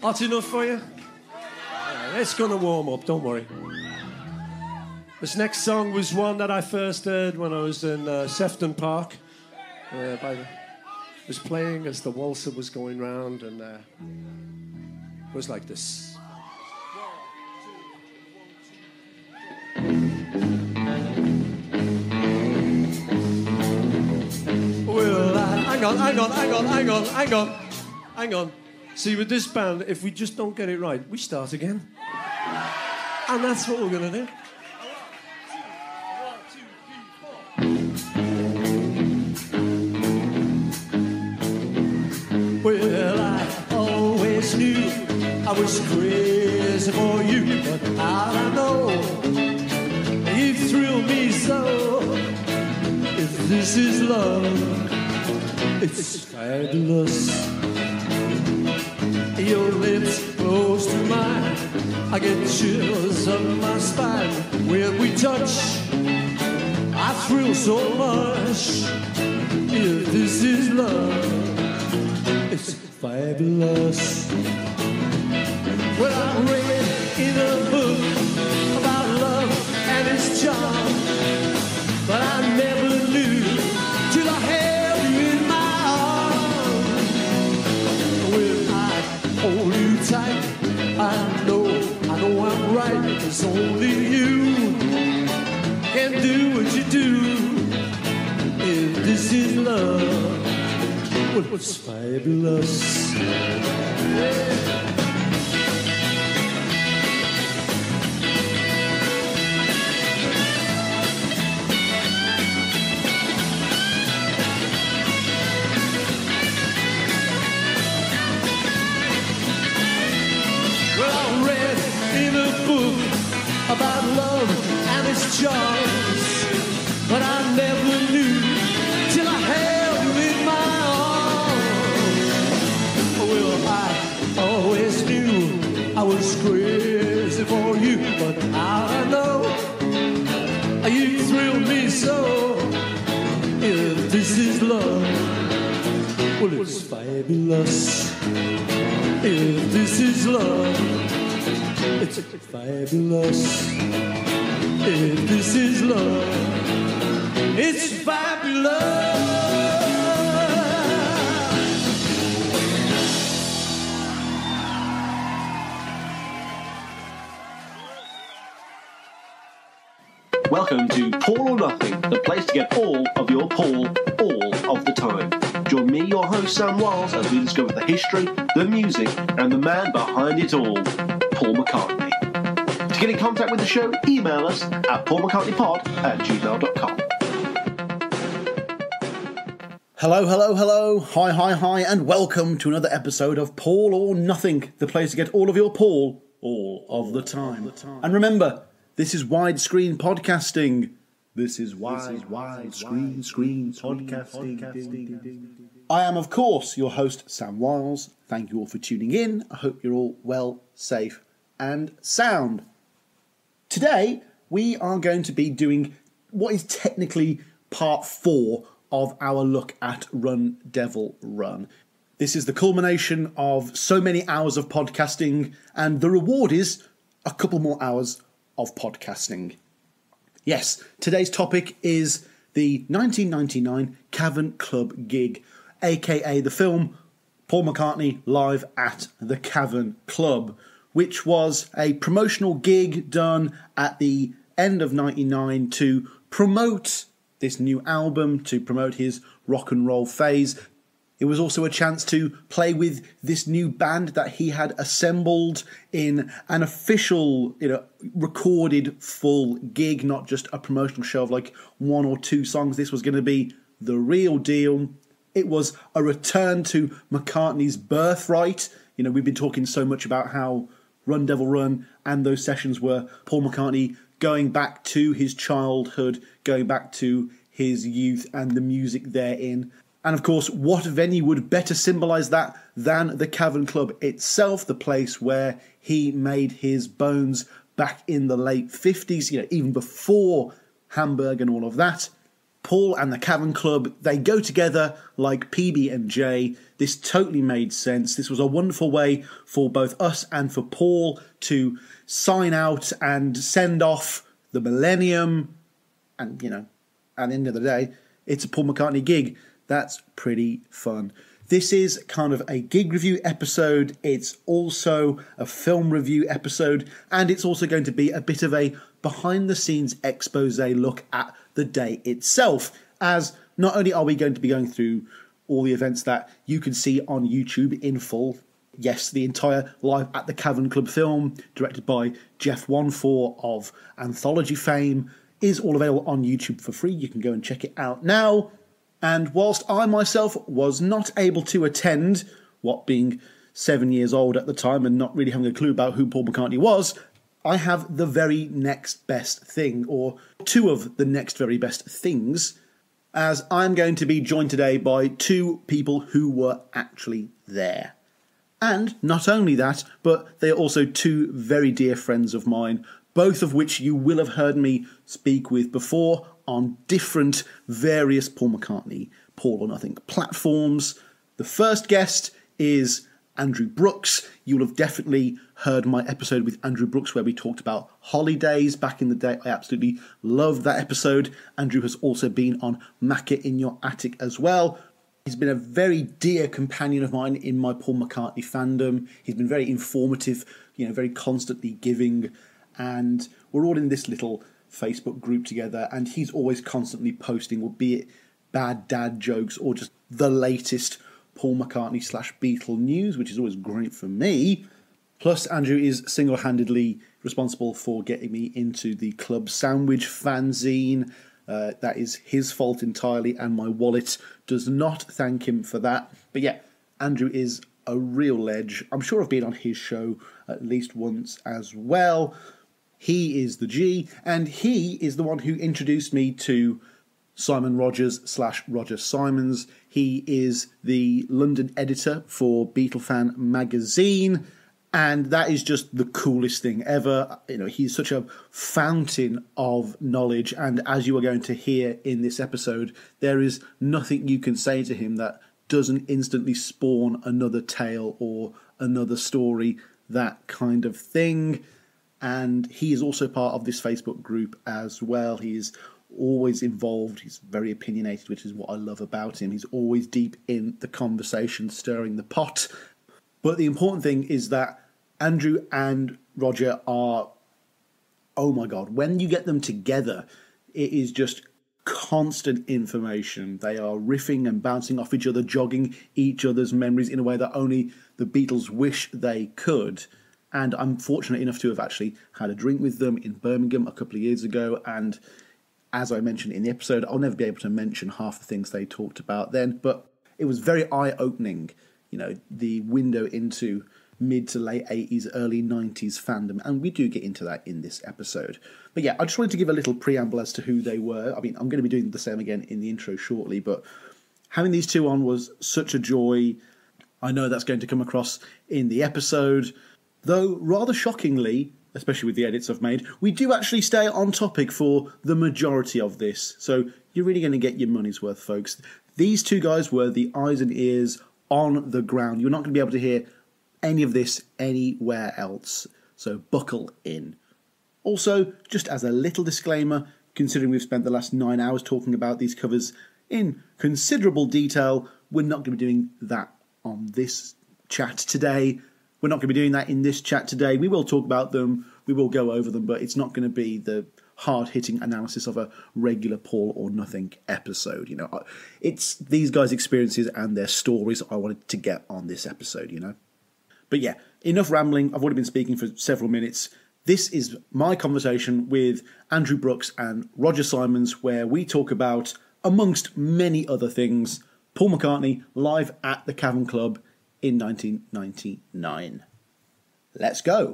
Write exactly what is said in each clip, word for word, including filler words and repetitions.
Hot enough for you? Yeah, it's going to warm up, don't worry. This next song was one that I first heard when I was in uh, Sefton Park. Uh, by the, was playing as the waltzer was going round, and uh, it was like this. Well, uh, hang on, hang on, hang on, hang on, hang on, hang on. See, with this band, if we just don't get it right, we start again. And that's what we're going to do. Well, I always knew I was crazy for you, but how I know you thrill me so. If this is love, it's fabulous. Your lips close to mine, I get chills up my spine. When we touch, I thrill so much. If this is love, it's fabulous. Well, I read in a book about love and its charm, but I never knew till I held you in my arms. Well, I hold you tight, I know, I know I'm right, 'cause only you can do what you do. If this is love, well, it's fabulous. Yeah. About love and its charms, but I never knew till I held you in my arms. Well, I always knew I was crazy for you, but I know you thrill me so. If this is love, well, it's fabulous. If this is love, it's fabulous. If this is love, it's fabulous. Welcome to Paul or Nothing, the place to get all of your Paul all of the time. Join me, your host Sam Wiles, as we discover the history, the music, and the man behind it all, Paul McCartney. To get in contact with the show, email us at paul mccartney pod at gmail dot com. Hello, hello, hello, hi, hi, hi, and welcome to another episode of Paul or Nothing, the place to get all of your Paul all of the time. And remember, this is widescreen podcasting. This is wide, wide screen, screen podcasting. I am, of course, your host, Sam Wiles. Thank you all for tuning in. I hope you're all well, safe, and sound. Today, we are going to be doing what is technically part four of our look at Run Devil Run. This is the culmination of so many hours of podcasting, and the reward is a couple more hours of podcasting. Yes, today's topic is the nineteen ninety-nine Cavern Club gig, aka the film Paul McCartney Live at the Cavern Club, which was a promotional gig done at the end of ninety-nine to promote this new album, to promote his rock and roll phase. It was also a chance to play with this new band that he had assembled in an official, you know, recorded full gig, not just a promotional show of like one or two songs. This was going to be the real deal. It was a return to McCartney's birthright. You know, we've been talking so much about how Run Devil Run and those sessions were Paul McCartney going back to his childhood, going back to his youth and the music therein. And of course, what venue would better symbolise that than the Cavern Club itself, the place where he made his bones back in the late fifties, you know, even before Hamburg and all of that. Paul and the Cavern Club, they go together like P B and J. This totally made sense. This was a wonderful way for both us and for Paul to sign out and send off the millennium. And, you know, at the end of the day, it's a Paul McCartney gig. That's pretty fun. This is kind of a gig review episode. It's also a film review episode. And it's also going to be a bit of a behind-the-scenes expose look at the day itself, as not only are we going to be going through all the events that you can see on YouTube in full, yes, the entire Live at the Cavern Club film, directed by Jeff Wanfor of Anthology fame, is all available on YouTube for free. You can go and check it out now. And whilst I myself was not able to attend, what being seven years old at the time and not really having a clue about who Paul McCartney was, I have the very next best thing, or two of the next very best things, as I'm going to be joined today by two people who were actually there. And not only that, but they are also two very dear friends of mine, both of which you will have heard me speak with before on different various Paul McCartney, Paul or Nothing platforms. The first guest is Andrew Brookes. You'll have definitely heard my episode with Andrew Brookes where we talked about holidays back in the day. I absolutely loved that episode. Andrew has also been on Macca in Your Attic as well. He's been a very dear companion of mine in my Paul McCartney fandom. He's been very informative, you know, very constantly giving, and we're all in this little Facebook group together, and he's always constantly posting, be it bad dad jokes or just the latest Paul McCartney slash Beatle news, which is always great for me. Plus, Andrew is single-handedly responsible for getting me into the Club Sandwich fanzine. Uh, that is his fault entirely, and my wallet does not thank him for that. But yeah, Andrew is a real ledge. I'm sure I've been on his show at least once as well. He is the G, and he is the one who introduced me to Simon Rogers slash Roger Simons. He is the London editor for Beatlefan magazine, and that is just the coolest thing ever. You know, he's such a fountain of knowledge, and as you are going to hear in this episode, there is nothing you can say to him that doesn't instantly spawn another tale or another story, that kind of thing. And he is also part of this Facebook group as well. He is always involved. He's very opinionated, which is what I love about him. He's always deep in the conversation, stirring the pot. But the important thing is that Andrew and Roger are, oh my God, when you get them together, it is just constant information. They are riffing and bouncing off each other, jogging each other's memories in a way that only the Beatles wish they could. And I'm fortunate enough to have actually had a drink with them in Birmingham a couple of years ago. And as I mentioned in the episode, I'll never be able to mention half the things they talked about then. But it was very eye-opening, you know, the window into mid to late eighties, early nineties fandom. And we do get into that in this episode. But yeah, I just wanted to give a little preamble as to who they were. I mean, I'm going to be doing the same again in the intro shortly. But having these two on was such a joy. I know that's going to come across in the episode. Though, rather shockingly, especially with the edits I've made, we do actually stay on topic for the majority of this. So you're really going to get your money's worth, folks. These two guys were the eyes and ears on the ground. You're not going to be able to hear any of this anywhere else. So buckle in. Also, just as a little disclaimer, considering we've spent the last nine hours talking about these covers in considerable detail, we're not going to be doing that on this chat today. We're not going to be doing that in this chat today. We will talk about them, we will go over them, but it's not going to be the hard-hitting analysis of a regular Paul or Nothing episode. You know, it's these guys' experiences and their stories I wanted to get on this episode, you know. But yeah, enough rambling. I've already been speaking for several minutes. This is my conversation with Andrew Brookes and Roger Simons, where we talk about, amongst many other things, Paul McCartney live at the Cavern Club in nineteen ninety-nine. Let's go.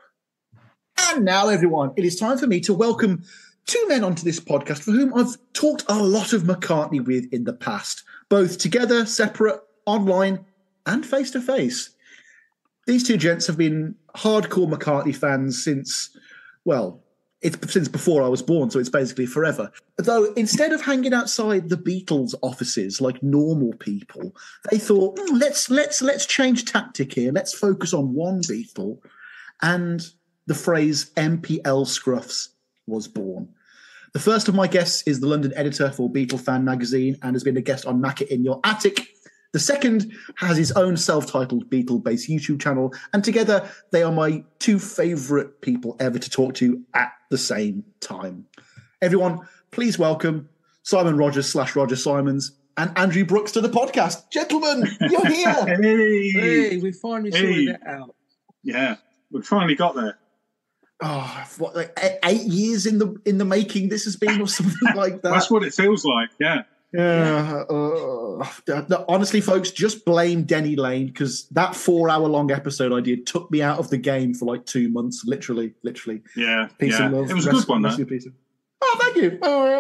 And now, everyone, it is time for me to welcome two men onto this podcast for whom I've talked a lot of McCartney with in the past, both together, separate, online, and face-to-face. These two gents have been hardcore McCartney fans since, well, it's since before I was born, so it's basically forever. Though instead of hanging outside the Beatles' offices like normal people, they thought, mm, let's let's let's change tactic here. Let's focus on one Beatle, and the phrase M P L Scruffs was born. The first of my guests is the London editor for Beatle Fan magazine and has been a guest on Mac It in Your Attic. The second has his own self-titled Beatle-based YouTube channel, and together they are my two favourite people ever to talk to at the same time. Everyone, please welcome Simon Rogers slash Roger Simons and Andrew Brookes to the podcast. Gentlemen, you're here. Hey, hey, we finally hey. sorted it out. Yeah, we finally got there. Oh, what, like eight years in the in the making this has been, or something like that. That's what it feels like, yeah. Yeah. Uh, uh, honestly, folks, just blame Denny Lane, because that four-hour-long episode I did took me out of the game for like two months, literally, literally. Yeah, Peace yeah. and love. It was a Rest, good one, though. Of... Oh, thank you.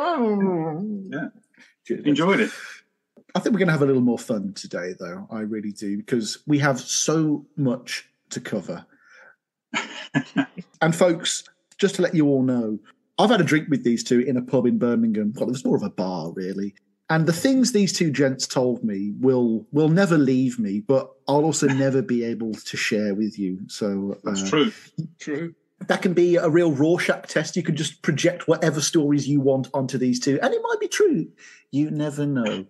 Yeah, enjoyed it. I think we're going to have a little more fun today, though. I really do, because we have so much to cover. And, folks, just to let you all know, I've had a drink with these two in a pub in Birmingham. Well, it was more of a bar, really. And the things these two gents told me will will never leave me, but I'll also never be able to share with you. So that's uh, true. True. That can be a real Rorschach test. You can just project whatever stories you want onto these two, and it might be true. You never know.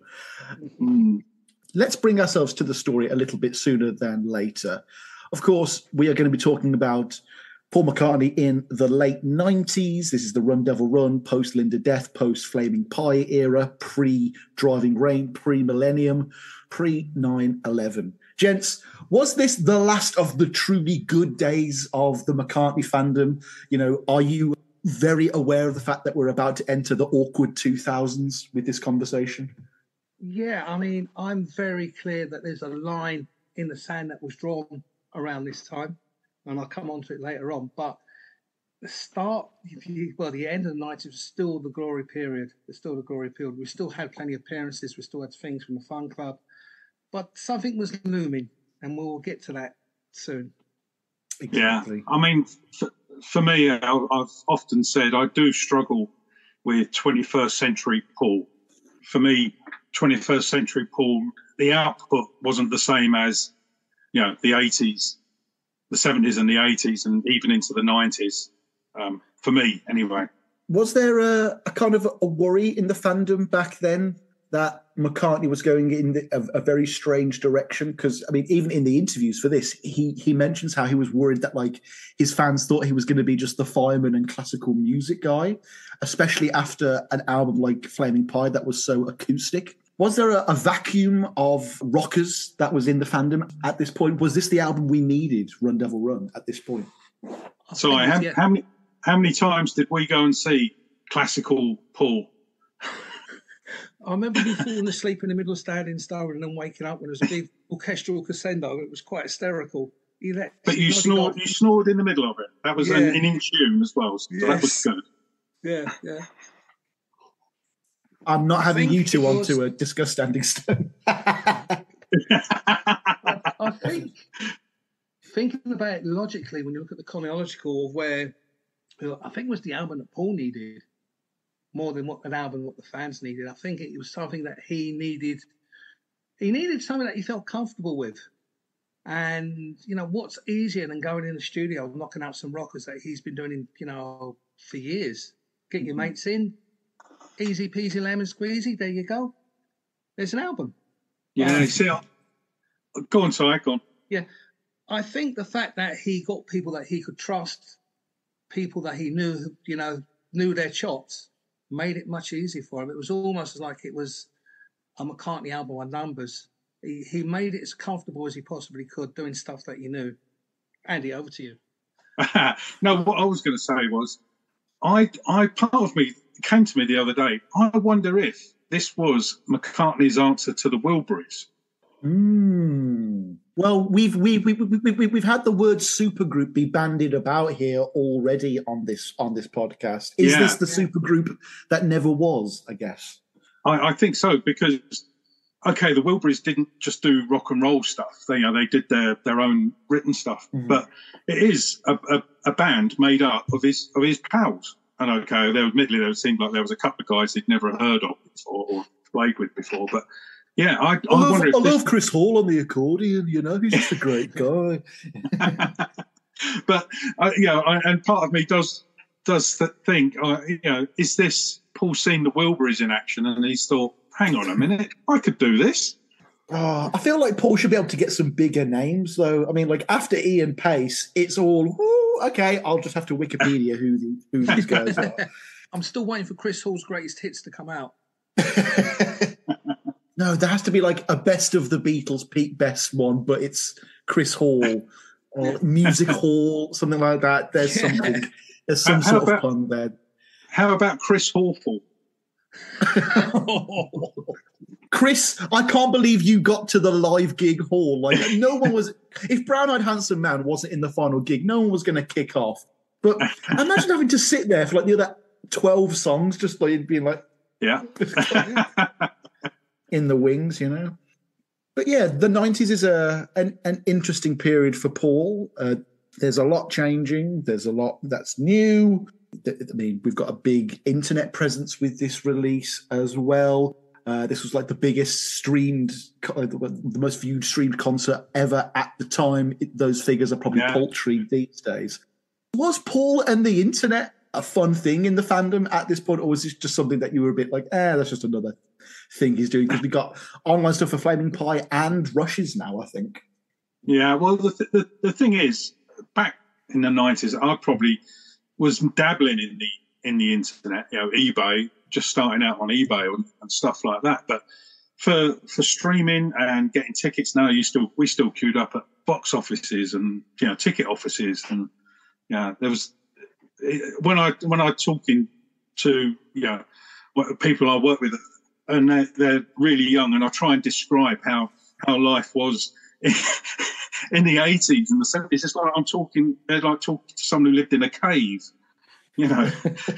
Mm. Let's bring ourselves to the story a little bit sooner than later. Of course, we are going to be talking about Paul McCartney in the late nineties. This is the Run Devil Run, post-Linda Death, post-Flaming Pie era, pre-Driving Rain, pre-Millennium, pre nine eleven. Gents, was this the last of the truly good days of the McCartney fandom? You know, are you very aware of the fact that we're about to enter the awkward two thousands with this conversation? Yeah, I mean, I'm very clear that there's a line in the sand that was drawn around this time, and I'll come on to it later on. But the start, if you, well, the end of the nineties was still the glory period. It's still the glory period. We still had plenty of appearances. We still had things from the Fun Club. But something was looming, and we'll get to that soon. Exactly. Yeah, I mean, for, for me, I, I've often said I do struggle with twenty-first century Paul. For me, twenty-first century Paul, the output wasn't the same as, you know, the eighties, the seventies and the eighties, and even into the nineties, um, for me, anyway. Was there a, a kind of a worry in the fandom back then that McCartney was going in the, a, a very strange direction? Because, I mean, even in the interviews for this, he he mentions how he was worried that, like, his fans thought he was going to be just the fireman and classical music guy, especially after an album like Flaming Pie that was so acoustic. Was there a, a vacuum of rockers that was in the fandom at this point? Was this the album we needed, Run Devil Run, at this point? So, how, yeah. how many how many times did we go and see classical Paul? I remember me falling asleep in the middle of Standing Star and then waking up when there was a big orchestral crescendo. It was quite hysterical. He let, But you snored, you snored in the middle of it. That was Yeah. an, an in tune as well, so that was Yes. good. Yeah, yeah. I'm not I having think you two it on was- to a discuss Standing Stone. I, I think, thinking about it logically, when you look at the chronological of where, I think it was the album that Paul needed more than what an album what the fans needed. I think it was something that he needed. He needed something that he felt comfortable with. And, you know, what's easier than going in the studio and knocking out some rockers that he's been doing, in, you know, for years? Get your mates in, easy peasy lemon squeezy, there you go. There's an album. Yeah, Um, you see, I, go on, Si, go on. Yeah. I think the fact that he got people that he could trust, people that he knew, you know, knew their chops, made it much easier for him. It was almost like it was a McCartney album on numbers. He, he made it as comfortable as he possibly could, doing stuff that you knew. Andy, over to you. No, what I was going to say was, I, I part of me came to me the other day. I wonder if this was McCartney's answer to the Wilburys. Mm. Well, we've we've we've we've we've had the word supergroup be bandied about here already on this on this podcast. Is Yeah. this the supergroup that never was? I guess. I, I think so, because okay, the Wilburys didn't just do rock and roll stuff. They, you know, they did their, their own written stuff. Mm-hmm. But it is a, a, a band made up of his of his pals. And okay, there admittedly there seemed like there was a couple of guys he'd never heard of before or played with before. But yeah, I, I, I love, wonder if I this... love Chris Hall on the accordion. You know, he's just a great guy. But uh, you know, I, and part of me does does th- think, uh, you know, is this Paul seen the Wilburys in action and he's thought, hang on a minute, I could do this. Oh, I feel like Paul should be able to get some bigger names, though. I mean, like after Ian Pace, it's all ooh, okay. I'll just have to Wikipedia who the, who these guys are. I'm still waiting for Chris Hall's greatest hits to come out. No, there has to be like a best of the Beatles, Pete Best one, but it's Chris Hall or Music Hall, something like that. There's yeah. something. There's some how, sort how about, of pun there. How about Chris Hawful? Chris, I can't believe you got to the live gig hall. Like no one was. If Brown Eyed Handsome Man wasn't in the final gig, no one was going to kick off. But imagine having to sit there for like the other twelve songs, just like being like, yeah, in the wings, you know. But yeah, the nineties is a an, an interesting period for Paul. Uh, there's a lot changing. There's a lot that's new. I mean, we've got a big internet presence with this release as well. Uh, this was like the biggest streamed, the most viewed streamed concert ever at the time. It, those figures are probably yeah. paltry these days. Was Paul and the internet a fun thing in the fandom at this point, or was this just something that you were a bit like, eh, that's just another thing he's doing? Because we got online stuff for Flaming Pie and Rushes now, I think. Yeah, well, the, th- the, the thing is, back in the nineties, I probably was dabbling in the in the internet, you know, eBay, just starting out on eBay and, and stuff like that. But for for streaming and getting tickets now, you still we still queued up at box offices and you know ticket offices, and yeah, there was when I when I talking to you know people I work with, and they're, they're really young, and I try and describe how how life was in the eighties and the seventies. It's like I'm talking, they're like talking to someone who lived in a cave, you know.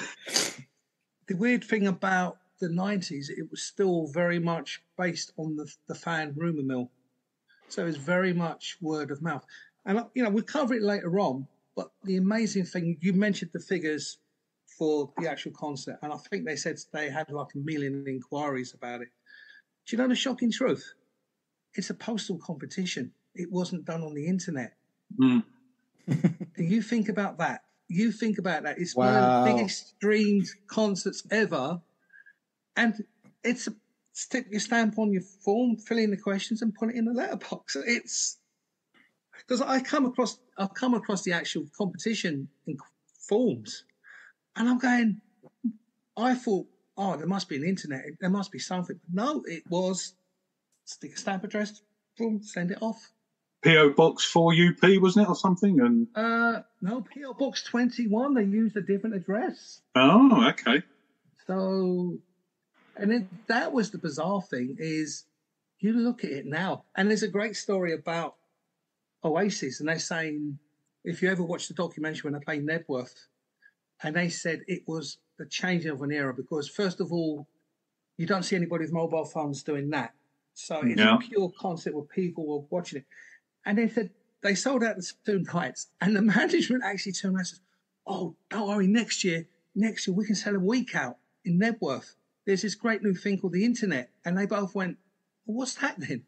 The weird thing about the nineties, it was still very much based on the, the fan rumour mill. So it's very much word of mouth. And, you know, we'll cover it later on, but the amazing thing, you mentioned the figures for the actual concert, and I think they said they had like a million inquiries about it. Do you know the shocking truth? It's a postal competition. It wasn't done on the internet. Mm. And you think about that. You think about that. It's wow. one of the biggest streamed concerts ever. And it's a stick your stamp on your form, fill in the questions and put it in the letterbox. It's because I come across I've come across the actual competition in forms. And I'm going, I thought, oh, there must be an internet. There must be something. No, it was stick a stamp address, boom, send it off. P O Box four U P, wasn't it, or something? And uh, no, P O Box twenty-one. They used a different address. Oh, okay. So, and then that was the bizarre thing is, you look at it now, and there's a great story about Oasis, and they're saying if you ever watch the documentary when they play Nebworth, and they said it was the changing of an era because first of all, you don't see anybody with mobile phones doing that. So it's yeah. a pure concept where people were watching it. And they said they sold out the two nights, and the management actually turned around and said, oh, don't worry, next year, next year we can sell a week out in Nebworth. There's this great new thing called the internet. And they both went, well, what's that then?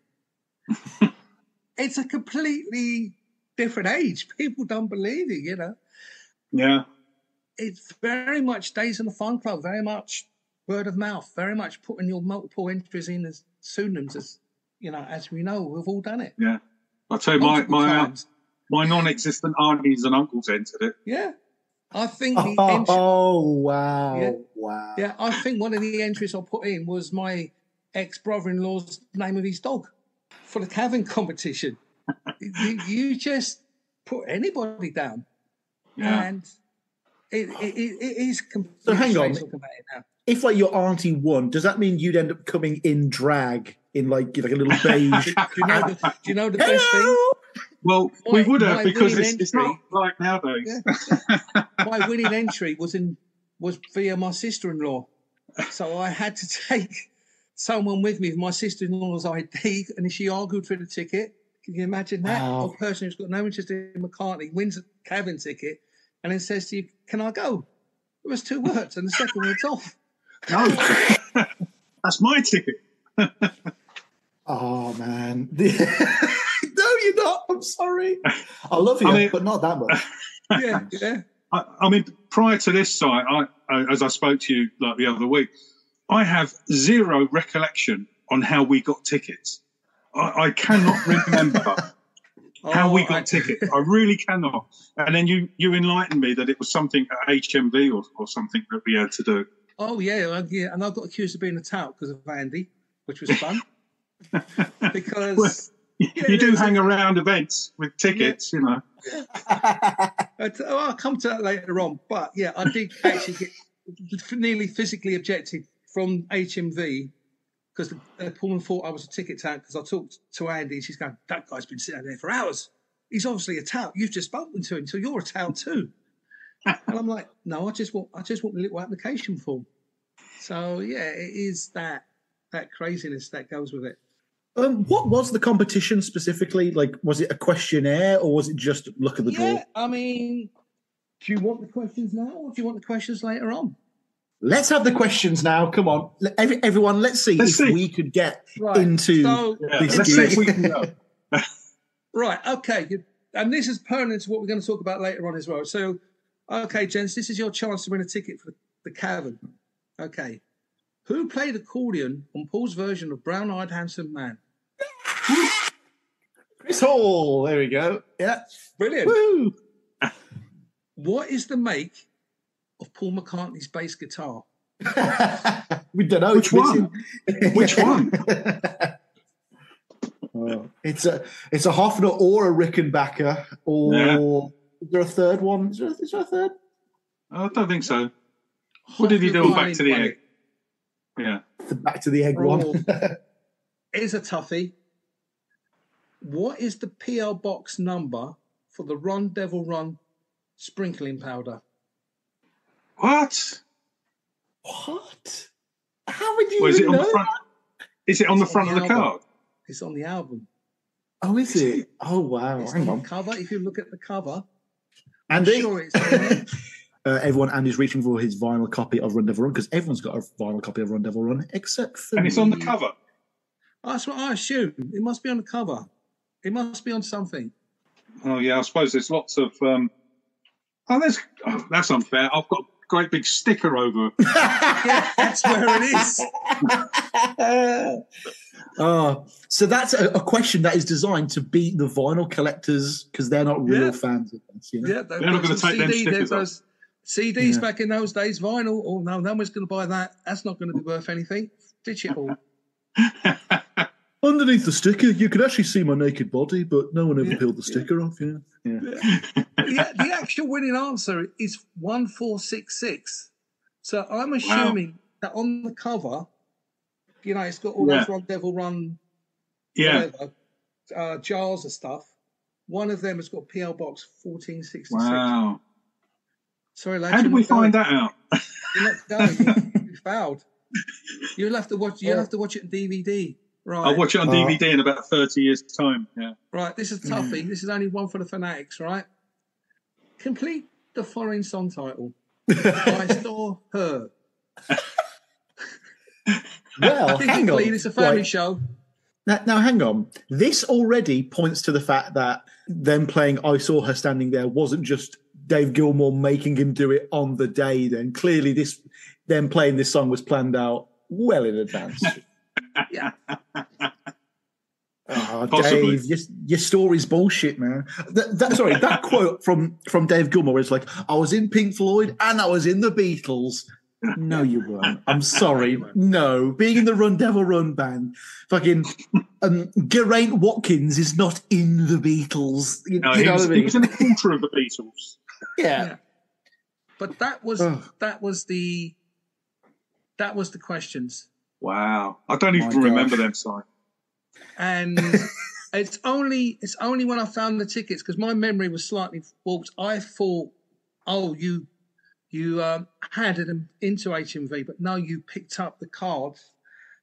It's a completely different age. People don't believe it, you know. Yeah. It's very much Days in the Fun Club, very much word of mouth, very much putting your multiple entries in as pseudonyms, as you know, as we know, we've all done it. Yeah. I'll tell you, my my, uh, my non-existent aunties and uncles entered it. Yeah. I think the oh, entry, oh wow. Yeah, wow. Yeah, I think one of the entries I put in was my ex-brother-in-law's name of his dog for the Cavern competition. you, you just put anybody down. Yeah. And it, it, it is completely so hang on. about it now. If like your auntie won, does that mean you'd end up coming in drag in like like a little beige? do, you know the, do you know the best thing? Well, my, we would have because it's, it's not like nowadays. Yeah. My winning entry was in was via my sister-in-law, so I had to take someone with me, my sister-in-law's I D, and she argued for the ticket. Can you imagine that? Wow. A person who's got no interest in McCartney wins a Cavern ticket and then says to you, "Can I go?" It was two words, and the second word's off. No, that's my ticket. Oh, man. No, you're not. I'm sorry. I love you, I mean, but not that much. Yeah, yeah. I, I mean, prior to this site, I, I, as I spoke to you like the other week, I have zero recollection on how we got tickets. I, I cannot remember how Oh, we got I- tickets. I really cannot. And then you, you enlightened me that it was something at H M V or, or something that we had to do. Oh, yeah, uh, yeah. And I got accused of being a tout because of Andy, which was fun. Because Well, yeah, you do there's hang a- around events with tickets, you know. But, oh, I'll come to that later on. But yeah, I did actually get nearly physically objected from H M V because the woman thought I was a ticket tout because I talked to Andy and she's going, "That guy's been sitting there for hours. He's obviously a tout. You've just spoken to him, so you're a tout too." And I'm like, "No, I just want, I just want a little application form." So yeah, it is that that craziness that goes with it. Um, what was the competition specifically? Like, was it a questionnaire or was it just look at the draw? Yeah, I mean, do you want the questions now or do you want the questions later on? Let's have the questions now. Come on, Let- every, everyone. Let's see Let's if see. we could get Right, into so- Yeah, this let's see if gig. we can go. Right, okay. you- And this is pertinent to what we're going to talk about later on as well. So, okay, gents, this is your chance to win a ticket for the Cavern. Okay. Who played accordion on Paul's version of Brown Eyed Handsome Man? Chris Hall. There we go. Yeah. Brilliant. Woo! What is the make of Paul McCartney's bass guitar? We don't know. Which It's missing. one? Which one? Oh, it's a it's a Hofner or a Rickenbacker, or Yeah. is there a third one? Is there, is there a third? I don't think so. What did he do on Back to the Egg? Yeah. The Back to the Egg Oh. one. Is a toughie. What is the P L box number for the Run Devil Run sprinkling powder? What? What? How would you Well, is it even on know? the front? Is it on the It's on front the of the album. card? It's on the album. Oh, is it? Oh, wow. It's Hang on on. the cover. If you look at the cover, Andy? I'm sure it's on there. Uh, everyone, Andy's reaching for his vinyl copy of Run Devil Run because everyone's got a vinyl copy of Run Devil Run except for And it's on the me. cover. That's what I assume. It must be on the cover. It must be on something. Oh yeah, I suppose there's lots of. Um... Oh, there's. Oh, that's unfair. I've got a great big sticker over. Yeah, that's where it is. Oh, so that's a, a question that is designed to beat the vinyl collectors because they're not real Yeah. fans of this. You know? Yeah, They're not gonna take them stickers off. C Ds Yeah. back in those days, vinyl. Oh no, no one's going to buy that. That's not going to be worth anything. Ditch it all. Underneath the sticker, you can actually see my naked body, but no one ever Yeah, peeled the yeah. sticker off. Yeah, yeah. the, the actual winning answer is one four six six. So I'm assuming that on the cover, you know, it's got all Yeah. those Run Devil Run Yeah. whatever, uh, jars of stuff. One of them has got P L Box fourteen sixty-six. Wow. Sorry, lads. How did you're we not going. find that out? You're not going. You fouled. You'll have to watch. You'll have to watch it on D V D. Right. I'll watch it on Uh, D V D in about thirty years' time. Yeah. Right. This is toughie. This is only one for the fanatics. Right. Complete the following song title. I saw her. Well, hang on. Please, it's a family Right. show. Now, now, hang on. This already points to the fact that them playing I Saw Her Standing There wasn't just Dave Gilmour making him do it on the day. Then clearly this them playing this song was planned out well in advance. Yeah. Oh, Possibly. Dave, your, your story's bullshit, man. That, that, sorry, that quote from, from Dave Gilmour is like, I was in Pink Floyd and I was in the Beatles. No, you weren't. I'm sorry. No, being in the Run Devil Run band, fucking um, Geraint Watkins is not in the Beatles. You, No, you he, know was, what I he mean? was in a quarter of the Beatles. Yeah. Yeah. But that was Ugh. that was the that was the questions. Wow. I don't even My remember gosh. them, Si. And it's only it's only when I found the tickets because my memory was slightly warped. I thought, oh, you you um, handed them into H M V, but no, you picked up the cards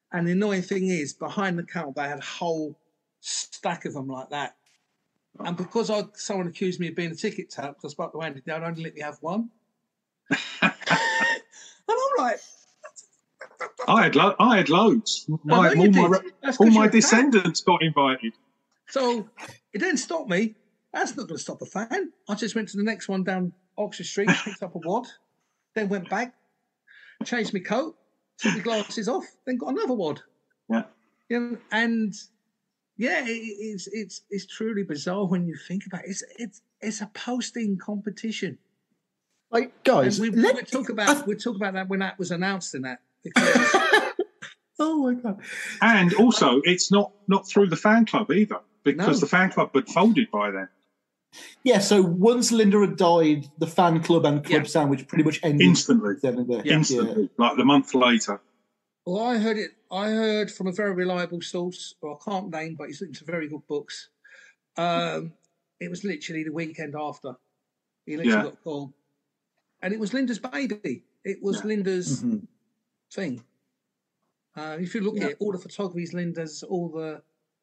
And the annoying thing is, behind the counter, they had a whole stack of them like that. And because I, someone accused me of being a ticket tap, because I spoke to Andy, they'd only let me have one. And I'm like... I had lo- I had loads. My, all my, all my descendants got invited. So it didn't stop me. That's not going to stop a fan. I just went to the next one down Oxford Street, picked up a wad, then went back, changed my coat, took my glasses off, then got another wad. Yeah. You know, and yeah, it, it's it's it's truly bizarre when you think about it. It's it's it's a posting competition. Like guys, and we we talk about we talk about that when that was announced in that. Because... oh my god! And also, it's not not through the fan club either, because no. the fan club had folded by then. Yeah, so once Linda had died, the fan club and club yeah. sandwich pretty much ended instantly. Yeah. Instantly, yeah. Like the month later. Well, I heard it. I heard from a very reliable source, or I can't name, but he's written some very good books. Um, it was literally the weekend after he literally yeah. got called, and it was Linda's baby. It was yeah. Linda's mm-hmm. thing. Uh, if you look yeah. at it, all the photography's Linda's, all the,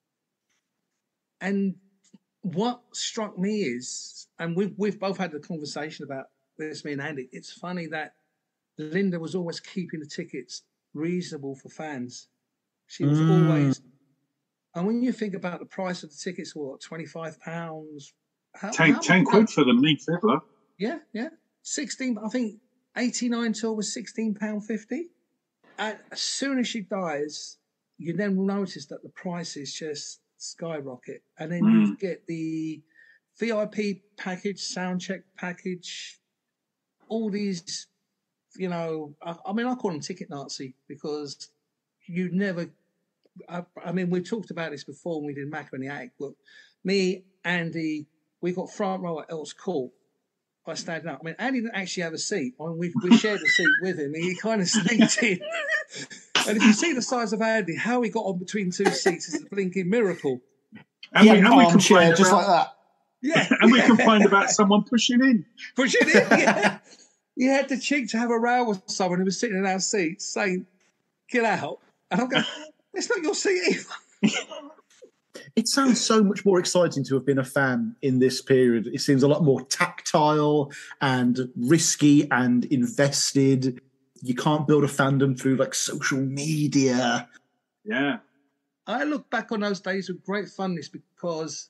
and what struck me is, and we've we've both had the conversation about this, me and Andy. It's funny that Linda was always keeping the tickets reasonable for fans. She was mm. always, and when you think about the price of the tickets, what twenty-five pounds, ten, ten quid for the lead fiddler. Yeah, yeah, sixteen. I think eighty-nine tour was sixteen pound fifty. And as soon as she dies, you then will notice that the prices just skyrocket. And then mm. you get the V I P package, sound check package, all these, you know, I, I mean, I call them ticket Nazi because you never, I, I mean, we talked about this before when we did Mac in the Attic, but me, Andy, we got front row at Earl's Court by standing up. I mean, Andy didn't actually have a seat. I mean, we, we shared a seat with him, and he kind of sneaked in. And if you see the size of Andy, how he got on between two seats is a blinking miracle. And we, and we complained just like that. Yeah. And we yeah. complained about someone pushing in. Pushing in, yeah. You had the cheek to have a row with someone who was sitting in our seats saying, get out. And I'm going, it's not your seat either. It sounds so much more exciting to have been a fan in this period. It seems a lot more tactile and risky and invested. You can't build a fandom through like social media. Yeah. I look back on those days with great fondness because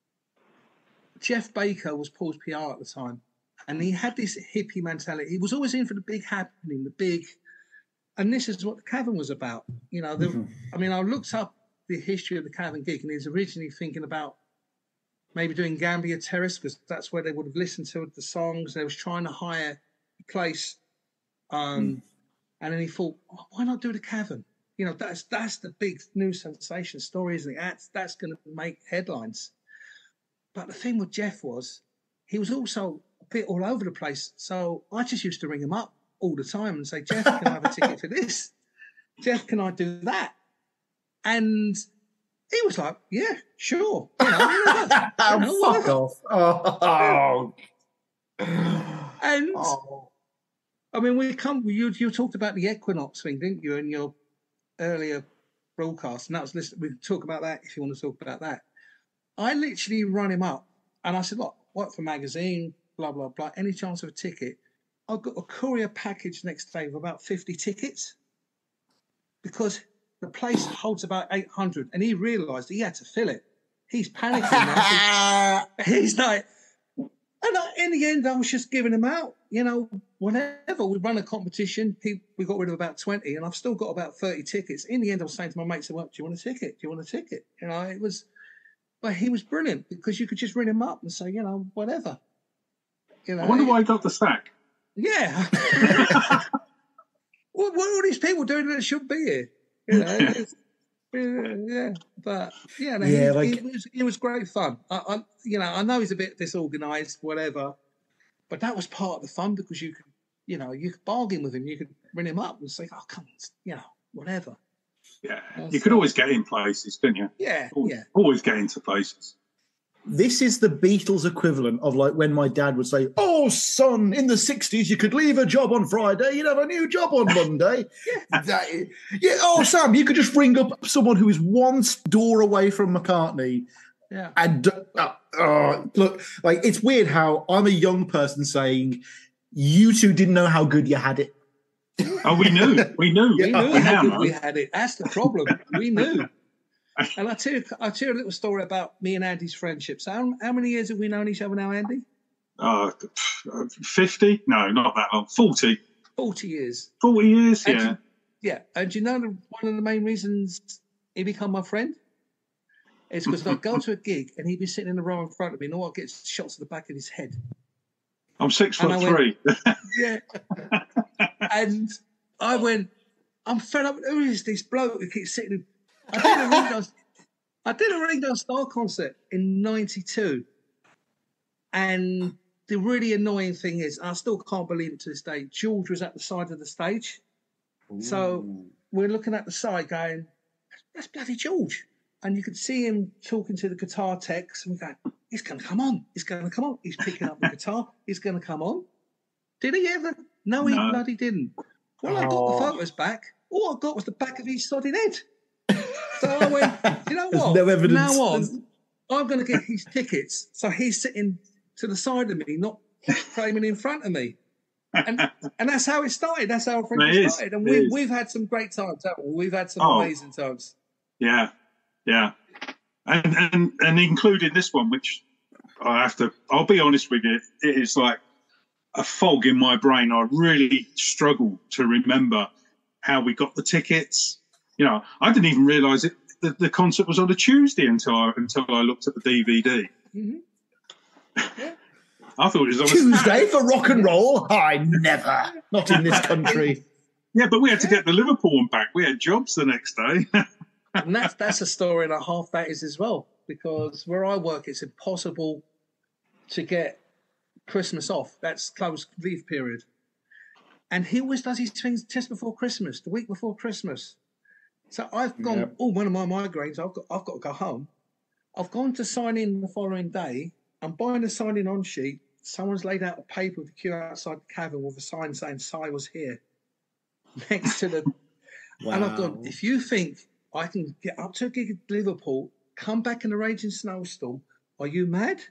Jeff Baker was Paul's P R at the time. And he had this hippie mentality. He was always in for the big happening, the big... And this is what the Cavern was about. You know, the, mm-hmm. I mean, I looked up the history of the Cavern gig, and he was originally thinking about maybe doing Gambia Terrace because that's where they would have listened to the songs. They was trying to hire a place, um, mm. and then he thought, oh, why not do the Cavern? You know, that's that's the big new sensation story, isn't it? That's that's going to make headlines. But the thing with Jeff was, he was also a bit all over the place. So I just used to ring him up all the time and say, Jeff, can I have a ticket for this? Jeff, can I do that? And he was like, yeah, sure. You know, you know, fuck off. Oh. And, oh. I mean, we come, you, you talked about the Equinox thing, didn't you, in your earlier broadcast? And that was listed, we can talk about that if you want to talk about that. I literally run him up and I said, look, work for magazine, blah, blah, blah. Any chance of a ticket? I got a courier package next day of about fifty tickets because the place holds about eight hundred, and he realised he had to fill it. He's panicking now. He's like, and I, in the end, I was just giving him out. You know, whenever we run a competition, he, we got rid of about twenty, and I've still got about thirty tickets. In the end, I was saying to my mates, well, do you want a ticket? Do you want a ticket? You know, it was, but he was brilliant because you could just ring him up and say, you know, whatever. You know, I wonder why he got the sack. Yeah. what, what are all these people doing that should be here? You know, yeah, but yeah, no, yeah he, like... it, was, it was great fun. I, I, you know, I know he's a bit disorganised, whatever, but that was part of the fun because you could, you know, you could bargain with him, you could ring him up and say, "Oh, come, you know, whatever." Yeah, you could always get in places, couldn't you? Yeah, always, yeah, always get into places. This is the Beatles equivalent of like when my dad would say, "Oh, son, in the sixties, you could leave a job on Friday, you'd have a new job on Monday." yeah. That, yeah. Oh, Sam, you could just ring up someone who is one door away from McCartney. Yeah. And uh, uh, look, like it's weird how I'm a young person saying, "You two didn't know how good you had it." Oh, we knew, we knew, we knew we how now good we had it. That's the problem. We knew. And I'll tell you, I'll tell you a little story about me and Andy's friendship. So how, how many years have we known each other now, Andy? Uh, fifty? No, not that long. forty. forty years. forty years, and yeah. You, yeah. And do you know the, one of the main reasons he became my friend? It's because I'd go to a gig and he'd be sitting in the row in front of me and all I get is shots to the back of his head. I'm six foot went, three. Yeah. And I went, I'm fed up. Who is this bloke who keeps sitting? I did a Ringo, I did a Ringo Starr concert in ninety-two, and the really annoying thing is, I still can't believe it to this day. George was at the side of the stage, Ooh. So we're looking at the side, going, "That's bloody George," and you could see him talking to the guitar techs, and we go, "He's going to come on. He's going to come on. He's picking up the guitar. He's going to come on." Did he ever? No, he no. bloody didn't. When I got Oh. the photos back, all I got was the back of his sodding head. So I went, you know what? no evidence. From now on, I'm going to get his tickets. So he's sitting to the side of me, not framing in front of me. And and that's how it started. That's how our friendship started. And we, we've had some great times, haven't we? We've had some oh. amazing times. Yeah, yeah. And, and, and including this one, which I have to, I'll be honest with you, it is like a fog in my brain. I really struggle to remember how we got the tickets. You know, I didn't even realise it. The, the concert was on a Tuesday until I until I looked at the D V D. Mm-hmm. Yeah. I thought it was on Tuesday for rock and roll. I never, not in this country. Yeah, but we had to get the Liverpool one back. We had jobs the next day. And that's that's a story and a half that is as well, because where I work, it's impossible to get Christmas off. That's closed leave period. And he always does his things just before Christmas, the week before Christmas. So I've gone, yep. oh, one of my migraines, I've got, I've got to go home. I've gone to sign in the following day. I'm buying a sign-in on sheet. Someone's laid out a paper with the queue outside the Cavern with a sign saying Si was here next to the... Wow. And I've gone, if you think I can get up to a gig at Liverpool, come back in a raging snowstorm, are you mad?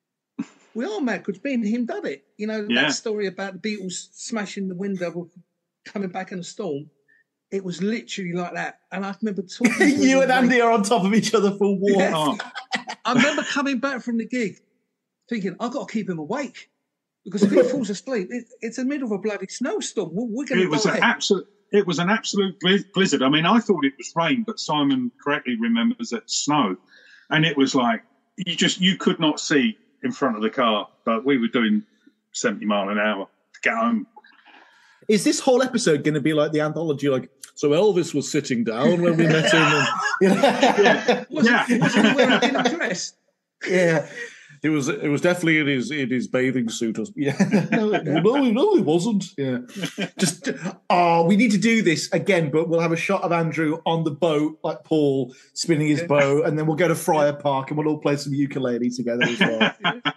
We are mad because me and him done it. You know, yeah. that story about the Beatles smashing the window, coming back in a storm. It was literally like that. And I remember talking to You and Andy are on top of each other for walks. Yeah. Oh. I remember coming back from the gig thinking, I've got to keep him awake. Because if he falls asleep, it, it's in the middle of a bloody snowstorm. We're, we're going to It was an absolute It was an absolute blizzard. I mean, I thought it was rain, but Simon correctly remembers it's snow. And it was like, you just, you could not see in front of the car, but we were doing seventy mile an hour to get home. Is this whole episode going to be like the anthology? Like, so Elvis was sitting down when we met him. And, you know? Yeah, wasn't, yeah. wasn't he wearing a dress? Yeah, it was. It was definitely in his in his bathing suit. Or, yeah, no, no, no, it wasn't. Yeah, just oh, we need to do this again, but we'll have a shot of Andrew on the boat, like Paul spinning his bow, and then we'll go to Friar Park and we'll all play some ukulele together as well.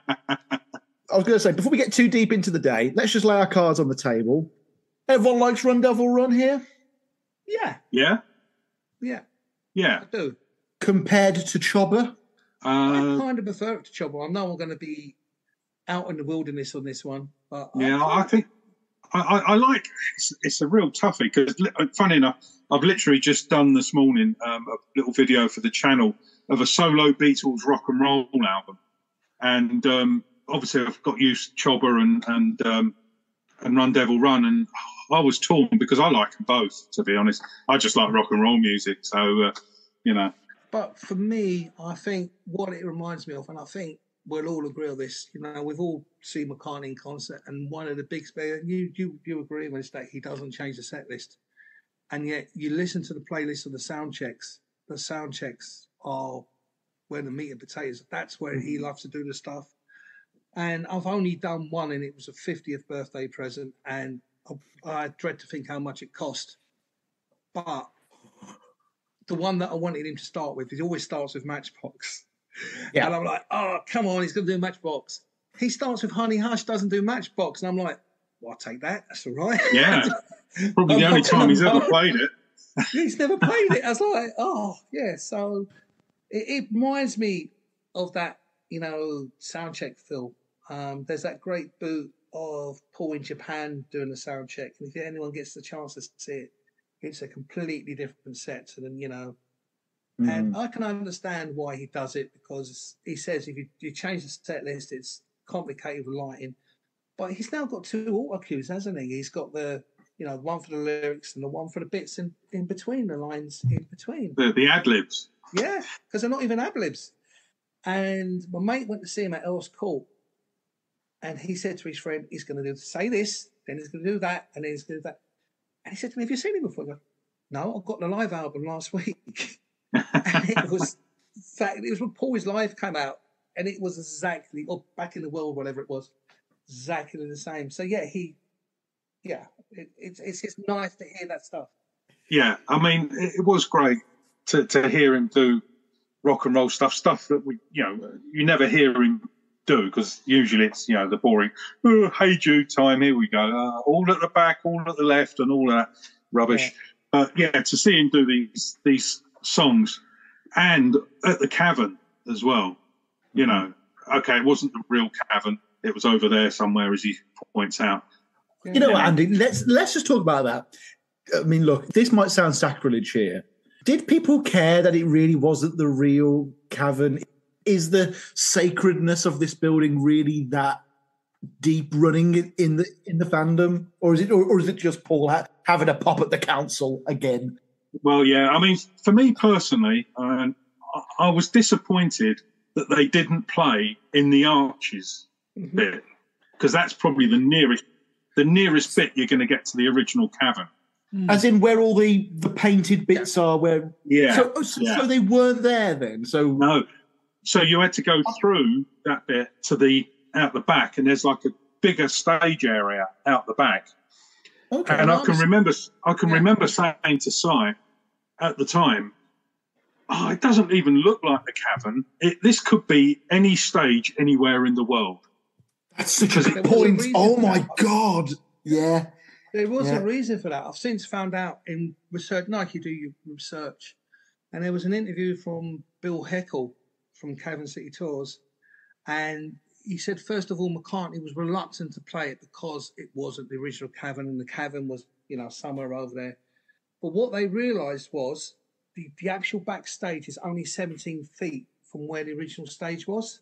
I was going to say, before we get too deep into the day, let's just lay our cards on the table. Everyone likes Run Devil Run here? Yeah. Yeah? Yeah. Yeah. I do. Compared to Chobber? Uh, I kind of prefer it to Chobber. I know I'm going to be out in the wilderness on this one. But yeah, I, I think I, I, I like it's, it's a real toughie because, funny enough, I've literally just done this morning um, a little video for the channel of a solo Beatles rock and roll album. And um, obviously I've got used to Chobber and, and, um, and Run Devil Run, and I was torn because I like them both, to be honest. I just like rock and roll music, so, uh, you know. But for me, I think what it reminds me of, and I think we'll all agree on this, you know, we've all seen McCartney in concert, and one of the big, you you you agree with this, that he doesn't change the set list. And yet you listen to the playlist of the sound checks, the sound checks are where the meat and potatoes, that's where he loves to do the stuff. And I've only done one, and it was a fiftieth birthday present, and I, I dread to think how much it cost. But the one that I wanted him to start with, he always starts with Matchbox. Yeah. And I'm like, oh, come on, he's going to do Matchbox. He starts with Honey Hush, doesn't do Matchbox. And I'm like, well, I'll take that. That's all right. Yeah. Probably the only time he's ever played it. He's never played it. I was like, oh, yeah. So it, it reminds me of that, you know, Soundcheck film. Um, there's that great boot of Paul in Japan doing the Soundcheck. And if anyone gets the chance to see it, it's a completely different set to them, you know. Mm. And I can understand why he does it, because he says if you, you change the set list, it's complicated with lighting. But he's now got two auto cues, hasn't he? He's got the, you know, one for the lyrics and the one for the bits in, in between, the lines in between. The, the ad-libs. Yeah, because they're not even ad-libs. And my mate went to see him at Earl's Court, and he said to his friend, he's going to do say this, then he's going to do that, and then he's going to do that. And he said to me, have you seen him before? I go, no, I got the live album last week. And it was that, it was when Paul's Live came out, and it was exactly, or Back in the World, whatever it was, exactly the same. So yeah, he, yeah, it, it's it's just nice to hear that stuff. Yeah, I mean, it, it was great to to hear him do rock and roll stuff, stuff that we, you know, you never hear him do, because usually it's, you know, the boring, oh, Hey Jude time, here we go, uh, all at the back, all at the left, and all that rubbish. Yeah. But yeah, to see him do these these songs, and at the Cavern as well, you know, okay, it wasn't the real Cavern, it was over there somewhere, as he points out. You know what, Andy, let's let's just talk about that. I mean, look, this might sound sacrilege here. Did people care that it really wasn't the real Cavern? Is the sacredness of this building really that deep running in the in the fandom, or is it, or, or is it just Paul ha- having a pop at the council again? Well, yeah, I mean, for me personally, uh, I was disappointed that they didn't play in the Arches mm-hmm. bit, because that's probably the nearest the nearest bit you're going to get to the original Cavern. As in where all the, the painted bits are, where yeah, so, so, yeah. so they weren't there then. So no, so you had to go through that bit to the out the back, and there's like a bigger stage area out the back. Okay, and I can remember, I can yeah. remember saying to Si at the time, "Oh, it doesn't even look like the Cavern. It, this could be any stage anywhere in the world." That's such a good point. Oh my God! Yeah. There was yeah. a reason for that. I've since found out in research, like you do your research, and there was an interview from Bill Heckle from Cavern City Tours, and he said, first of all, McCartney was reluctant to play it because it wasn't the original Cavern, and the Cavern was, you know, somewhere over there. But what they realised was the, the actual backstage is only seventeen feet from where the original stage was.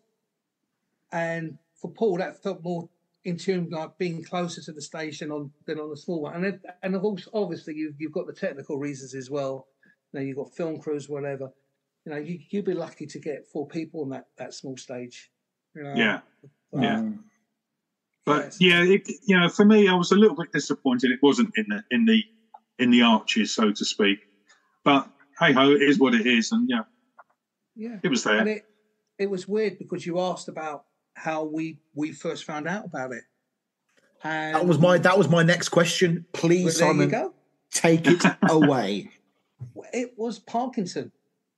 And for Paul, that felt more in tune, like being closer to the station on than on the small one. And it, and of course, obviously, you've, you've got the technical reasons as well. You know, you've got film crews, whatever. You know, you, you'd be lucky to get four people on that, that small stage. You know? Yeah, um, yeah. But yeah, it, you know, for me, I was a little bit disappointed it wasn't in the in the in the Arches, so to speak. But hey ho, it is what it is, and yeah, yeah, it was there. And it it was weird because you asked about how we we first found out about it. And that was my that was my next question. Please, well, Simon, go. take it away. It was Parkinson.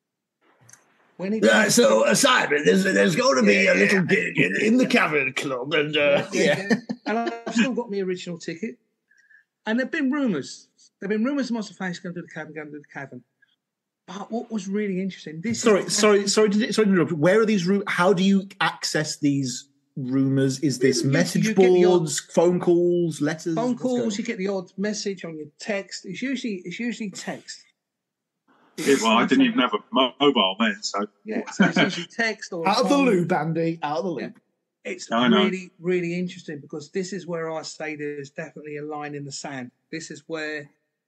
When he uh, so, uh, Simon, there's there's going to be yeah, a little gig in, in the Cavern Club, and uh, yeah, yeah. yeah, and I've still got my original ticket. And there've been rumours. There've been rumours of Monster Fang's going to do the Cavern, going to do the Cavern. But what was really interesting? This sorry, is sorry, sorry, to, sorry to interrupt. Where are these? Ru- how do you access these rumours? Is this you, message you boards, odd, phone calls, letters? Phone calls. You get the odd message on your text. It's usually it's usually text. It's well, I didn't even have a mobile then, so yeah, so it's usually text or out of the loop, Andy. Out of the loop. Yeah. It's I really, know. really interesting because this is where I say there's definitely a line in the sand. This is where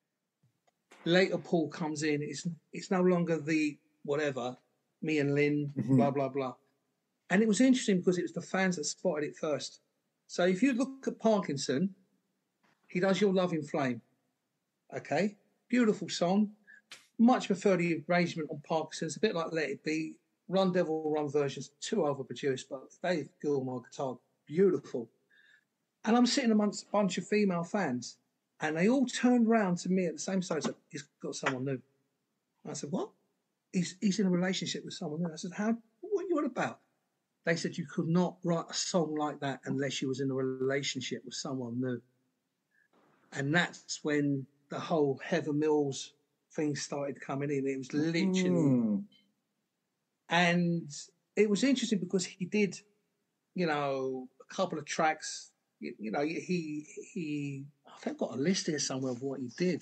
later Paul comes in. It's it's no longer the whatever, me and Lynn, mm-hmm. blah, blah, blah. And it was interesting because it was the fans that spotted it first. So if you look at Parkinson, he does Your Loving Flame. Okay? Beautiful song. Much prefer the arrangement on Parkinson's, a bit like Let It Be. Run Devil Run versions, too overproduced, but Dave Gilmour guitar, beautiful. And I'm sitting amongst a bunch of female fans, and they all turned round to me at the same time and said, he's got someone new. I said, what? He's he's in a relationship with someone new. I said, how? What are you on about? They said you could not write a song like that unless you was in a relationship with someone new. And that's when the whole Heather Mills thing started coming in. It was literally... Mm. And it was interesting because he did, you know, a couple of tracks. You, you know, he... he I think I've got a list here somewhere of what he did.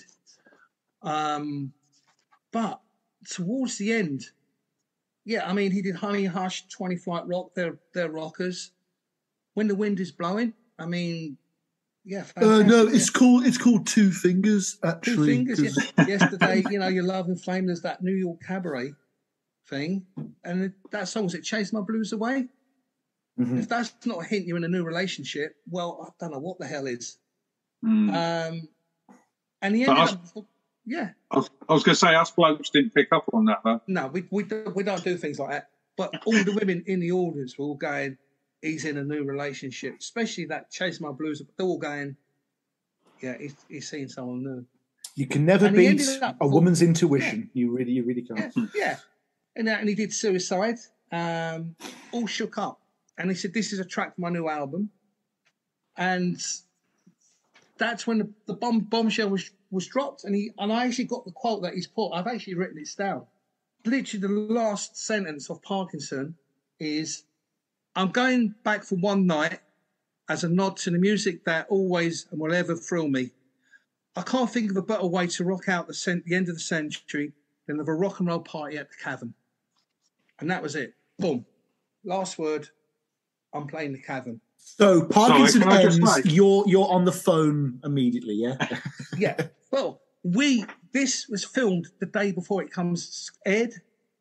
Um, but towards the end... Yeah, I mean, he did Honey Hush, twenty Flight Rock, they're, they're rockers. When the Wind is Blowing, I mean, yeah. Uh, no, it's called it's called Two Fingers, actually. Two Fingers, yeah. Yesterday, you know, Your Love and Flame, there's that New York Cabaret thing. And that song, was it Chase My Blues Away? Mm-hmm. If that's not a hint you're in a new relationship, well, I don't know what the hell is. Mm. Um, and he ended us, up... Yeah. I was, I was going to say, us blokes didn't pick up on that, though. No, we, we, don't, we don't do things like that. But all the women in the audience were all going, he's in a new relationship, especially that Chase My Blues. They're all going, yeah, he's, he's seen someone new. You can never and beat a full, woman's intuition. Yeah. You really, you really can't. Yeah, yeah. And, and he did Suicide, um, all shook up. And he said, this is a track for my new album. And that's when the, the bomb bombshell was was dropped, and he and I actually got the quote that he's put. I've actually written it down. Literally, the last sentence of Parkinson is, "I'm going back for one night as a nod to the music that always and will ever thrill me. I can't think of a better way to rock out the, cent- the end of the century than of a rock and roll party at the Cavern." And that was it. Boom. Last word. I'm playing the Cavern. So Parkinson Sorry, ends. Like... You're you're on the phone immediately, yeah. Yeah. Well, we this was filmed the day before it comes aired,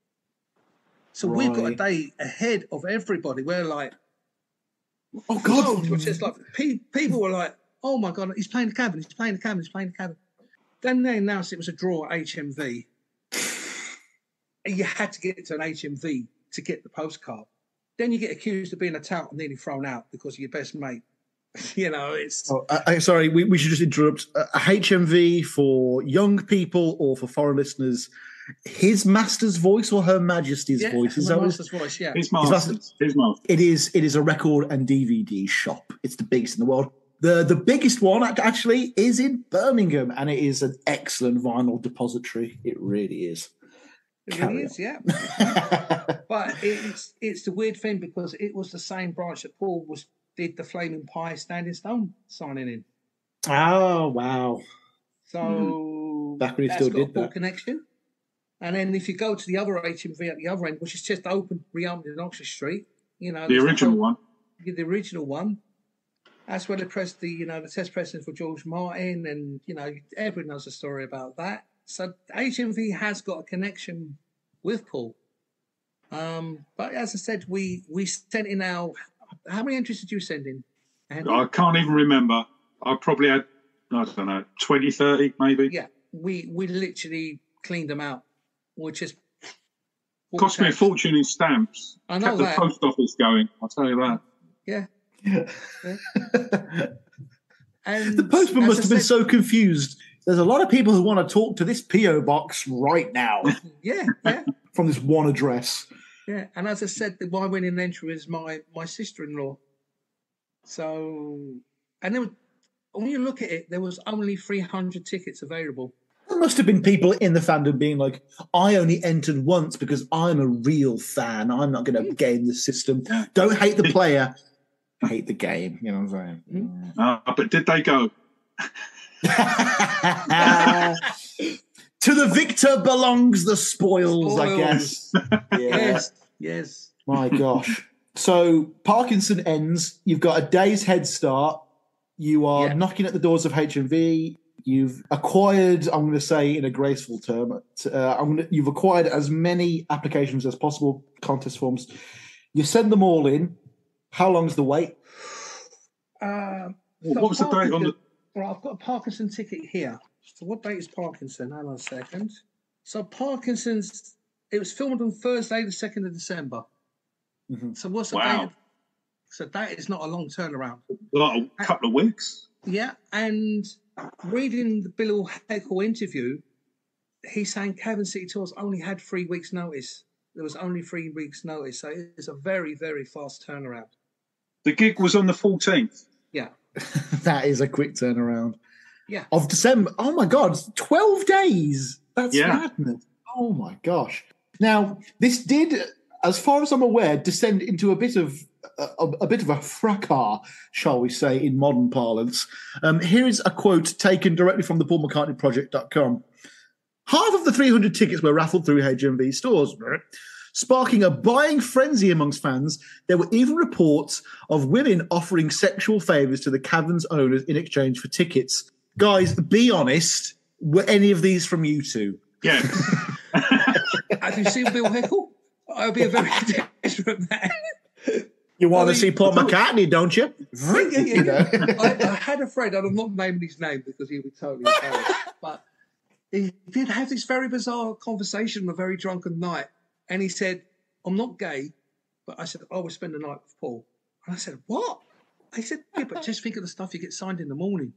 so right. We've got a day ahead of everybody. We're like, oh god, which is like pe- people were like, oh my god, he's playing the Cavern, he's playing the Cavern, he's playing the Cavern. Then they announced it was a draw at H M V. And you had to get to an H M V to get the postcard. Then you get accused of being a tout and nearly thrown out because of your best mate. You know, it's... Oh, I, sorry, we, we should just interrupt. A H M V for young people or for foreign listeners, His Master's Voice or Her Majesty's yeah, Voice? Is that Master's Voice, yeah. His Master's. His Master's. It is, it is a record and D V D shop. It's the biggest in the world. The, the biggest one, actually, is in Birmingham, and it is an excellent vinyl depository. It really is. It Carry really on. Is, yeah. But it's it's the weird thing because it was the same branch that Paul was did the Flaming Pie Standing Stone signing in. Oh wow! So mm. back when he still did got a that connection. And then if you go to the other H M V at the other end, which is just open, reopened in Oxford Street, you know the original the whole, one, the original one. That's where they pressed the you know the test pressing for George Martin, and you know everyone knows the story about that. So H M V has got a connection with Paul. Um, but as I said, we, we sent in our... How many entries did you send in, Andy? I can't even remember. I probably had, I don't know, twenty, thirty maybe. Yeah, we, we literally cleaned them out. Which is... Cost me a fortune in stamps. I know Kept that. the post office going, I'll tell you that. Yeah. yeah. And the postman must have been said, so confused. There's a lot of people who want to talk to this P O box right now. Yeah, yeah. From this one address. Yeah, and as I said, my winning entry is my, my sister-in-law. So, and then when you look at it, there was only three hundred tickets available. There must have been people in the fandom being like, I only entered once because I'm a real fan. I'm not going to game the system. Don't hate the player. Hate the game. You know what I'm saying? Uh, but did they go? To the victor belongs the spoils, spoils. I guess. Yeah. Yes, yes. My gosh. So Parkinson ends. You've got a day's head start. You are yeah. knocking at the doors of H M V. You've acquired, I'm going to say in a graceful term, uh, I'm going to, you've acquired as many applications as possible, contest forms. You send them all in. How long's the wait? Uh, what so was the date on the... Right, I've got a Parkinson ticket here. So what date is Parkinson? Hang on a second. So Parkinson's, it was filmed on Thursday, the second of December. Mm-hmm. So what's the wow. date? So that is not a long turnaround. Like a couple of weeks. Yeah, and reading the Bill Heckle interview, he's saying Cavern City Tours only had three weeks' notice. there was only three weeks' notice, so it's a very, very fast turnaround. The gig was on the fourteenth. Yeah. That is a quick turnaround. Yeah. Of December. Oh, my God. twelve days. That's Yeah. madness. Oh, my gosh. Now, this did, as far as I'm aware, descend into a bit of a, a bit of a fracas, shall we say, in modern parlance. Um, here is a quote taken directly from the Paul McCartney Project dot com. Half of the three hundred tickets were raffled through H M V stores, sparking a buying frenzy amongst fans. There were even reports of women offering sexual favours to the Cavern's owners in exchange for tickets. Guys, be honest, were any of these from you two? Yeah. Have you seen Bill Hickle? I'll be a very desperate man. You want I to mean, see Paul McCartney, don't you? Yeah, yeah, You know? I, I had a friend, and I'm not naming his name because he would totally embarrassed, but he did have this very bizarre conversation on a very drunken night. And he said, I'm not gay, but I said, I will spend the night with Paul. And I said, what? He said, yeah, but just think of the stuff you get signed in the morning.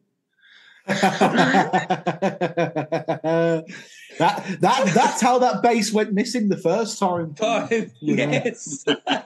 that that that's how that bass went missing the first time. Time, You know? yes.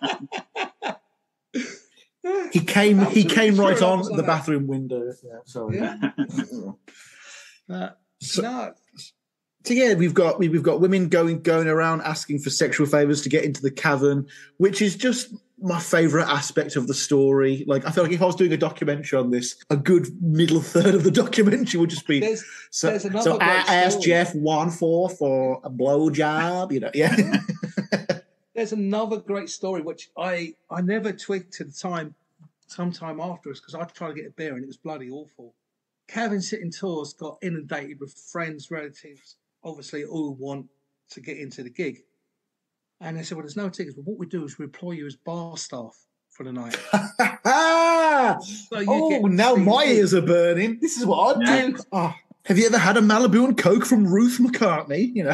He came he Absolutely came right sure I on was on the that. bathroom window. Yeah, sorry. Yeah. Uh, So- no, So yeah, we've got we- we've got women going going around asking for sexual favors to get into the cavern, which is just my favorite aspect of the story. Like, I feel like if I was doing a documentary on this, a good middle third of the documentary would just be there's, so. there's another So I great asked story. Jeff one four for a blowjob. You know, yeah. There's another great story which I I never twigged to the time, sometime afterwards, because I tried to get a beer and it was bloody awful. Cavern Sitting Tours got inundated with friends, relatives, obviously all want to get into the gig. And they said, well, there's no tickets, but what we do is we employ you as bar staff for the night. So you oh, get now to see my the gig. ears are burning. This is what I'd Yeah. do. Oh, have you ever had a Malibu and Coke from Ruth McCartney? You know.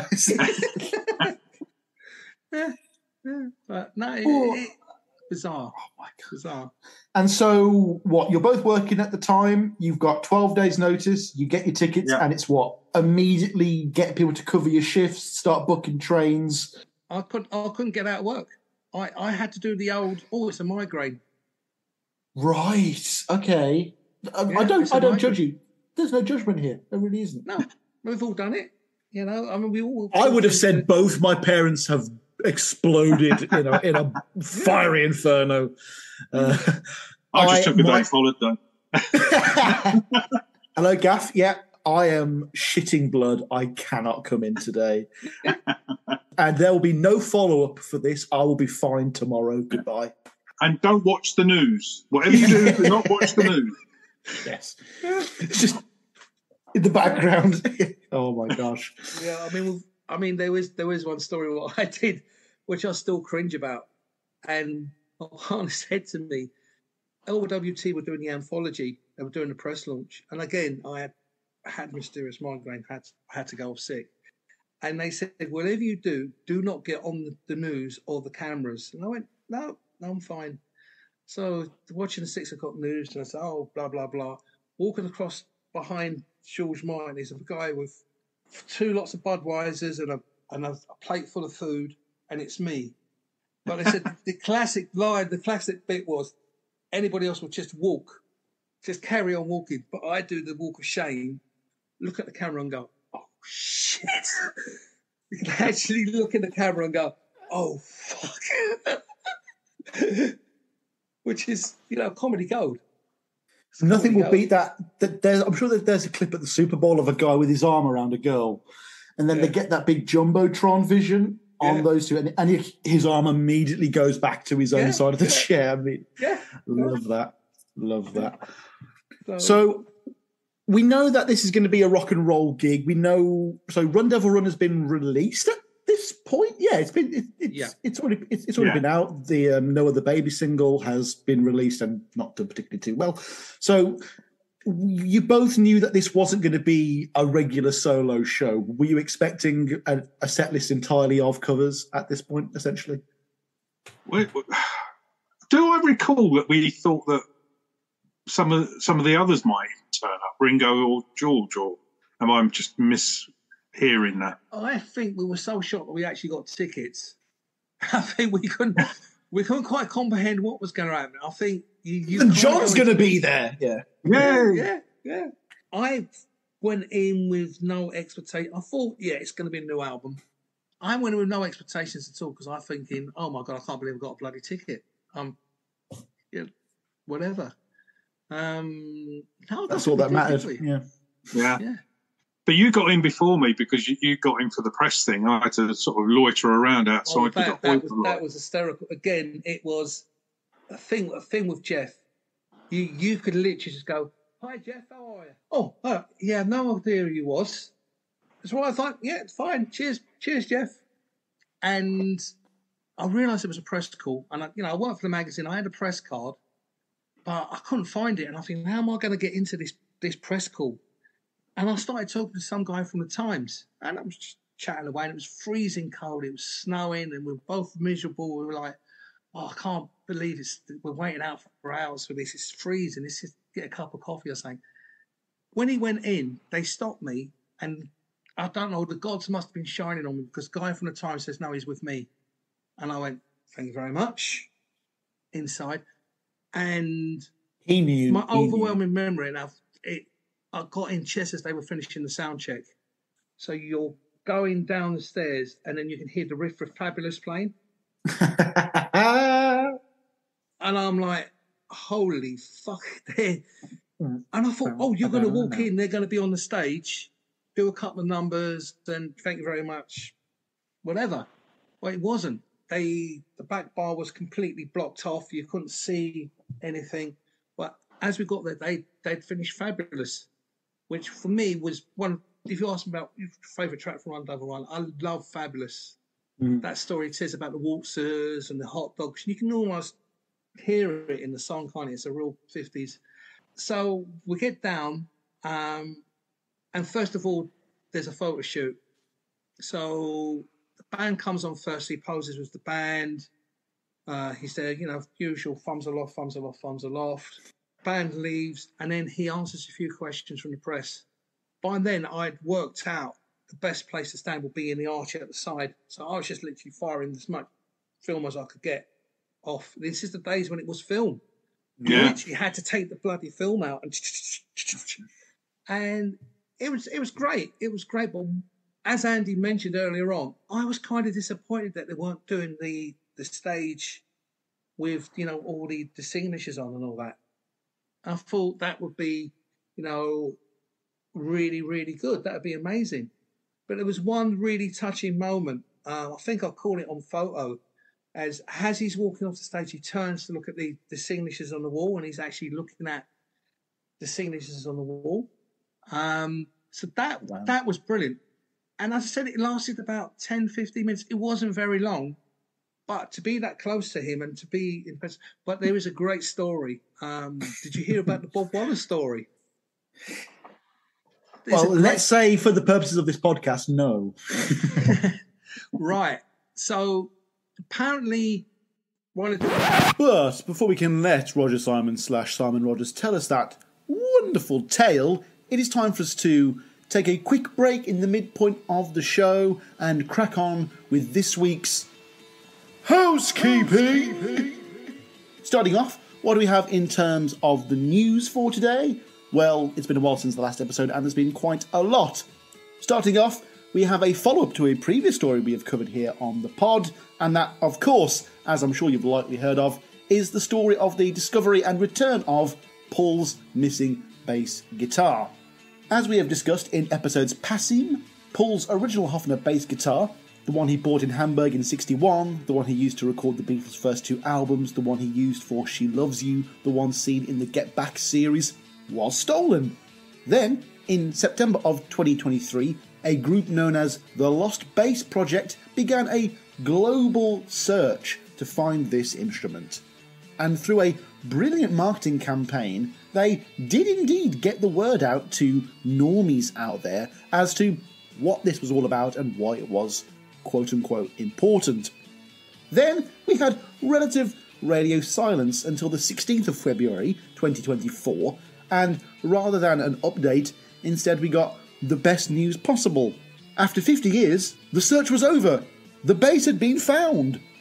Yeah, yeah. But no, it, Oh. it, bizarre. Oh my God. Bizarre. And so, what? You're both working at the time. You've got twelve days' notice. You get your tickets, Yeah. and it's what? Immediately get people to cover your shifts, start booking trains. I couldn't I couldn't get out of work. I, I had to do the old, oh, it's a migraine. Right. Okay. I, Yeah, I don't. it's a I don't migraine. judge you. There's no judgment here. There really isn't. No, we've all done it. You know, I mean, we all. I would have said both my parents have exploded in a in a fiery inferno. Uh, I just I- took a my- day's holiday. Hello, Gaff. Yeah, I am shitting blood. I cannot come in today. And there will be no follow-up for this. I will be fine tomorrow. Goodbye. And don't watch the news. Whatever you do, do not watch the news. Yes. It's just in the background. Oh, my gosh. Yeah, I mean, we've- I mean, there was there was one story what I did, which I still cringe about, and Hannah said to me, L W T were doing the anthology. They were doing the press launch, and again, I had had mysterious migraine. Had had to go off sick. And they said, whatever you do, do not get on the news or the cameras. And I went, no, no, I'm fine. So watching the six o'clock news, and I said, oh, blah, blah, blah. Walking across behind George Martin is a guy with two lots of Budweisers and a, and a, a plate full of food, and it's me. But they said the classic line, the classic bit was, anybody else would just walk, just carry on walking. But I do the walk of shame, look at the camera and go, oh, shit. You can actually look in the camera and go, oh, fuck. Which is, you know, comedy gold. Nothing will Comedy beat that. that there's, I'm sure that there's a clip at the Super Bowl of a guy with his arm around a girl, and then Yeah. they get that big jumbotron vision on Yeah. those two, and, and he, his arm immediately goes back to his own Yeah, side of the yeah. chair. I mean, Yeah. love that. Love that. So, So we know that this is going to be a rock and roll gig. We know. So Run Devil Run has been released at this point. Yeah, it's been. It, it's Yeah. it's already it's, it's already Yeah. been out. The um, No Other Baby single has been released and not done particularly too well. So you both knew that this wasn't going to be a regular solo show. Were you expecting a, a set list entirely of covers at this point, essentially? Wait, wait. Do I recall that we thought that some of some of the others might turn up, Ringo or George, or am I just mishearing that? I think we were so shocked that we actually got tickets I think we couldn't we couldn't quite comprehend what was going to happen. I think you, you and John's going to be there. Yeah. Yeah, yeah, yeah. I went in with no expectation. I thought, yeah, it's going to be a new album. I went in with no expectations at all because I'm thinking, oh my God, I can't believe I got a bloody ticket. Um, yeah, whatever. Um, no, That's all that mattered. Yeah. yeah. Yeah. But you got in before me because you, you got in for the press thing. I had to sort of loiter around outside. Oh, that, that, was, that was hysterical. Again, it was a thing. A thing with Jeff. You you could literally just go, "Hi Jeff, how are you?" Oh, uh, yeah, no idea who you was. That's why I thought, yeah, it's fine. Cheers, cheers, Jeff. And I realised it was a press call, and I, you know, I worked for the magazine. I had a press card, but I couldn't find it, and I think, how am I going to get into this this press call? And I started talking to some guy from the Times, and I was just chatting away, and it was freezing cold, it was snowing, and we were both miserable. We were like, oh, I can't believe it's, we're waiting out for hours for this. It's freezing. Let's just get a cup of coffee or something. When he went in, they stopped me, and I don't know, the gods must have been shining on me because the guy from the Times says, no, he's with me. And I went, thank you very much, inside. And he knew my he overwhelming knew. memory, and I've, it, I got in just as they were finishing the sound check. So you're going down the stairs, and then you can hear the riff of Fabulous playing. And I'm like, holy fuck. And I thought, oh, you're going to walk in, they're going to be on the stage, do a couple of numbers, then thank you very much, whatever. Well, it wasn't. They, the back bar was completely blocked off. You couldn't see anything. But as we got there, they, they'd finished Fabulous, which for me was one. If you ask me about your favourite track from Run Double Run, I love Fabulous. Mm. That story it says about the waltzers and the hot dogs. You can almost hear it in the song, can't you? It's a real fifties. So we get down, um, and first of all, there's a photo shoot. So the band comes on first. He poses with the band. Uh, he's there, you know, usual thumbs aloft, thumbs aloft, thumbs aloft. Band leaves, and then he answers a few questions from the press. By then, I'd worked out the best place to stand would be in the arch at the side. So I was just literally firing as much film as I could get off. This is the days when it was film. Yeah. You literally had to take the bloody film out, and and it was it was great. It was great, but as Andy mentioned earlier on, I was kind of disappointed that they weren't doing the the stage with, you know, all the, the signatures on and all that. I thought that would be, you know, really, really good. That would be amazing. But there was one really touching moment. Uh, I think I'll call it on photo. As, as he's walking off the stage, he turns to look at the, the signatures on the wall, and he's actually looking at the signatures on the wall. Um, so that wow. that was brilliant. And as I said, it lasted about ten, fifteen minutes. It wasn't very long. But to be that close to him and to be impressed. But there is a great story. Um, did you hear about the Bob Wallace story? There's well, great... let's say for the purposes of this podcast, no. Right. So apparently one of the... But before we can let Roger Simon slash Simon Rogers tell us that wonderful tale, it is time for us to take a quick break in the midpoint of the show and crack on with this week's Housekeeping. Housekeeping. Starting off, what do we have in terms of the news for today? Well, it's been a while since the last episode, and there's been quite a lot. Starting off, we have a follow-up to a previous story we have covered here on the pod, and that, of course, as I'm sure you've likely heard of, is the story of the discovery and return of Paul's missing bass guitar. As we have discussed in episodes passing, Paul's original Hofner bass guitar, the one he bought in Hamburg in sixty-one, the one he used to record the Beatles' first two albums, the one he used for She Loves You, the one seen in the Get Back series, was stolen. Then, in September of twenty twenty-three, a group known as the Lost Bass Project began a global search to find this instrument. And through a brilliant marketing campaign, they did indeed get the word out to normies out there as to what this was all about and why it was quote-unquote important. Then we had relative radio silence until the sixteenth of February twenty twenty-four, and rather than an update, instead we got the best news possible. After fifty years, the search was over. The bass had been found.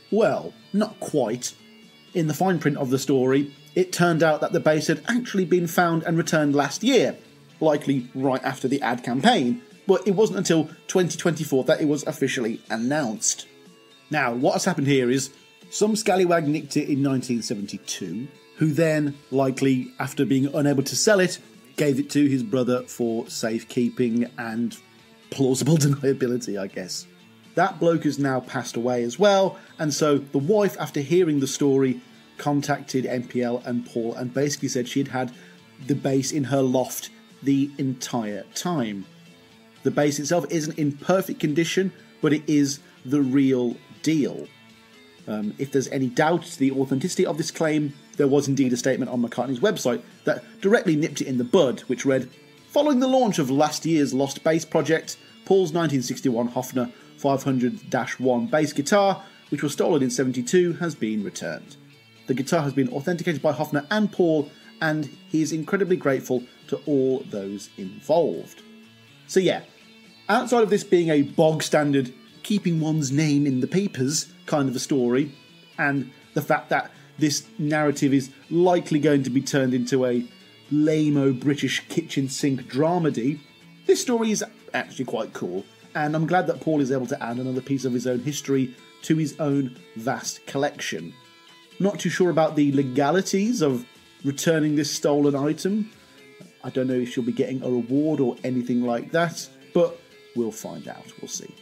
Well, not quite. In the fine print of the story, it turned out that the bass had actually been found and returned last year, likely right after the ad campaign, but it wasn't until twenty twenty-four that it was officially announced. Now, what has happened here is some scallywag nicked it in nineteen seventy-two, who then, likely after being unable to sell it, gave it to his brother for safekeeping and plausible deniability, I guess. That bloke has now passed away as well, and so the wife, after hearing the story, contacted N P L and Paul and basically said she'd had the bass in her loft the entire time. The bass itself isn't in perfect condition, but it is the real deal. Um, if there's any doubt to the authenticity of this claim, there was indeed a statement on McCartney's website that directly nipped it in the bud, which read, "Following the launch of last year's Lost Bass project, Paul's nineteen sixty-one Hofner five hundred dash one bass guitar, which was stolen in seventy-two, has been returned. The guitar has been authenticated by Hofner and Paul, and he is incredibly grateful to all those involved." So yeah, outside of this being a bog standard keeping one's name in the papers kind of a story, and the fact that this narrative is likely going to be turned into a lame-o British kitchen sink dramedy, this story is actually quite cool, and I'm glad that Paul is able to add another piece of his own history to his own vast collection. Not too sure about the legalities of returning this stolen item. I don't know if she'll be getting a reward or anything like that, but we'll find out, we'll see.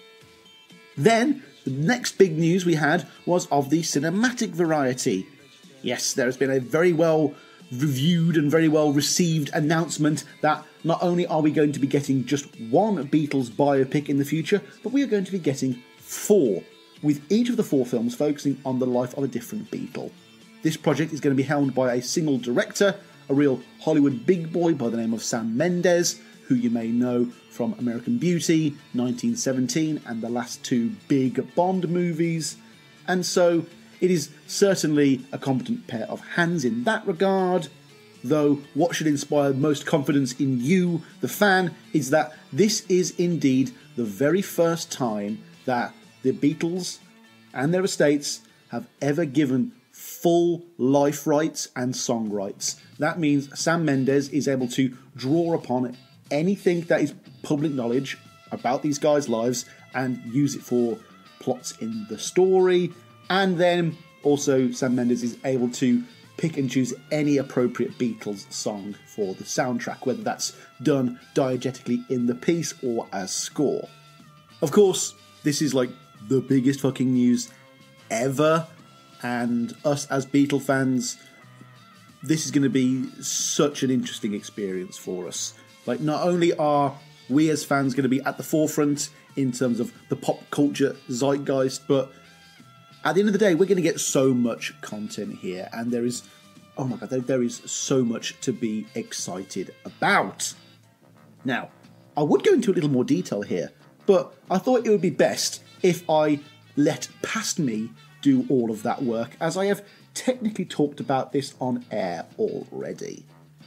Then, the next big news we had was of the cinematic variety. Yes, there has been a very well reviewed and very well received announcement that not only are we going to be getting just one Beatles biopic in the future, but we are going to be getting four, with each of the four films focusing on the life of a different Beatle. This project is going to be helmed by a single director, a real Hollywood big boy by the name of Sam Mendes, who you may know from American Beauty, nineteen seventeen, and the last two big Bond movies, and so it is certainly a competent pair of hands in that regard, though what should inspire most confidence in you, the fan, is that this is indeed the very first time that the Beatles and their estates have ever given full life rights and song rights. That means Sam Mendes is able to draw upon anything that is public knowledge about these guys' lives and use it for plots in the story, and then also Sam Mendes is able to pick and choose any appropriate Beatles song for the soundtrack, whether that's done diegetically in the piece or as score. Of course, this is like the biggest fucking news ever, and us as Beatle fans, this is going to be such an interesting experience for us. Like, not only are we as fans going to be at the forefront in terms of the pop culture zeitgeist, but at the end of the day, we're going to get so much content here, and there is, oh my god, there, there is so much to be excited about. Now, I would go into a little more detail here, but I thought it would be best if I let Past Me do all of that work, as I have technically talked about this on air already.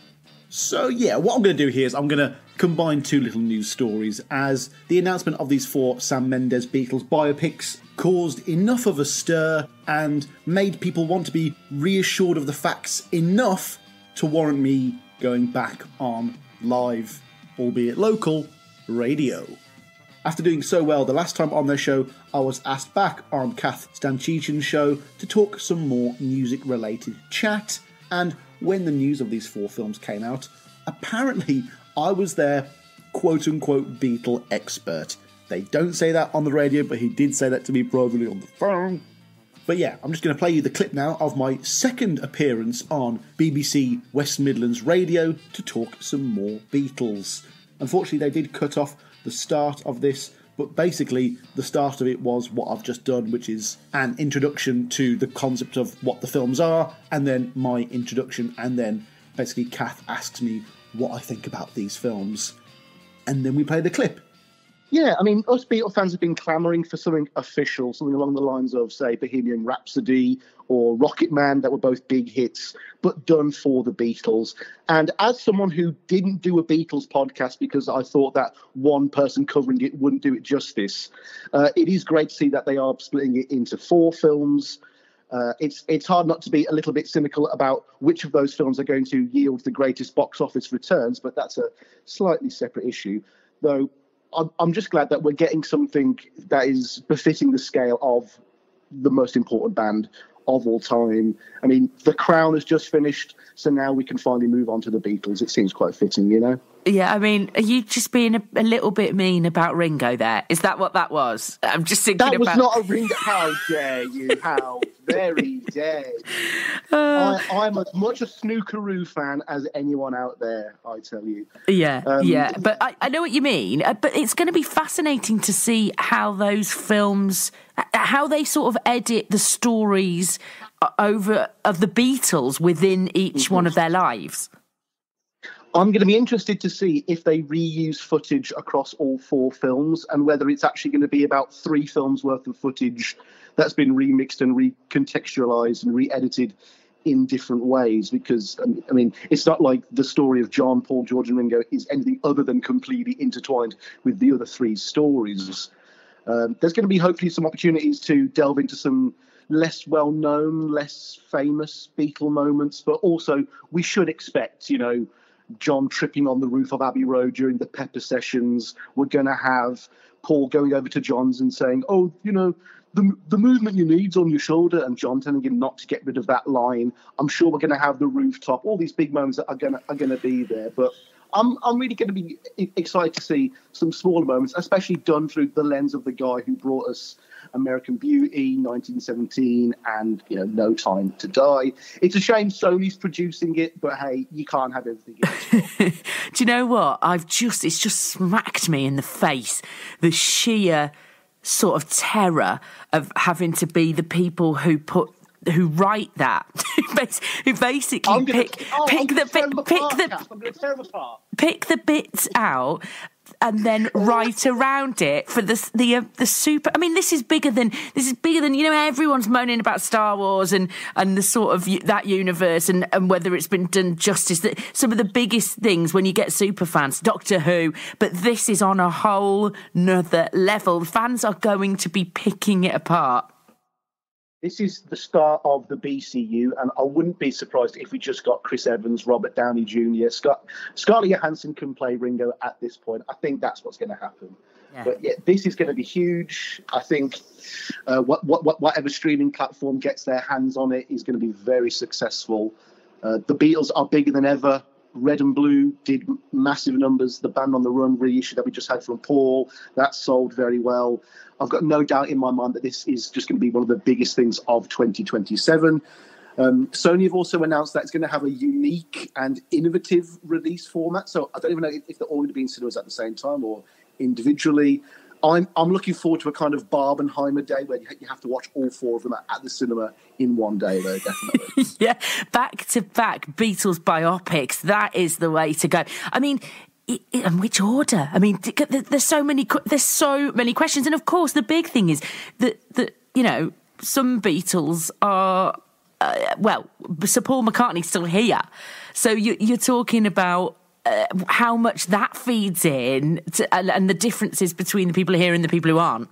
So yeah, what I'm going to do here is I'm going to combine two little news stories, as the announcement of these four Sam Mendes Beatles biopics caused enough of a stir and made people want to be reassured of the facts enough to warrant me going back on live, albeit local, radio. After doing so well the last time on their show, I was asked back on Kath Stanchichen's show to talk some more music-related chat, and when the news of these four films came out, apparently I was their quote-unquote Beatle expert. They don't say that on the radio, but he did say that to me privately on the phone. But yeah, I'm just going to play you the clip now of my second appearance on B B C West Midlands Radio to talk some more Beatles. Unfortunately, they did cut off the start of this, but basically the start of it was what I've just done, which is an introduction to the concept of what the films are, and then my introduction, and then basically Kath asks me what I think about these films, and then we play the clip. Yeah, I mean, us Beatle fans have been clamouring for something official, something along the lines of, say, Bohemian Rhapsody or Rocket Man, that were both big hits, but done for the Beatles. And as someone who didn't do a Beatles podcast because I thought that one person covering it wouldn't do it justice, uh, it is great to see that they are splitting it into four films. Uh, it's it's hard not to be a little bit cynical about which of those films are going to yield the greatest box office returns, but that's a slightly separate issue. Though I'm, I'm just glad that we're getting something that is befitting the scale of the most important band of all time. I mean, The Crown has just finished, so now we can finally move on to the Beatles. It seems quite fitting, you know? Yeah, I mean, are you just being a, a little bit mean about Ringo there? Is that what that was? I'm just thinking that about... That was not a Ringo. How dare you? How very dare you. Uh, I, I'm as much a Snookeroo fan as anyone out there, I tell you. Yeah, um, yeah. But I, I know what you mean. But it's going to be fascinating to see how those films, how they sort of edit the stories over of the Beatles within each mm-hmm. one of their lives. I'm going to be interested to see if they reuse footage across all four films and whether it's actually going to be about three films worth of footage that's been remixed and recontextualized and re-edited in different ways. Because, I mean, it's not like the story of John, Paul, George and Ringo is anything other than completely intertwined with the other three stories. Um, there's going to be hopefully some opportunities to delve into some less well-known, less famous Beatle moments, but also we should expect, you know, John tripping on the roof of Abbey Road during the Pepper sessions. We're going to have Paul going over to John's and saying, oh, you know, the the movement you need's on your shoulder, and John telling him not to get rid of that line. I'm sure we're going to have the rooftop. All these big moments that are going to are going to be there. But I'm I'm really going to be excited to see some smaller moments, especially done through the lens of the guy who brought us American Beauty, nineteen seventeen, and, you know, No Time to Die. It's a shame Sony's producing it, but hey, you can't have everything else. Do you know what? I've just it's just smacked me in the face, the sheer sort of terror of having to be the people who put who write that, who basically gonna, pick oh, pick the bit, pick the I'm gonna tear them apart. pick the bits out and then write around it for the the uh, the super. I mean, this is bigger than this is bigger than you know. Everyone's moaning about Star Wars and and the sort of that universe and and whether it's been done justice. That some of the biggest things when you get super fans, Doctor Who, but this is on a whole nother level. Fans are going to be picking it apart. This is the start of the B C U, and I wouldn't be surprised if we just got Chris Evans, Robert Downey Junior Scott, Scarlett Johansson can play Ringo at this point. I think that's what's going to happen. Yeah. But yeah, this is going to be huge. I think uh, what, what, whatever streaming platform gets their hands on it is going to be very successful. Uh, the Beatles are bigger than ever. Red and Blue did massive numbers. The Band on the Run reissue that we just had from Paul, that sold very well. I've got no doubt in my mind that this is just going to be one of the biggest things of twenty twenty-seven. Um, Sony have also announced that it's going to have a unique and innovative release format. So I don't even know if they're all going to be in cinemas at the same time or individually. I'm I'm looking forward to a kind of Barbenheimer day where you have to watch all four of them at the cinema in one day, though, definitely. Yeah, back to back Beatles biopics. That is the way to go. I mean, in which order? I mean, there's so many there's so many questions, and of course, the big thing is that that you know some Beatles are uh, well, Sir Paul McCartney's still here, so you, you're talking about. Uh, how much that feeds in to, and, and the differences between the people here and the people who aren't.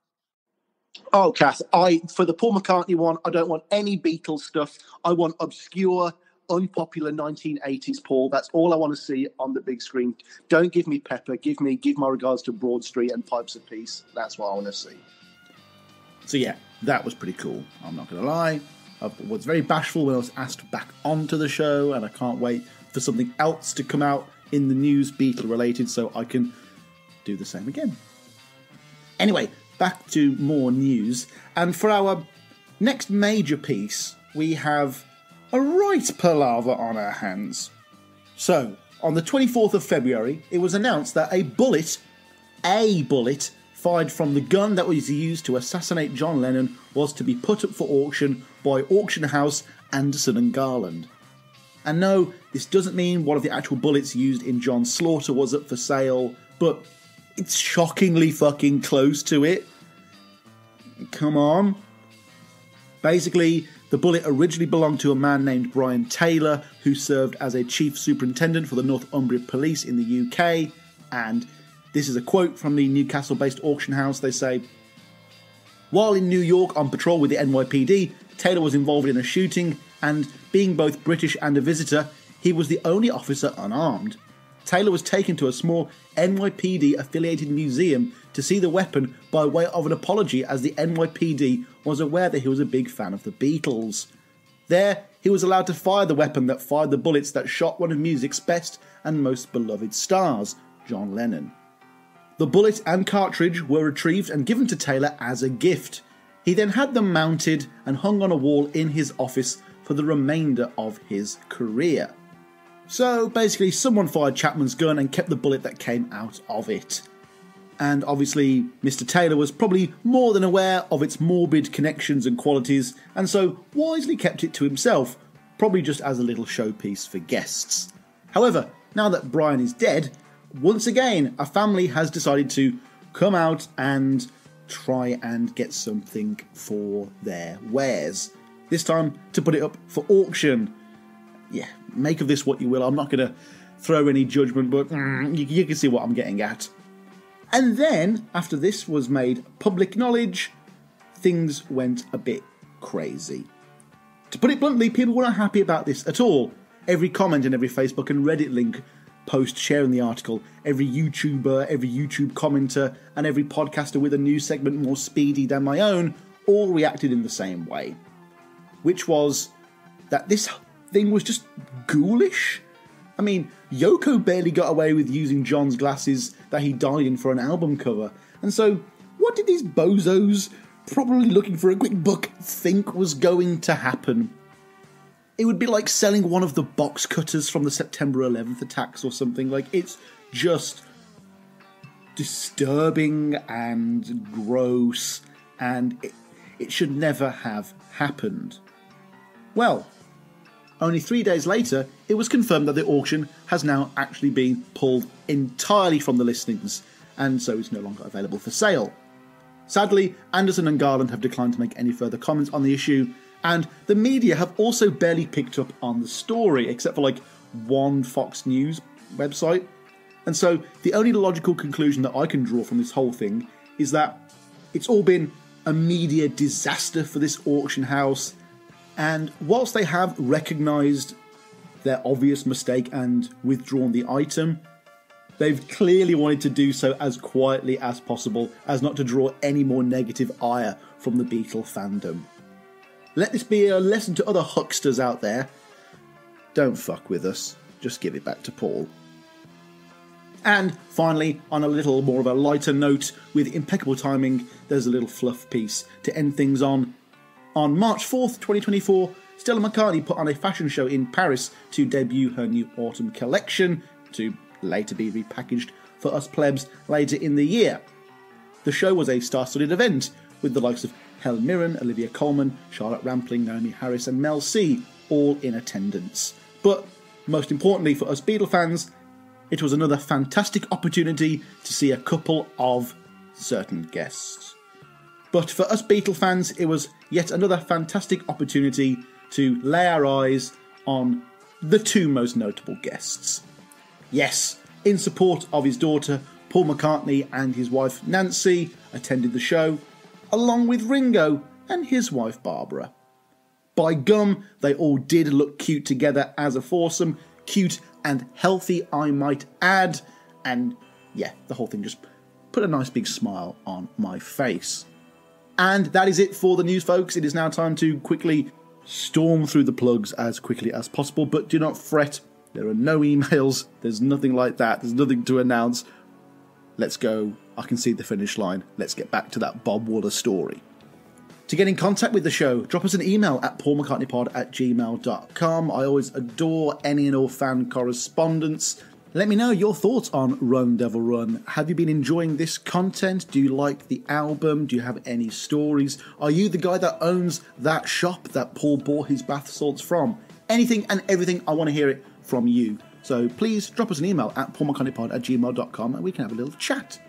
Oh, Kath, I for the Paul McCartney one, I don't want any Beatles stuff. I want obscure, unpopular nineteen eighties Paul. That's all I want to see on the big screen. Don't give me Pepper. Give me give my regards to Broad Street and Pipes of Peace. That's what I want to see. So yeah, that was pretty cool. I'm not going to lie. I was very bashful when I was asked back onto the show, and I can't wait for something else to come out in the news Beatle related so I can do the same again. Anyway, back to more news, and for our next major piece we have a right palaver on our hands. So, on the twenty-fourth of February it was announced that a bullet, a bullet fired from the gun that was used to assassinate John Lennon was to be put up for auction by auction house Anderson and Garland. And no, this doesn't mean one of the actual bullets used in John's slaughter was up for sale, but it's shockingly fucking close to it. Come on. Basically, the bullet originally belonged to a man named Brian Taylor, who served as a chief superintendent for the Northumbria Police in the U K. And this is a quote from the Newcastle-based auction house. They say, "While in New York on patrol with the N Y P D, Taylor was involved in a shooting, and being both British and a visitor, he was the only officer unarmed. Taylor was taken to a small N Y P D-affiliated museum to see the weapon by way of an apology, as the N Y P D was aware that he was a big fan of the Beatles. There, he was allowed to fire the weapon that fired the bullets that shot one of music's best and most beloved stars, John Lennon. The bullet and cartridge were retrieved and given to Taylor as a gift. He then had them mounted and hung on a wall in his office for the remainder of his career." So basically, someone fired Chapman's gun and kept the bullet that came out of it. And obviously, Mister Taylor was probably more than aware of its morbid connections and qualities, and so wisely kept it to himself, probably just as a little showpiece for guests. However, now that Brian is dead, once again, a family has decided to come out and try and get something for their wares. This time, to put it up for auction. Yeah, make of this what you will. I'm not going to throw any judgment, but mm, you, you can see what I'm getting at. And then, after this was made public knowledge, things went a bit crazy. To put it bluntly, people were not happy about this at all. Every comment and every Facebook and Reddit link post sharing the article, every YouTuber, every YouTube commenter, and every podcaster with a news segment more speedy than my own all reacted in the same way. Which was that this thing was just ghoulish. I mean, Yoko barely got away with using John's glasses that he died in for an album cover. And so, what did these bozos, probably looking for a quick buck, think was going to happen? It would be like selling one of the box cutters from the September eleventh attacks or something. Like, it's just disturbing and gross, and it, it should never have happened. Well, only three days later, it was confirmed that the auction has now actually been pulled entirely from the listings, and so it's no longer available for sale. Sadly, Anderson and Garland have declined to make any further comments on the issue, and the media have also barely picked up on the story, except for like one Fox News website. And so the only logical conclusion that I can draw from this whole thing is that it's all been a media disaster for this auction house. And whilst they have recognised their obvious mistake and withdrawn the item, they've clearly wanted to do so as quietly as possible, as not to draw any more negative ire from the Beatle fandom. Let this be a lesson to other hucksters out there. Don't fuck with us. Just give it back to Paul. And finally, on a little more of a lighter note, with impeccable timing, there's a little fluff piece to end things on. On March fourth, twenty twenty-four, Stella McCartney put on a fashion show in Paris to debut her new autumn collection, to later be repackaged for us plebs later in the year. The show was a star-studded event, with the likes of Helen Mirren, Olivia Colman, Charlotte Rampling, Naomi Harris and Mel C all in attendance. But most importantly for us Beatle fans, it was another fantastic opportunity to see a couple of certain guests. But for us Beatle fans, it was yet another fantastic opportunity to lay our eyes on the two most notable guests. Yes, in support of his daughter, Paul McCartney and his wife Nancy attended the show, along with Ringo and his wife Barbara. By gum, they all did look cute together as a foursome, cute and healthy I might add, and yeah, the whole thing just put a nice big smile on my face. And that is it for the news, folks. It is now time to quickly storm through the plugs as quickly as possible, but do not fret. There are no emails. There's nothing like that. There's nothing to announce. Let's go. I can see the finish line. Let's get back to that Bob Waller story. To get in contact with the show, drop us an email at paulmccartneypod at gmail dot com. I always adore any and all fan correspondence. Let me know your thoughts on Run Devil Run. Have you been enjoying this content? Do you like the album? Do you have any stories? Are you the guy that owns that shop that Paul bought his bath salts from? Anything and everything, I want to hear it from you. So please drop us an email at paulmccartneypod at gmail dot com and we can have a little chat.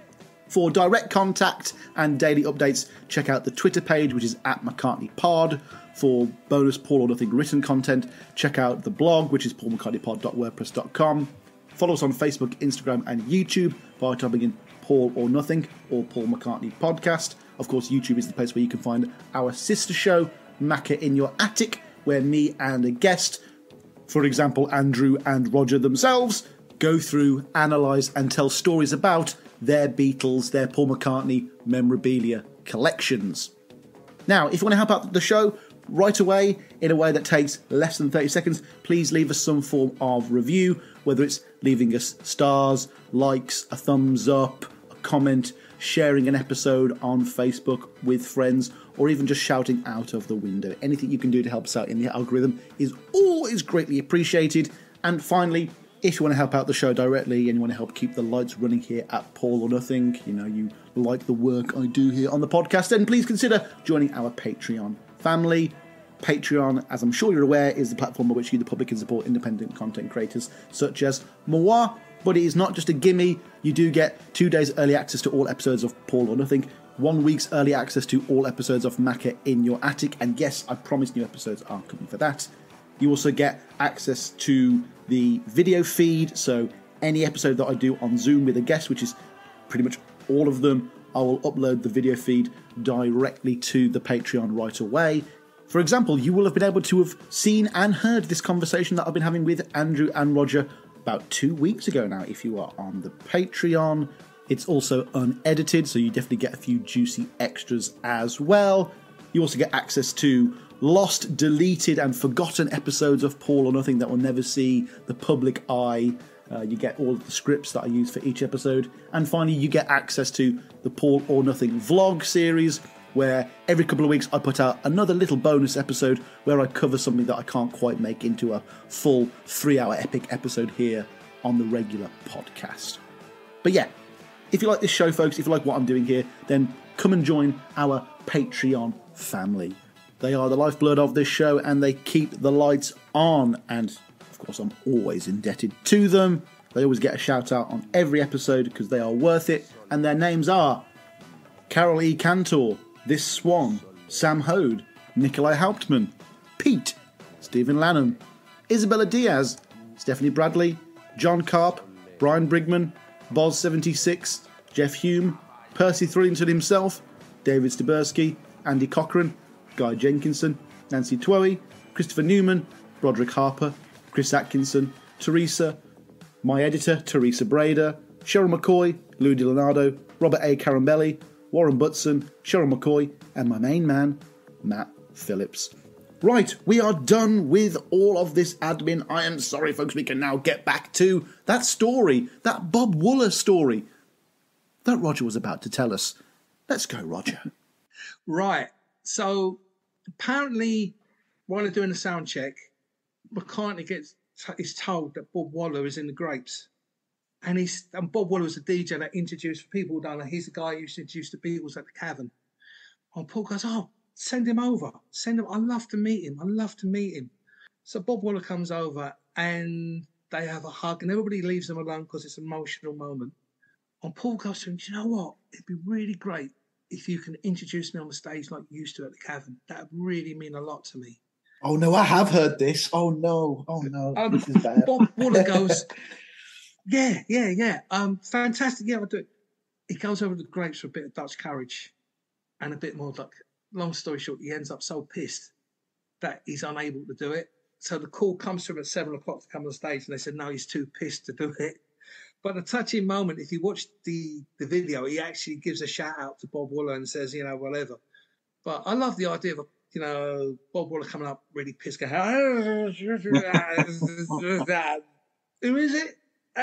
For direct contact and daily updates, check out the Twitter page, which is at McCartney Pod. For bonus Paul or Nothing written content, check out the blog, which is paul mccartney pod dot wordpress dot com. Follow us on Facebook, Instagram, and YouTube by typing in Paul or Nothing or Paul McCartney Podcast. Of course, YouTube is the place where you can find our sister show, Macca in Your Attic, where me and a guest, for example, Andrew and Roger themselves, go through, analyse, and tell stories about their Beatles, their Paul McCartney memorabilia collections. Now, if you want to help out the show right away in a way that takes less than thirty seconds, please leave us some form of review, whether it's leaving us stars, likes, a thumbs up, a comment, sharing an episode on Facebook with friends, or even just shouting out of the window. Anything you can do to help us out in the algorithm is always greatly appreciated. And finally, if you want to help out the show directly and you want to help keep the lights running here at Paul or Nothing, you know, you like the work I do here on the podcast, then please consider joining our Patreon family. Patreon, as I'm sure you're aware, is the platform by which you, the public, can support independent content creators such as moi. But it is not just a gimme. You do get two days early access to all episodes of Paul or Nothing, one week's early access to all episodes of Macca in Your Attic, and yes, I promise new episodes are coming for that. You also get access to the video feed, so any episode that I do on Zoom with a guest, which is pretty much all of them, I will upload the video feed directly to the Patreon right away. For example, you will have been able to have seen and heard this conversation that I've been having with Andrew and Roger about two weeks ago now if you are on the Patreon. It's also unedited, so you definitely get a few juicy extras as well. You also get access to lost, deleted and forgotten episodes of Paul or Nothing that will never see the public eye. Uh, you get all of the scripts that I use for each episode. And finally, you get access to the Paul or Nothing vlog series, where every couple of weeks I put out another little bonus episode where I cover something that I can't quite make into a full three-hour epic episode here on the regular podcast. But yeah, if you like this show, folks, if you like what I'm doing here, then come and join our Patreon family. They are the lifeblood of this show, and they keep the lights on, and of course I'm always indebted to them. They always get a shout out on every episode because they are worth it, and their names are Carol E. Cantor, This Swan, Sam Hode, Nikolai Hauptmann, Pete, Stephen Lanham, Isabella Diaz, Stephanie Bradley, John Karp, Brian Brigman, Boz seventy-six, Jeff Hume, Percy Thorrington himself, David Stabersky, Andy Cochran, Guy Jenkinson, Nancy Twoey, Christopher Newman, Broderick Harper, Chris Atkinson, Teresa, my editor, Teresa Brader, Cheryl McCoy, Lou DiLeonardo, Robert A. Carambelli, Warren Butson, Cheryl McCoy, and my main man, Matt Phillips. Right, we are done with all of this admin. I am sorry, folks, we can now get back to that story, that Bob Wooler story that Roger was about to tell us. Let's go, Roger. Right, so apparently while they're doing a sound check, McCartney gets is told that Bob Wooler is in the Grapes. And he's and Bob Wooler was a D J that introduced people who don't know. He's the guy who used to introduce the Beatles at the Cavern. And Paul goes, oh, send him over. Send him. I'd love to meet him. I'd love to meet him. So Bob Wooler comes over and they have a hug and everybody leaves them alone because it's an emotional moment. And Paul goes to him, do you know what? It'd be really great if you can introduce me on the stage like you used to at the Cavern. That would really mean a lot to me. Oh, no, I have heard this. Oh, no. Oh, no. Um, this is bad. Bob Wooler goes, yeah, yeah, yeah. Um, fantastic. Yeah, I'll do it. He goes over to the Grapes for a bit of Dutch courage and a bit more luck. Long story short, he ends up so pissed that he's unable to do it. So the call comes to him at seven o'clock to come on the stage, and they said, no, he's too pissed to do it. But the touching moment, if you watch the, the video, he actually gives a shout out to Bob Wooler and says, you know, whatever. But I love the idea of, you know, Bob Wooler coming up really pissed, going, who is it?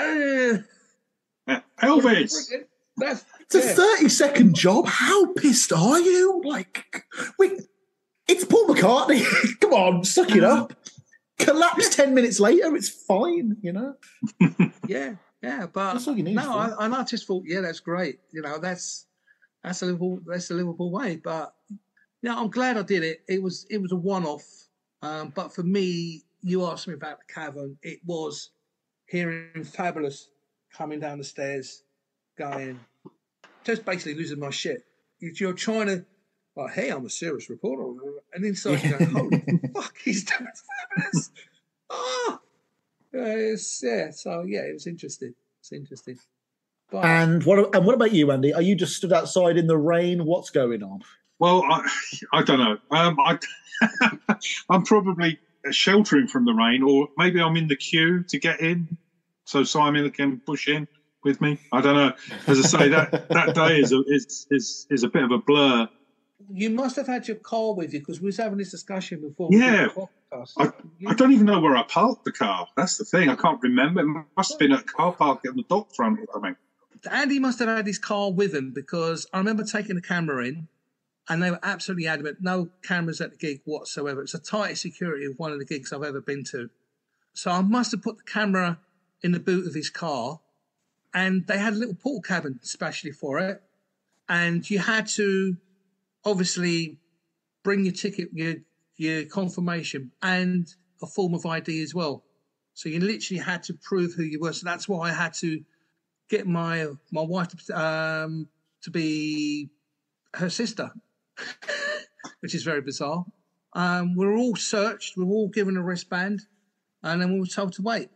Uh, Elvis. That's, it's a yeah. thirty second job. How pissed are you? Like, wait, it's Paul McCartney. Come on, suck it up. Collapse ten minutes later, it's fine, you know? Yeah, yeah, but that's all you need. No, I, and I just thought, yeah, that's great. You know, that's that's a Liverpool, that's the Liverpool way. But yeah, I'm glad I did it. It was it was a one off. Um, but for me, you asked me about the Cavern. It was hearing Fabulous coming down the stairs, going, just basically losing my shit. You're trying to, like, hey, I'm a serious reporter, and inside you go, holy fuck, he's doing fabulous. Oh, it's, yeah. So yeah, it was interesting. It's interesting. But, and what and what about you, Andy? Are you just stood outside in the rain? What's going on? Well, I, I don't know. Um, I, I'm probably sheltering from the rain, or maybe I'm in the queue to get in, so Simon can push in with me. I don't know. As I say, that, that day is a, is, is is a bit of a blur. You must have had your car with you, because we was having this discussion before. Yeah. I, you, I don't even know where I parked the car. That's the thing. I can't remember. It must have been at a car park at the dock front or something. Andy must have had his car with him, because I remember taking the camera in, and they were absolutely adamant, no cameras at the gig whatsoever. It's the tightest security of one of the gigs I've ever been to. So I must have put the camera in the boot of his car, and they had a little portal cabin especially for it. And you had to obviously bring your ticket, your, your confirmation, and a form of I D as well. So you literally had to prove who you were. So that's why I had to get my my wife to, um, to be her sister, which is very bizarre. Um, we were all searched, we were all given a wristband, and then we were told to wait.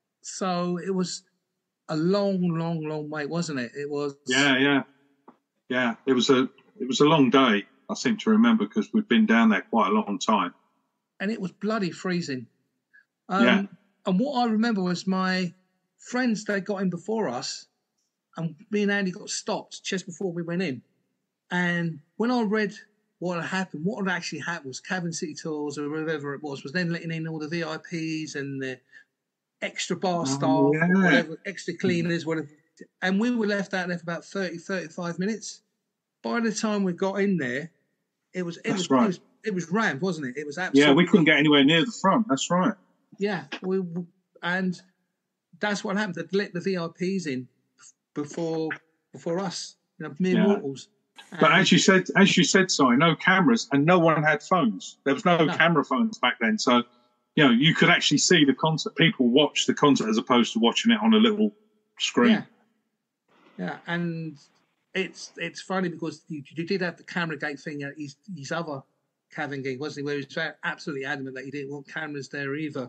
So it was a long, long, long wait, wasn't it? It was. Yeah, yeah, yeah. It was a it was a long day. I seem to remember, because we'd been down there quite a long time. And it was bloody freezing. Um, yeah. And what I remember was my friends, they got in before us, and me and Andy got stopped just before we went in. And when I read what had happened, what had actually happened was Cavern City Tours, or whoever it was, was then letting in all the V I Ps and the extra bar staff, oh, yeah. or whatever, extra cleaners, whatever. And we were left out there for about thirty, thirty-five minutes. By the time we got in there, it was it That's was, right. it was it was rammed, wasn't it? It was absolutely. Yeah, we couldn't get anywhere near the front. That's right. Yeah, we and that's what happened. They let the V I Ps in before before us, you know, mere Yeah. mortals. But And as you said, as you said, sorry, no cameras, and no one had phones. There was no, No. camera phones back then, so you know you could actually see the concert. People watch the concert as opposed to watching it on a little screen. yeah, yeah, and it's it's funny because you, you did have the camera gate thing at his his other Cavern gig, wasn't he? Where he was very, absolutely adamant that he didn't want cameras there either.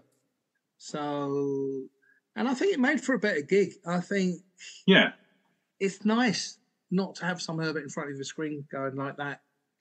So, and I think it made for a better gig. I think Yeah, it's nice not to have some Herbert in front of the screen going like that.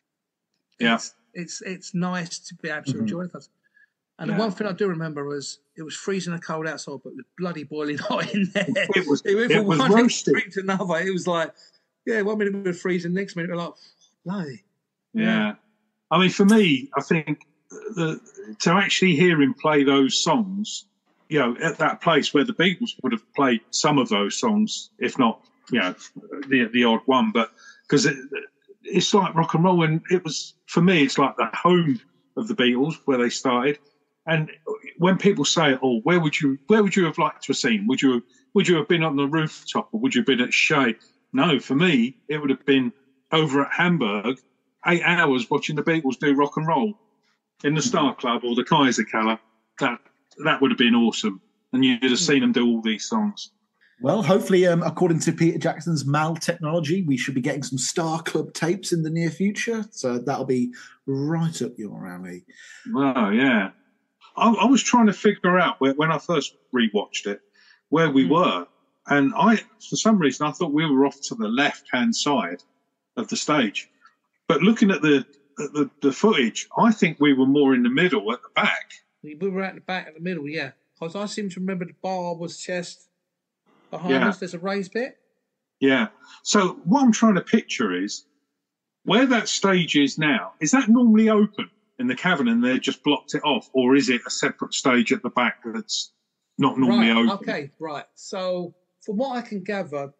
yeah. It's it's, it's nice to be able to Mhm. enjoy it. And Yeah. the one thing I do remember was it was freezing and cold outside, but it was bloody boiling hot in there. It was- It went it from was one roasting. extreme to another. It was like, yeah, one minute we were freezing, next minute we we're like, bloody. Yeah. I mean, for me, I think the, to actually hear him play those songs, you know, at that place where the Beatles would have played some of those songs, if not, you know, the the odd one, but because it, it's like rock and roll, and it was, for me, it's like the home of the Beatles where they started. And when people say, "Oh, where would you where would you have liked to have seen? Would you would you have been on the rooftop, or would you have been at Shea?" No, for me, it would have been over at Hamburg, eight hours watching the Beatles do rock and roll in the Star Club or the Kaiser Keller. That that would have been awesome, and you'd have seen them do all these songs. Well, hopefully, um, according to Peter Jackson's Mal technology, we should be getting some Star Club tapes in the near future. So that'll be right up your alley. Wow, yeah. I, I was trying to figure out where, when I first rewatched it, where we Mm. were, and I, for some reason, I thought we were off to the left-hand side of the stage. But looking at the, at the the footage, I think we were more in the middle, at the back. We were at the back at the middle, yeah. Because I seem to remember the bar was just behind Yeah. us. There's a raised bit. Yeah. So what I'm trying to picture is where that stage is now. Is that normally open in the Cavern, and they just blocked it off, or is it a separate stage at the back that's not normally right, open? okay, right. So from what I can gather,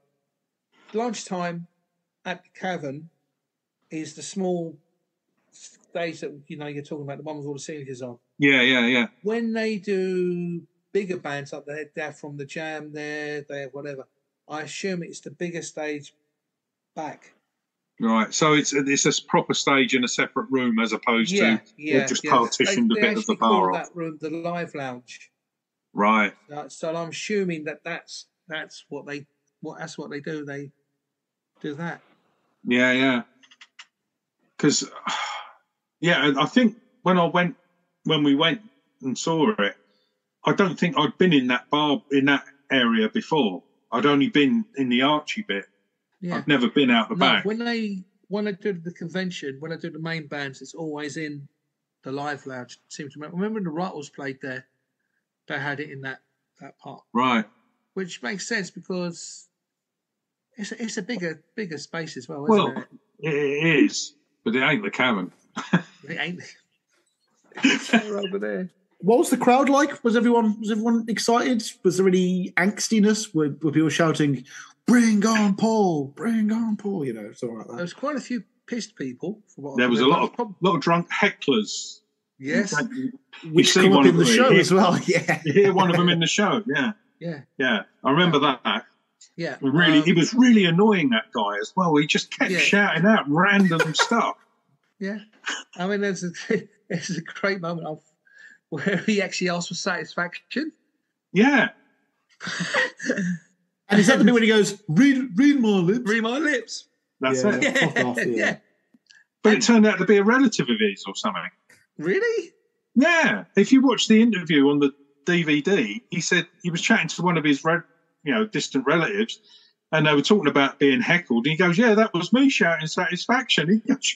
lunchtime at the Cavern is the small stage that, you know, you're talking about, the one with all the singers on. Yeah, yeah, yeah. When they do bigger bands up there, they're from the Jam there, they whatever. I assume it's the bigger stage back. Right. So it's it's a proper stage in a separate room as opposed Yeah, to yeah, they've just yeah. partitioned they, a they bit of the actually call bar off. that room the live lounge. Right. Uh, so I'm assuming that that's that's what they what that's what they do. They do that. Yeah, yeah. Because, yeah, I think when I went, when we went and saw it, I don't think I'd been in that bar, in that area before. I'd only been in the Archie bit. Yeah. I've never been out the no, back. When they when I do the convention, when I do the main bands, it's always in the live lounge. Seems to remember. Remember when the Rattles played there? They had it in that, that part. Right. Which makes sense because it's a, it's a bigger bigger space as well, isn't well, it? It is, but it ain't the Cavern. It ain't. They're over there. What was the crowd like? Was everyone was everyone excited? Was there any angstiness? Were, were people shouting, "Bring on Paul! Bring on Paul!" You know, something like that. There was quite a few pissed people. From what there I was a lot of prob- lot of drunk hecklers. Yes, you, you which see come one up in the them, show hear, as well. Yeah, you hear one of them in the show. Yeah, yeah, yeah. I remember yeah. that. Yeah, really, um, he was really annoying, that guy as well. He just kept yeah. shouting out random stuff. Yeah, I mean, there's a there's a great moment of where he actually asked for satisfaction. Yeah. And is that the bit when he goes, read read my lips? Read my lips. That's yeah, it. Yeah. Off, yeah. yeah. But it turned out to be a relative of his or something. Really? Yeah. If you watch the interview on the D V D, he said he was chatting to one of his, re- you know, distant relatives, and they were talking about being heckled. And he goes, "Yeah, that was me shouting satisfaction." He goes,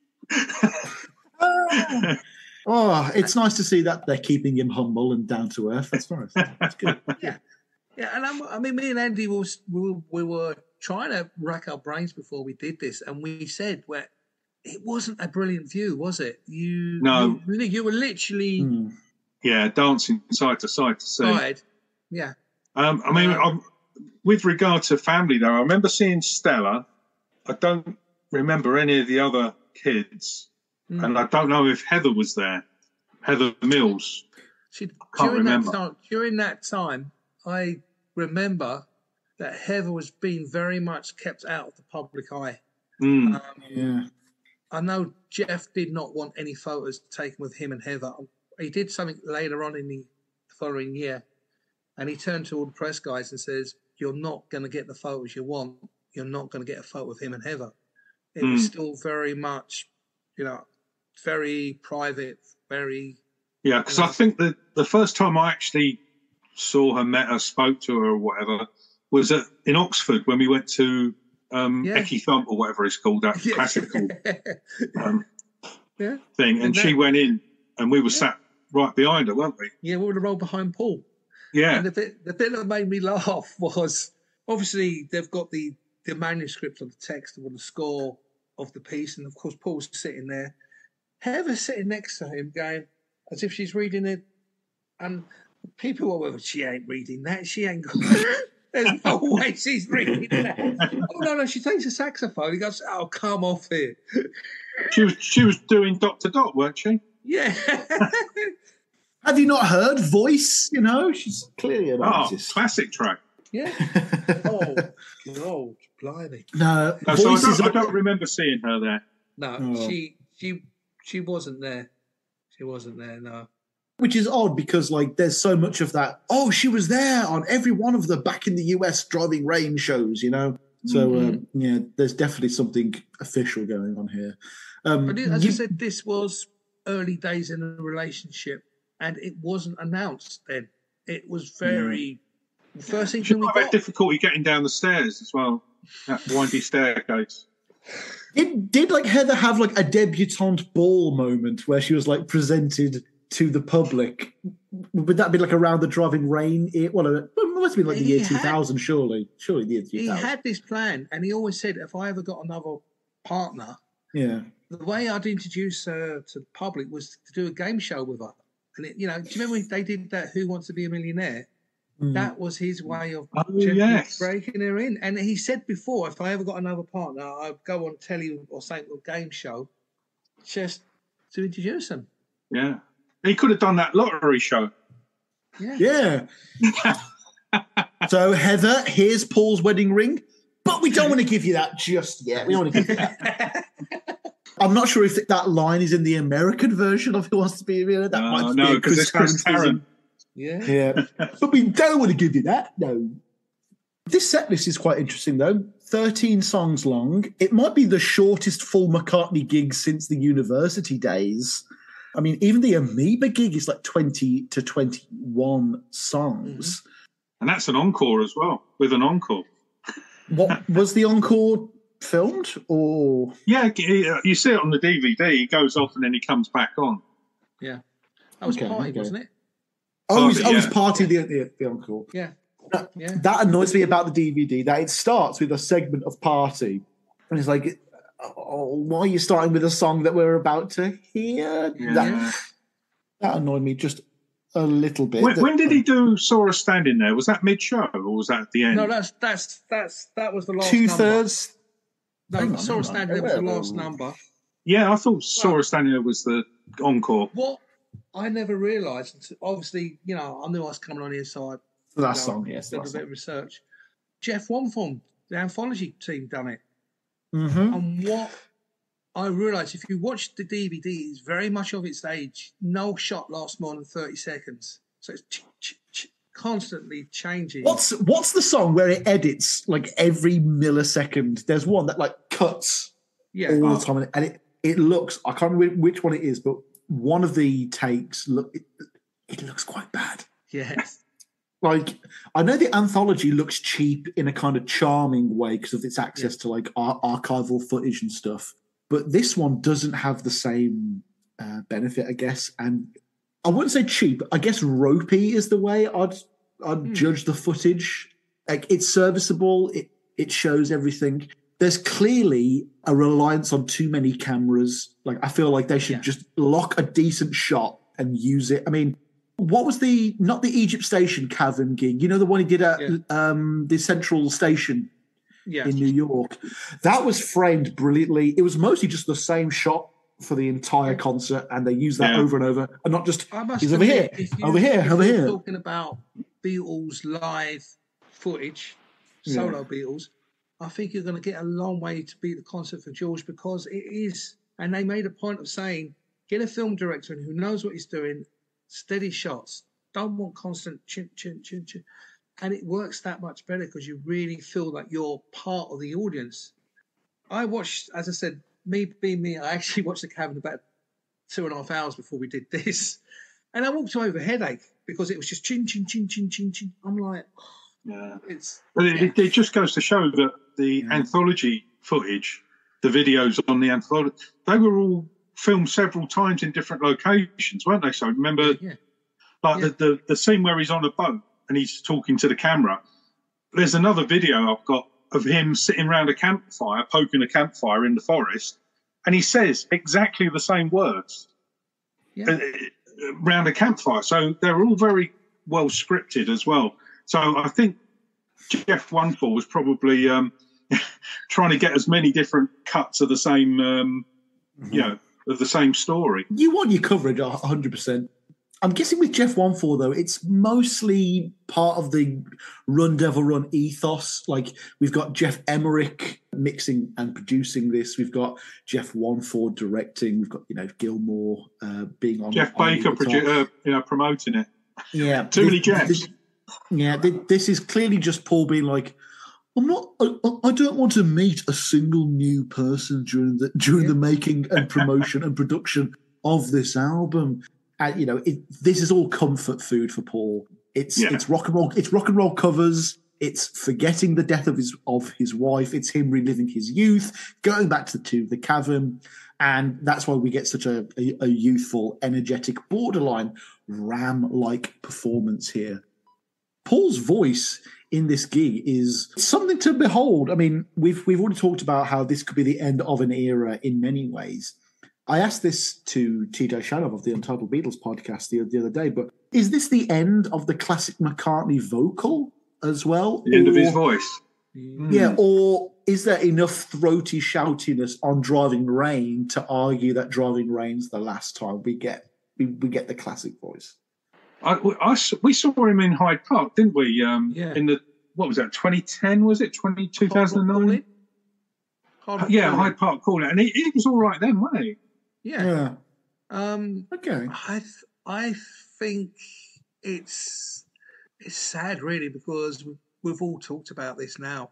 oh. oh, it's nice to see that they're keeping him humble and down to earth. That's nice. That's good. Yeah, yeah. And I'm, I mean, me and Andy was we were, we were trying to rack our brains before we did this, and we said, "Well, it wasn't a brilliant view, was it? You no, you, you were literally mm. yeah, dancing side to side to see." Side. Yeah. Um, I mean, um, with regard to family, though, I remember seeing Stella. I don't remember any of the other kids, mm. and I don't know if Heather was there. Heather Mills. She, can't during remember. That time, during that time, I remember that Heather was being very much kept out of the public eye. Mm. Um, yeah. I know Jeff did not want any photos taken with him and Heather. He did something later on in the following year, and he turned to all the press guys and says, "You're not going to get the photos you want. You're not going to get a photo of him and Heather." It mm. was still very much, you know, very private, very... Yeah, because I think that the first time I actually saw her, met her, spoke to her or whatever, was at, in Oxford when we went to um, yeah. Ecky Thump or whatever it's called, that yeah. classical um, yeah. thing. And, and she went in and we were yeah. sat right behind her, weren't we? Yeah, we were rolled behind Paul. Yeah. And the bit, the bit that made me laugh was, obviously, they've got the, the manuscript of the text or the score of the piece, and of course, Paul's sitting there. Heather's sitting next to him going, as if she's reading it, and people are, well, she ain't reading that. She ain't got there's no way she's reading that. Oh, no, no, she takes a saxophone. He goes, "Oh, come off here." She was, she was doing dot to dot, weren't she? Yeah. Have you not heard Voice? You know, she's clearly an artist. Oh, classic track. Yeah. Oh, oh, blimey. No, no so I, don't, I don't remember seeing her there. No, oh. she she she wasn't there. She wasn't there, no. Which is odd because, like, there's so much of that. Oh, she was there on every one of the back in the U S Driving Rain shows, you know. So mm-hmm. um, yeah, there's definitely something official going on here. Um, but as you, I said, this was early days in a relationship, and it wasn't announced then. It was very yeah. the first thing she we might got. have difficulty getting down the stairs as well. That windy staircase. Did did like Heather have like a debutante ball moment where she was like presented to the public? Would that be like around the Driving Rain? Well, it must have been like the he year two thousand, surely. Surely the year two thousand. He had this plan, and he always said, if I ever got another partner, yeah, the way I'd introduce her to the public was to do a game show with her. And it, you know, do you remember they did that Who Wants to Be a Millionaire? Mm. That was his way of oh, yes. breaking her in. And he said before, if I ever got another partner, I'd go on telly or something, or game show, just to introduce them. Yeah. He could have done that lottery show. Yeah. Yeah. So, Heather, here's Paul's wedding ring, but we don't want to give you that just yet. We don't want to give you that. I'm not sure if that line is in the American version of Who Wants to Be a Millionaire. That uh, might no, be because it's Chris Tarrant. Yeah. Yeah. But we don't want to give you that. No. This set list is quite interesting, though. thirteen songs long. It might be the shortest full McCartney gig since the university days. I mean, even the Amoeba gig is like twenty to twenty-one songs. Mm-hmm. And that's an encore as well, with an encore. What was the encore filmed? Or Yeah, you see it on the D V D. He goes off and then he comes back on. Yeah. That was Okay, Party, okay. wasn't it? Oh, it was, Party, oh, it was yeah. Party, the, the, the encore. Yeah. That, Yeah. that annoys me about the D V D, that it starts with a segment of Party. And it's like, oh, why are you starting with a song that we're about to hear? Yeah. That, that annoyed me just a little bit. When, That- when did he do Saw Us Standing There? Was that mid-show or was that at the end? No, that's that's that's that was the last Two number. thirds? No, Hang on, Saw hang Us on. Standing There was the Wait, last wait, wait. number. Yeah, I thought Saw Us Standing There was the encore. What I never realised, until- obviously, you know, I knew I was coming on here, so I The last you know, song, yes. did a Last bit song. of research. Jeff Womford, the anthology team, done it. Mm-hmm. And what I realised, if you watch the D V D, it's very much of its age. No shot lasts more than thirty seconds. So it's ch- ch- ch- constantly changing. What's what's the song where it edits like every millisecond? There's one that like cuts yeah. all the time, and it, it looks, I can't remember which one it is, but one of the takes, look, it, it looks quite bad. Yes. Like, I know the anthology looks cheap in a kind of charming way because of its access Yeah. to like ar- archival footage and stuff, but this one doesn't have the same uh, benefit, I guess. And I wouldn't say cheap. I guess ropey is the way I'd I'd Hmm. judge the footage. Like, it's serviceable. It it shows everything. There's clearly a reliance on too many cameras. Like, I feel like they should Yeah. just lock a decent shot and use it. I mean, what was the, not the Egypt Station Cavern gig, you know, the one he did at Yeah. um, the Central Station Yeah. in New York? That was framed brilliantly. It was mostly just the same shot for the entire concert, and they used that Yeah. over and over, and not just, I must he's over here, admit, if you- over here, if over you're here. talking about Beatles live footage, solo Beatles, I think you're going to get a long way to beat the concert for George, because it is, and they made a point of saying, get a film director who knows what he's doing, steady shots, don't want constant chin, chin, chin, chin. And it works that much better because you really feel like you're part of the audience. I watched, as I said, me being me, I actually watched the Cavern about two and a half hours before we did this. And I walked away with a headache because it was just chin, chin, chin, chin, chin, chin. I'm like, oh, Yeah. it's... But it, yeah. it, it just goes to show that the anthology footage, the videos on the anthology, they were all filmed several times in different locations, weren't they? So remember, Yeah. like Yeah. the, the, the scene where he's on a boat and he's talking to the camera. There's another video I've got of him sitting around a campfire, poking a campfire in the forest, and he says exactly the same words Yeah. uh, around a campfire. So they're all very well scripted as well. So I think Jeff Womford was probably um, trying to get as many different cuts of the same, um, Mm-hmm. you know, of the same story. You want your coverage one hundred percent. I'm guessing with Jeff Womford, though, it's mostly part of the Run Devil Run ethos. Like, we've got Jeff Emmerich mixing and producing this. We've got Jeff Womford directing. We've got, you know, Gilmore uh, being on Jeff on the Baker, guitar. produ- uh, you know, promoting it. Yeah. Too many This- Jeffs. this- yeah, thi- this is clearly just Paul being like, I'm not. I, I don't want to meet a single new person during the during the making and promotion and production of this album. And you know, it, this is all comfort food for Paul. It's Yeah. it's rock and roll. It's rock and roll covers. It's forgetting the death of his of his wife. It's him reliving his youth, going back to the to the cavern, and that's why we get such a, a, a youthful, energetic, borderline Ram-like performance here. Paul's voice in this gig is something to behold. I mean, we've we've already talked about how this could be the end of an era in many ways. I asked this to T J Shanov of the Untitled Beatles podcast the, the other day, but is this the end of the classic McCartney vocal as well? The end of his Or- voice. Yeah, or is there enough throaty shoutiness on Driving Rain to argue that Driving Rain's the last time we get we, we get the classic voice? I, I s- we saw him in Hyde Park, didn't we? Um, Yeah. In the, what was that, twenty ten, was it? twenty, two thousand nine? Hard Yeah, Rock Hyde Park Corner. And he, he was all right then, wasn't he? Yeah. Yeah. Um, Okay. I th- I think it's it's sad really, because we've all talked about this now.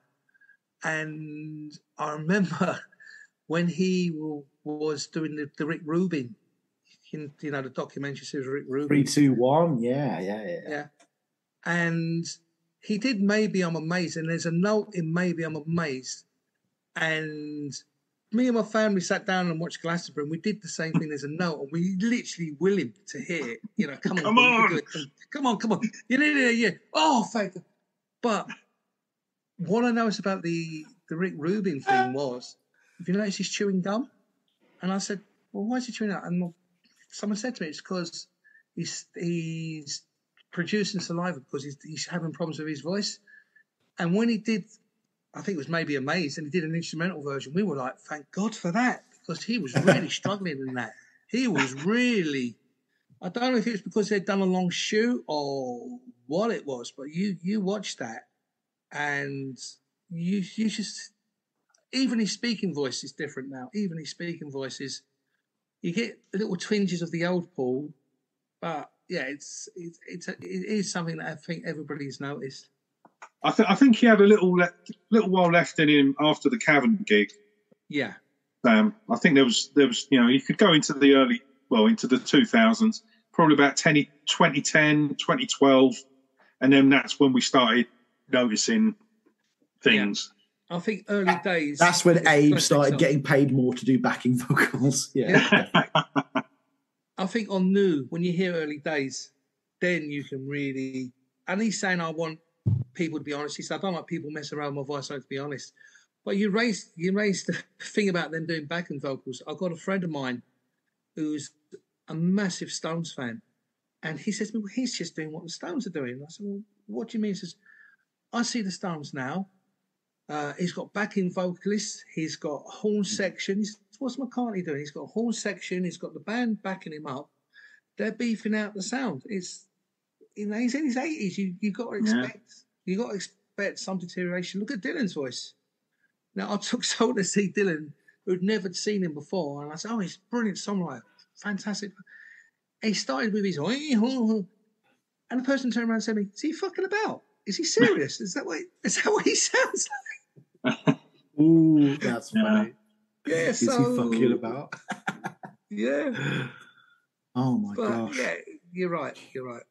And I remember when he w- was doing the, the Rick Rubin, in, you know, the documentary series Rick Rubin. Three, two, one. Yeah, yeah, yeah. Yeah. And he did Maybe I'm Amazed. And there's a note in Maybe I'm Amazed. And me and my family sat down and watched Glastonbury, and we did the same thing. There's a note, and we literally will him to hear it. You know, come on, Come boy, on. you can do it. Come, come on, come on. You need it, yeah. Oh, thank you. But what I noticed about the, the Rick Rubin thing was, if you notice he's chewing gum, and I said, well, why is he chewing that? And someone said to me, it's because he's he's producing saliva because he's, he's having problems with his voice. And when he did, I think it was Maybe Amazed, and he did an instrumental version, we were like, thank God for that, because he was really struggling in that. He was really, I don't know if it was because they'd done a long shoot or what it was, but you you watched that, and you you just, even his speaking voice is different now. Even his speaking voice is, you get little twinges of the old Paul, but yeah, it's it's, it's a, it is something that I think everybody's noticed. I, th- I think he had a little le- little while left in him after the Cavern gig. Yeah. Um, I think there was there was you know, you could go into the early, well, into the two thousands, probably about twenty ten, twenty twelve, and then that's when we started noticing things. Yeah. I think early days. That's when Abe started getting paid more to do backing vocals. Yeah. yeah. I think on New, when you hear early days, then you can really. And he's saying, I want people to be honest. He said, I don't like people messing around with my voice, I like to be honest. But you raised you raised the thing about them doing backing vocals. I've got a friend of mine who's a massive Stones fan, and he says to me, well, he's just doing what the Stones are doing. And I said, well, what do you mean? He says, I see the Stones now. Uh, he's got backing vocalists. He's got horn sections. What's McCartney doing? He's got a horn section. He's got the band backing him up. They're beefing out the sound. It's, you know, he's in his eighties. You you got to expect yeah. you got to expect some deterioration. Look at Dylan's voice. Now I took someone to see Dylan who'd never seen him before, and I said, "Oh, he's a brilliant songwriter, fantastic." And he started with his, and the person turned around and said to me, "Is he fucking about? Is he serious? Is that what? Is that what he sounds like?" Ooh, that's funny. Yeah, is so, he fucking about? Yeah. Oh my but, gosh. Yeah, you're right. You're right.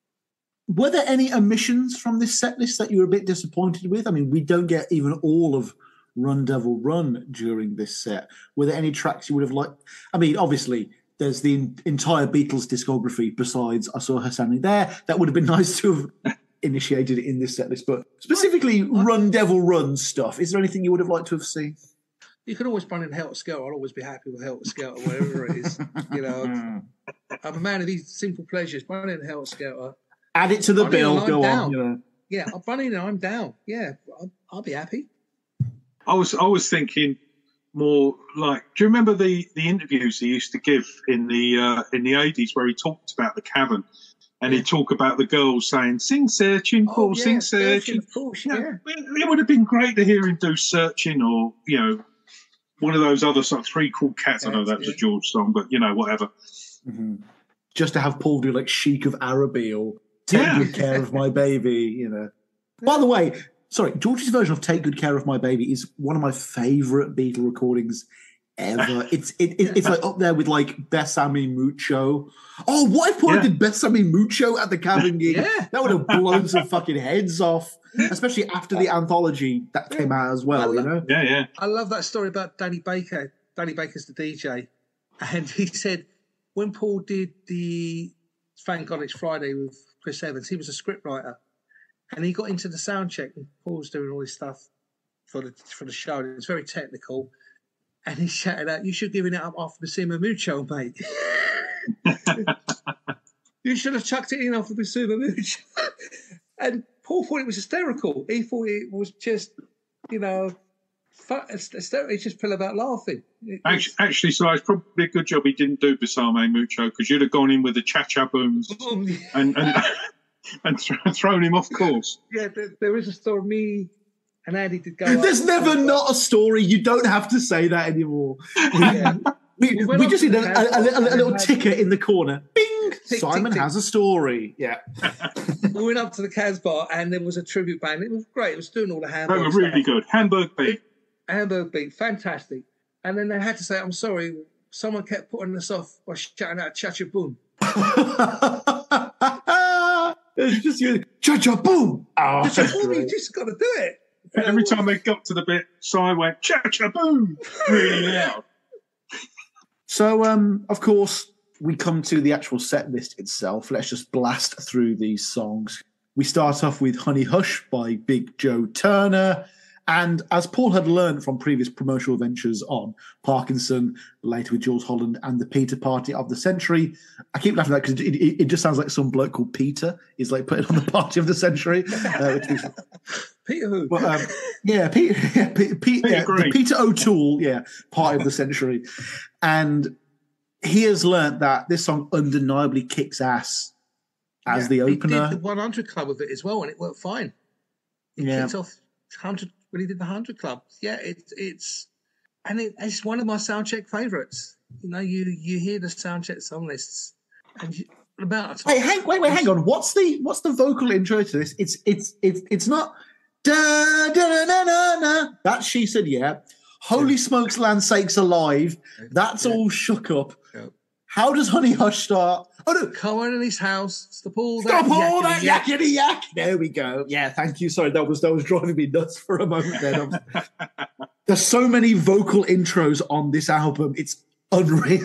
Were there any omissions from this set list that you were a bit disappointed with? I mean, we don't get even all of Run Devil Run during this set. Were there any tracks you would have liked? I mean, obviously, there's the entire Beatles discography besides I Saw Her Standing There. That would have been nice to have initiated it in this set list. But specifically, I, I, Run Devil Run stuff. Is there anything you would have liked to have seen? You can always run in Helter Skelter. I'll always be happy with Helter Skelter, whatever it is. You know, I'm a man of these simple pleasures. Run in Helter Skelter. Add it to the bill. Go down. on. You know. Yeah, I'm running and I'm down. Yeah, I'll, I'll be happy. I was I was thinking more like, do you remember the, the interviews he used to give in the uh, in the eighties where he talked about the Cavern, and he'd talk about the girls saying, "Sing Searching, Paul, oh, yeah, sing Searching." Of course, yeah. You know, it would have been great to hear him do Searching, or you know, one of those other sort of Three Cool Cats. I know that was yeah. a George song, but you know, whatever. Mm-hmm. Just to have Paul do like Sheik of Araby or Take yeah. Good Care of My Baby, you know. By the way, sorry, George's version of Take Good Care of My Baby is one of my favourite Beatle recordings ever. it's it, it, it's like up there with like Besame Mucho. Oh, what if Paul yeah. did Besame Mucho at the Cavern gig? Yeah. That would have blown some fucking heads off, especially after the anthology that came out as well, love, you know? Yeah, yeah. I love that story about Danny Baker. Danny Baker's the D J. And he said when Paul did the Thank God It's Friday with Chris Evans, he was a scriptwriter, and he got into the sound check, and Paul was doing all this stuff for the for the show. It was very technical, and he shouted out, "You should have given it up after Basuma Mucho, mate. You should have chucked it in after Basuma Mucho." And Paul thought it was hysterical. He thought it was just, you know, he just fell about laughing. It, actually, actually, so it's probably a good job he didn't do Basame Mucho, because you'd have gone in with the cha-cha booms boom, yeah. and and, and th- thrown him off course. Yeah, there, there is a story. Me and Andy did go. There's never not a story. You don't have to say that anymore. Yeah. We, we, we just need a, a, a, a little ticker in the corner. Bing! ding! tick, Simon tick, has a story. Yeah. We went up to the Casbah and there was a tribute band. It was great. It was doing all the They Hamburg were really stuff. good. Hamburg beat. Hamburg beat, fantastic. And then they had to say, I'm sorry, someone kept putting us off by shouting out Cha Cha Boom. It's just you, Cha Cha Boom! Oh, Cha Cha Boom, you just got to do it. Every time they got to the bit, Si went, Cha Cha Boom! Really loud. So, um, of course, we come to the actual set list itself. Let's just blast through these songs. We start off with Honey Hush by Big Joe Turner. And as Paul had learned from previous promotional ventures on Parkinson, later with Jules Holland, and the Peter Party of the Century, I keep laughing at that because it, it, it just sounds like some bloke called Peter is like putting on the Party of the Century. Uh, which is, Peter who? well, um, yeah, Peter, yeah, Peter, Peter, yeah, the Peter O'Toole, yeah, Party of the Century. And he has learnt that this song undeniably kicks ass as yeah, the opener. He did the one hundred Club with it as well, and it worked fine. He yeah. kicked off one hundred when he did the one hundred Club. Yeah, it, it's and it, it's one of my soundcheck favourites. You know, you you hear the soundcheck song lists, and you, about wait, hang, wait, wait, hang on. What's the what's the vocal intro to this? It's it's it's it's not da da da da da da. That She Said Yeah. Holy smokes, land sakes alive. That's yeah. all shook up. Yeah. How does Honey Hush start? Oh, no. Come on in his house. Stop all Stop that. all that yakety yak. There we go. Yeah, thank you. Sorry, that was that was driving me nuts for a moment then. There's so many vocal intros on this album. It's unreal.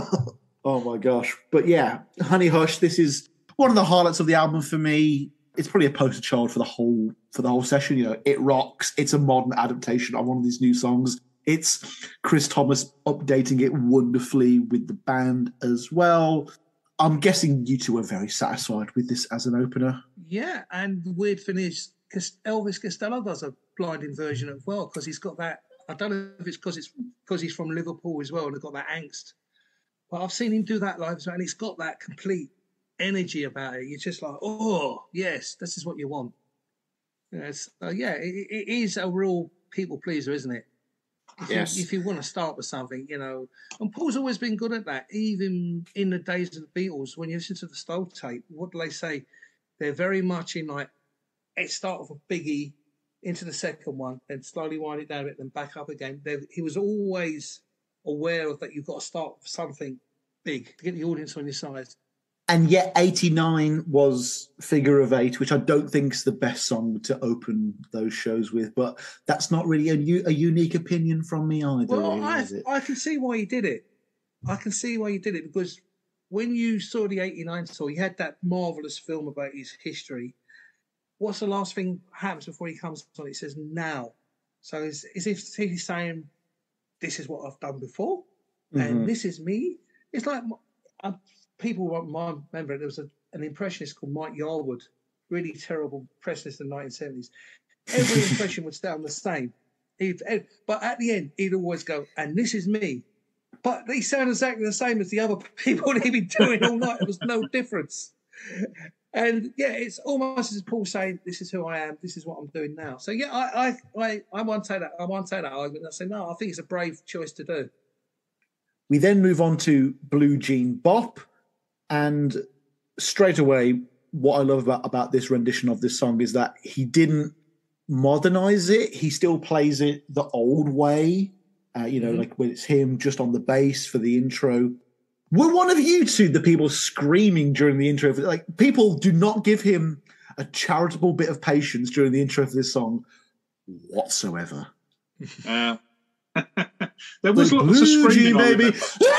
Oh, my gosh. But yeah, Honey Hush, this is one of the highlights of the album for me. It's probably a poster child for the whole for the whole session. You know, it rocks. It's a modern adaptation of one of these new songs. It's Chris Thomas updating it wonderfully with the band as well. I'm guessing you two are very satisfied with this as an opener. Yeah, and the weird thing is, because Elvis Costello does a blinding version as well, because he's got that. I don't know if it's because it's because he's from Liverpool as well, and he's got that angst. But I've seen him do that live as well, and he's got that complete energy about it. You're just like, oh yes, this is what you want. Yes, uh, yeah, it, it is a real people pleaser, isn't it? If yes. You, if you want to start with something, you know, and Paul's always been good at that. Even in the days of the Beatles, when you listen to the Stove tape, what do they say? They're very much in like, it start with a biggie into the second one, then slowly wind it down a bit, then back up again. They're, he was always aware of that. You've got to start with something big to get the audience on your side. And yet eighty-nine was Figure of Eight, which I don't think is the best song to open those shows with, but that's not really a, a unique opinion from me either. Well, really, I, is it? I can see why you did it. I can see why you did it, because when you saw the eighty-nine tour, you had that marvellous film about his history. What's the last thing happens before he comes on? It says now. So it's as if he's saying, this is what I've done before, and mm-hmm. this is me. It's like... I, people won't remember, there was a, an impressionist called Mike Yarwood, really terrible impressionist in the nineteen seventies. Every impression would sound the same. He'd, but at the end, he'd always go, and this is me. But they sound exactly the same as the other people he'd been doing all night. There was no difference. And yeah, it's almost as Paul saying, this is who I am, this is what I'm doing now. So yeah, I I I, I won't take that. I won't take that argument. I say, no, I think it's a brave choice to do. We then move on to Blue Jean Bop. And straight away, what I love about, about this rendition of this song is that he didn't modernize it. He still plays it the old way, uh, you know, mm-hmm. like when it's him just on the bass for the intro. Were one of you two the people screaming during the intro? For, like, people do not give him a charitable bit of patience during the intro for this song whatsoever. Uh, there was like, lots of screaming, baby.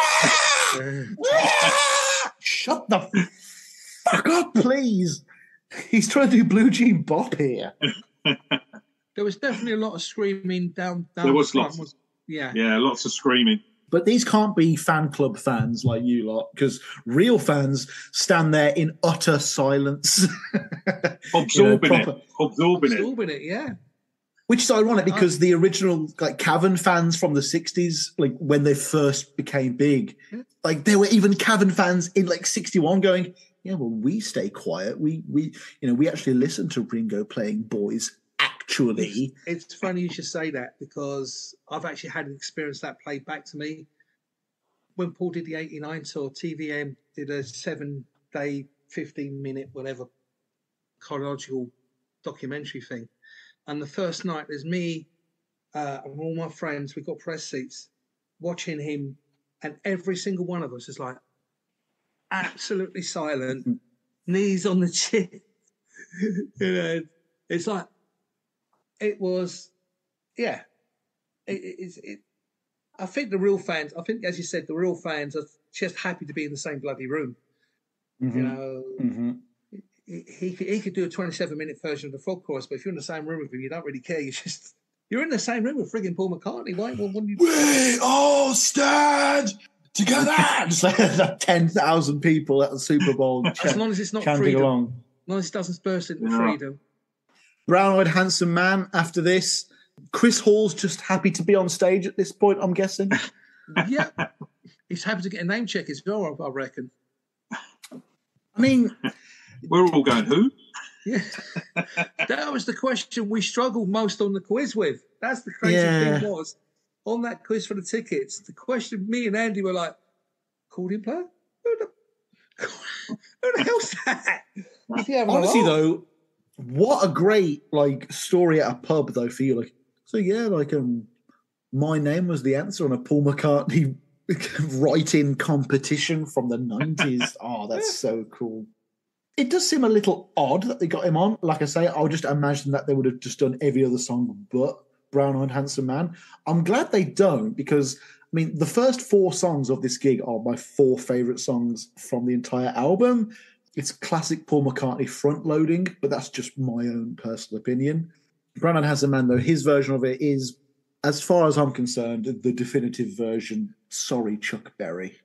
Shut the fuck up, please. He's trying to do Blue Jean Bop here. There was definitely a lot of screaming down. down there was front. lots. Was, yeah. Yeah, lots of screaming. But these can't be fan club fans like you lot, because real fans stand there in utter silence. Absorbing you know, it. Absorbing, Absorbing it. it, yeah. Which is ironic because the original like Cavern fans from the sixties, like when they first became big, like there were even Cavern fans in like sixty-one going, yeah, well, we stay quiet. We we you know, we actually listen to Ringo playing Boys. Actually, it's, it's funny you should say that, because I've actually had an experience that played back to me when Paul did the eighty-nine tour. T V M did a seven day, fifteen minute, whatever, chronological documentary thing. And the first night, there's me uh, and all my friends. We got press seats watching him, and every single one of us is like absolutely silent, knees on the chair. You know, it's like it was, yeah. It, it, it, it, I think the real fans. I think, as you said, the real fans are just happy to be in the same bloody room. Mm-hmm. You know, mm-hmm. he, he could, he could do a twenty-seven minute version of the Frog Chorus, but if you're in the same room with him, you don't really care. You just you're in the same room with frigging Paul McCartney. Why? Well, when you we all stand together. Just like ten thousand people at the Super Bowl. As ch- long as it's not chanting freedom. Along. As long as it doesn't burst into Yeah. freedom. Brown-eyed handsome man. After this, Chris Hall's just happy to be on stage at this point, I'm guessing. Yeah, he's happy to get a name check as well, I reckon. I mean, We're all going, who? Yeah, that was the question we struggled most on the quiz with. That's the crazy Yeah. thing was on that quiz for the tickets. The question me and Andy were like, accordion player? Who the, who the hell's that? Yeah, honestly though, what a great like story at a pub though for you. Like, so yeah, like um, my name was the answer on a Paul McCartney writing competition from the nineties. Oh, that's so cool. It does seem a little odd that they got him on. Like I say, I'll just imagine that they would have just done every other song but Brown-Eyed Handsome Man. I'm glad they don't, because I mean, the first four songs of this gig are my four favourite songs from the entire album. It's classic Paul McCartney front-loading, but that's just my own personal opinion. Brown-Eyed Handsome Man, though, his version of it is, as far as I'm concerned, the definitive version. Sorry, Chuck Berry.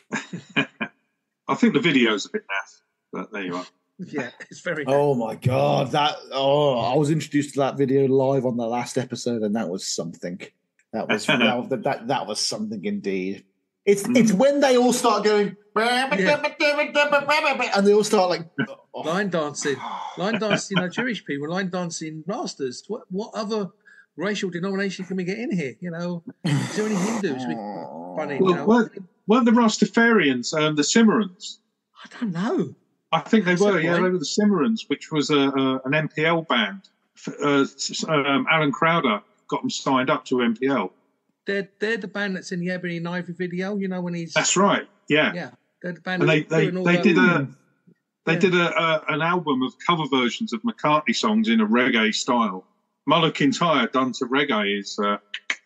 I think the video's a bit naff, but there you are. Yeah, it's very. Oh my god, that! Oh, I was introduced to that video live on the last episode, and that was something. That was that, that that was something indeed. It's mm. it's when they all start going, yeah. and they all start like oh. line dancing, line dancing. You know, Jewish people line dancing rastas. What what other racial denomination can we get in here? You know, is there any Hindus? We, funny, well, you know? weren't, weren't the Rastafarians um, the Cimarrons? I don't know. I think they were. Yeah, they were the Cimarrons, which was a, a, an M P L band. Uh, um, Alan Crowder got them signed up to M P L. They're they're the band that's in the Ebony and Ivory video. You know when he's. That's right. Yeah. Yeah. They're the band. And they they, they did a they yeah. did a, a an album of cover versions of McCartney songs in a reggae style. Muller Kintyre done to reggae is. Uh...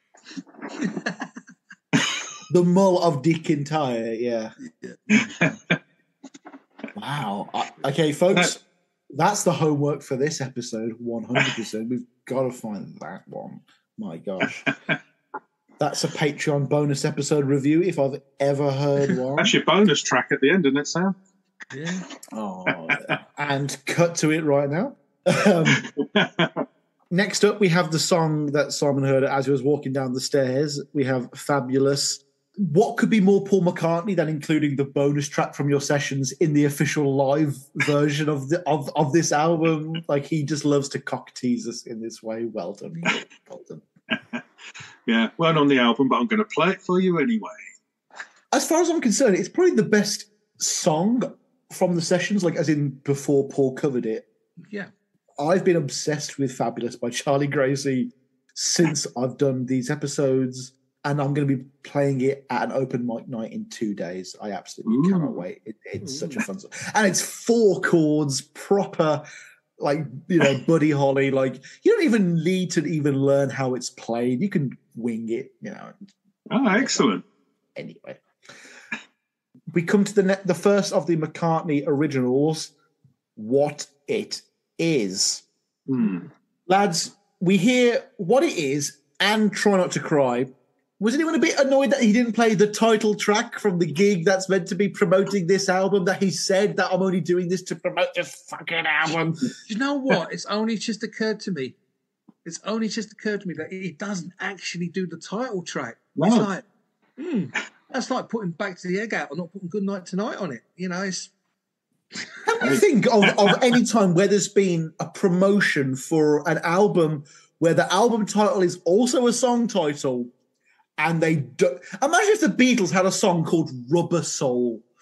the mull of Dick Kintyre, yeah. yeah. Wow. Uh, okay, folks, that's the homework for this episode. One hundred percent. We've got to find that one. My gosh. That's a Patreon bonus episode review if I've ever heard one. That's your bonus track at the end, isn't it, Sam? Yeah. Oh, and cut to it right now. Um, next up, we have the song that Simon heard as he was walking down the stairs. We have Fabulous. What could be more Paul McCartney than including the bonus track from your sessions in the official live version of the of, of this album? Like, he just loves to cock tease us in this way. Well done. Well done. Yeah, weren't on the album, but I'm going to play it for you anyway. As far as I'm concerned, it's probably the best song from the sessions, like as in before Paul covered it. Yeah. I've been obsessed with Fabulous by Charlie Gracie since I've done these episodes, and I'm going to be playing it at an open mic night in two days. I absolutely Ooh. cannot wait. It, it's Ooh. such a fun song. And it's four chords, proper, like, you know, Buddy Holly. Like, you don't even need to even learn how it's played. You can wing it, you know. Oh, excellent. Anyway. We come to the ne- the first of the McCartney originals, What It Is. Hmm. Lads, we hear what it is and Try Not to Cry. Was anyone a bit annoyed that he didn't play the title track from the gig that's meant to be promoting this album, that he said that I'm only doing this to promote this fucking album? You know what? It's only just occurred to me. It's only just occurred to me that he doesn't actually do the title track. No. It's like, hmm, that's like putting Back to the Egg Out or not putting Good Night Tonight on it. You know, it's... Can you think of, of any time where there's been a promotion for an album where the album title is also a song title, and they do... Imagine if the Beatles had a song called Rubber Soul,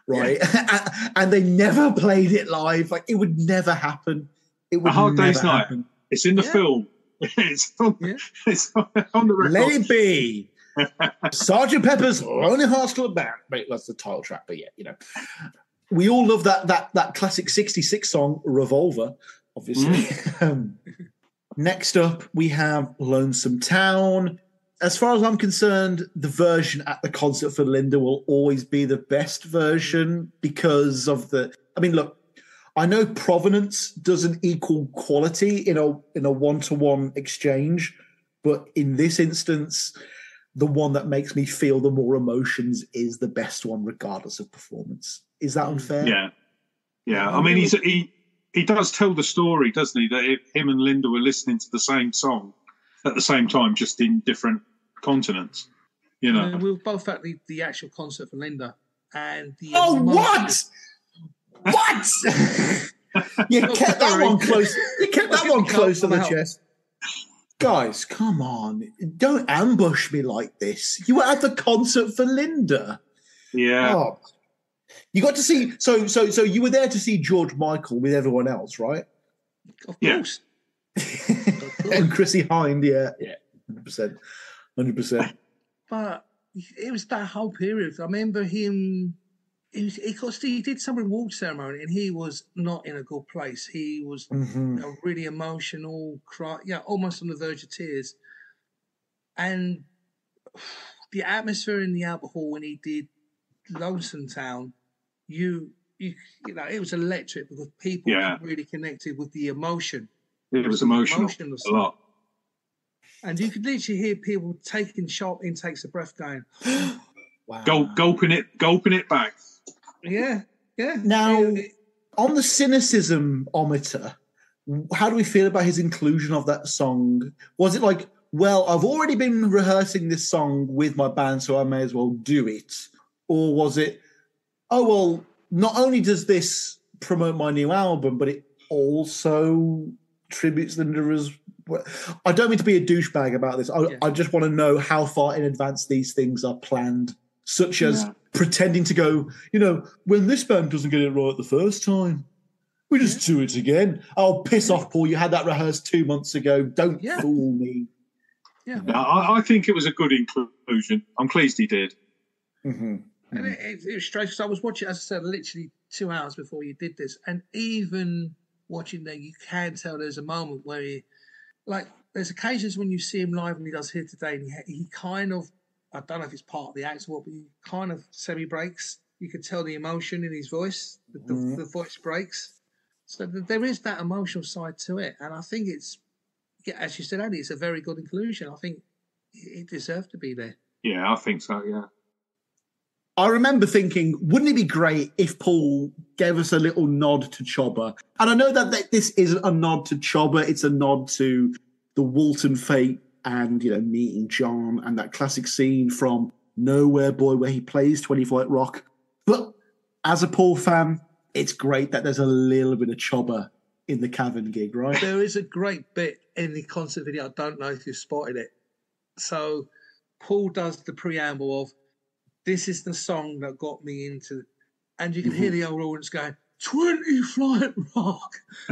right? Yeah. And they never played it live. Like, it would never happen. It would A Hard never Day's Night. happen. It's in the Yeah. film. It's on, Yeah. it's on the record. Let it be. Sergeant Pepper's Lonely Hearts Club Band. Wait, that's the title track, but yeah, you know. We all love that that that classic sixty-six song, Revolver, obviously. Mm. um, next up, we have Lonesome Town. As far as I'm concerned, the version at the concert for Linda will always be the best version because of the... I mean, look, I know provenance doesn't equal quality in a in a one-to-one exchange, but in this instance, the one that makes me feel the more emotions is the best one, regardless of performance. Is that unfair? Yeah, yeah. I mean, he's, he he does tell the story, doesn't he? That it, him and Linda were listening to the same song at the same time, just in different continents. You know, And we were both at the, the actual concert for Linda, and the Oh, emotion- what? What? You kept that one close. You kept that one close to the chest. Guys, come on. Don't ambush me like this. You were at the concert for Linda. yeah. Oh. You got to see so so so you were there to see George Michael with everyone else, right? Of Yeah. course. And Chrissy Hind, yeah. Yeah. one hundred percent. one hundred percent. But it was that whole period. I remember him. He, was, he, got, he did some reward ceremony, and he was not in a good place. He was Mm-hmm. you know, really emotional, cry, yeah, almost on the verge of tears. And the atmosphere in the Albert Hall when he did Lonesome Town, you, you, you know, it was electric because people Yeah. really connected with the emotion. It was the emotional emotion of a lot. And you could literally hear people taking sharp intakes of breath, going, Wow. Gulp, gulping it, gulping it back. "Yeah, yeah." Now, It- on the cynicism-ometer, how do we feel about his inclusion of that song? Was it like, well, I've already been rehearsing this song with my band, so I may as well do it? Or was it, oh, well, not only does this promote my new album, but it also tributes Linda as well. I don't mean to be a douchebag about this. I, Yeah. I just want to know how far in advance these things are planned, such as Yeah. pretending to go, you know, when this band doesn't get it right the first time, we just do it again. Oh, piss off, Paul. You had that rehearsed two months ago. Don't Yeah. fool me. yeah. Yeah, I, I think it was a good inclusion. I'm pleased he did. Mm-hmm. And it, it, it was strange because I was watching, as I said, literally two hours before you did this. And even watching there, you can tell there's a moment where he, like, there's occasions when you see him live and he does Here Today, and he, he kind of, I don't know if it's part of the act or what, but he kind of semi breaks. You could tell the emotion in his voice, the, the, Mhm. the voice breaks. So th- there is that emotional side to it. And I think it's, yeah, as you said, Andy, it's a very good inclusion. I think it it deserved to be there. Yeah, I think so. Yeah. I remember thinking, wouldn't it be great if Paul gave us a little nod to Chobber? And I know that, that this isn't a nod to Chobber, it's a nod to the Walton Fate and, you know, meeting John and that classic scene from Nowhere Boy where he plays twenty-four at Rock. But as a Paul fan, it's great that there's a little bit of Chobber in the Cavern gig, right? There is a great bit in the concert video. I don't know if you spotted it. So Paul does the preamble of, "This is the song that got me into," and you can hear the old audience going, twenty Flight Rock.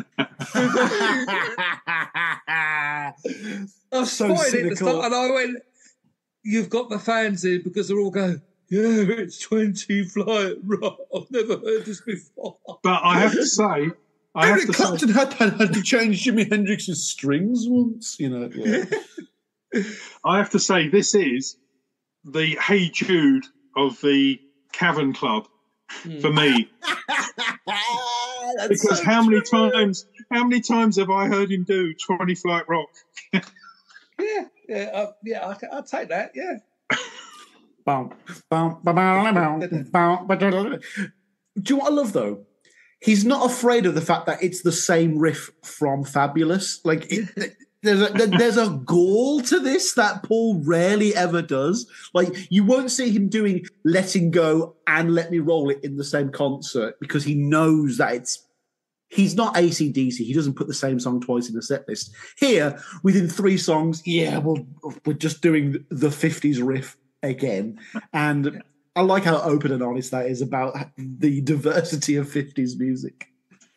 I So spotted it at the cynical. start, and I went, "You've got the fans in," because they're all going, "Yeah, it's twenty Flight Rock. I've never heard this before." But I have to say, I have Eric to say, Clapton had, had, had to change Jimi Hendrix's strings once, you know. Yeah. I have to say, this is the Hey Jude of the Cavern Club for me. That's Because so how many true. times, how many times have I heard him do twenty Flight Rock? Yeah, yeah, uh, yeah. I, I'll take that. Yeah. Bum, bum, ba, ba, bum, bum, ba, da, da, da. Do you know what I love though? He's not afraid of the fact that it's the same riff from Fabulous. Like it, there's a there- there's a gall to this that Paul rarely ever does. Like you won't see him doing Letting Go and Let Me Roll It in the same concert because he knows that it's he's not A C D C. He doesn't put the same song twice in a set list. Here, within three songs, yeah, well, we're just doing the fifties riff again. And I like how open and honest that is about the diversity of fifties music.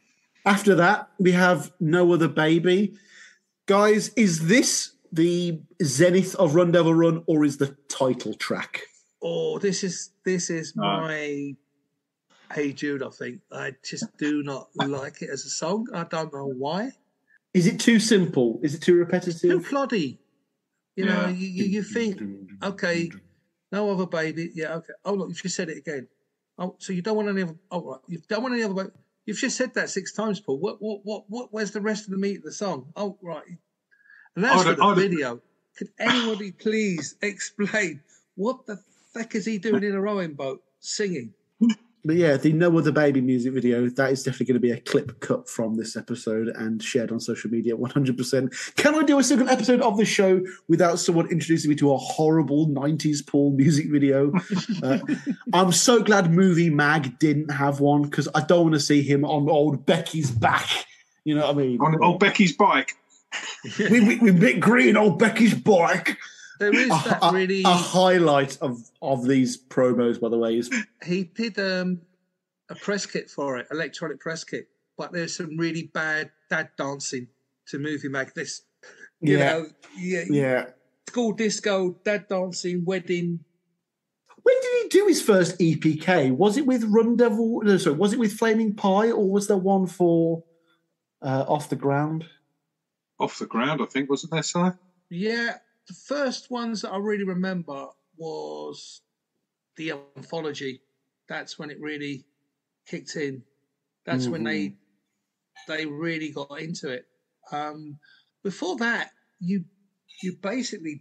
After that, we have No Other Baby. Guys, is this the zenith of Run Devil Run, or is the title track? Oh, this is this is No. my Hey Jude, I think. I just do not like it as a song. I don't know why. Is it too simple? Is it too repetitive? Too ploddy. You know, Yeah. you, you, you think, okay, No Other Baby. Yeah, okay. Oh, look, you've just said it again. Oh, so you don't want any other. Oh, right. You don't want any other baby. You've just said that six times, Paul. What, what, what, what? Where's the rest of the meat of the song? Oh, right. And as for the I'd- video, could anybody please explain what the fuck is he doing in a rowing boat singing? But yeah, the No Other Baby music video, that is definitely going to be a clip cut from this episode and shared on social media one hundred percent. Can I do a single episode of the show without someone introducing me to a horrible nineties Paul music video? uh, I'm so glad Movie Mag didn't have one, because I don't want to see him on old Becky's back. You know what I mean? On old Becky's bike. we, we, we bit green old Becky's bike. There is A, that a- really. a highlight of, of these promos, by the way, is He did um, a press kit for it, electronic press kit, but there's some really bad dad dancing to Movie Mag. This, you Yeah. know, yeah, yeah. school disco, dad dancing, wedding. When did he do his first E P K? Was it with Run Devil? No, sorry, was it with Flaming Pie, or was there one for uh, Off the Ground? Off the ground, I think, wasn't there, Si? Yeah, the first ones that I really remember was the anthology. That's when it really kicked in. That's when they they really got into it. Um, before that, you you basically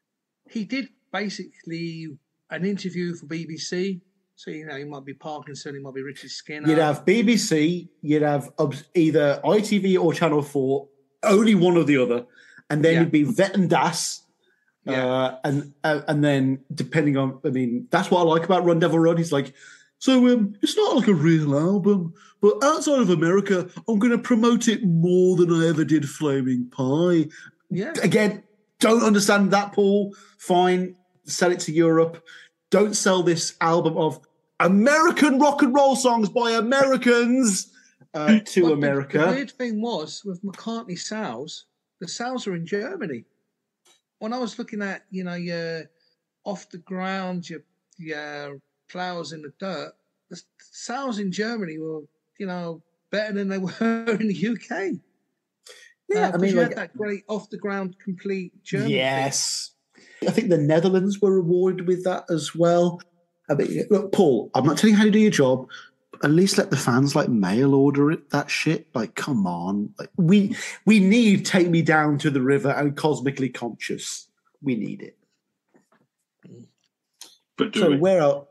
he did basically an interview for B B C. So you know, he might be Parkinson, he might be Richard Skinner. You'd have B B C, you'd have either I T V or Channel four, only one or the other, and then Yeah. you'd be Vet and Das. Yeah. Uh, and uh, and then depending on, I mean, that's what I like about Run Devil Run. He's like, so um, it's not like a real album, but outside of America, I'm going to promote it more than I ever did Flaming Pie. yeah. Again, don't understand that, Paul. Fine, sell it to Europe. Don't sell this album of American rock and roll songs by Americans uh, to But the- America. The, weird thing was with McCartney sales, the sales are in Germany. When I was looking at, you know, your Off the Ground, your your Flowers in the Dirt, the sales in Germany were, you know, better than they were in the U K. Yeah, Uh, I mean, you like, had that great Off the Ground complete German thing. yes. I think the Netherlands were rewarded with that as well. I mean, look, Paul, I'm not telling you how to do your job. But at least let the fans like mail order it. That shit, like, come on. Like, we we need "Take Me Down to the River" and "Cosmically Conscious." We need it. But do So we? where are?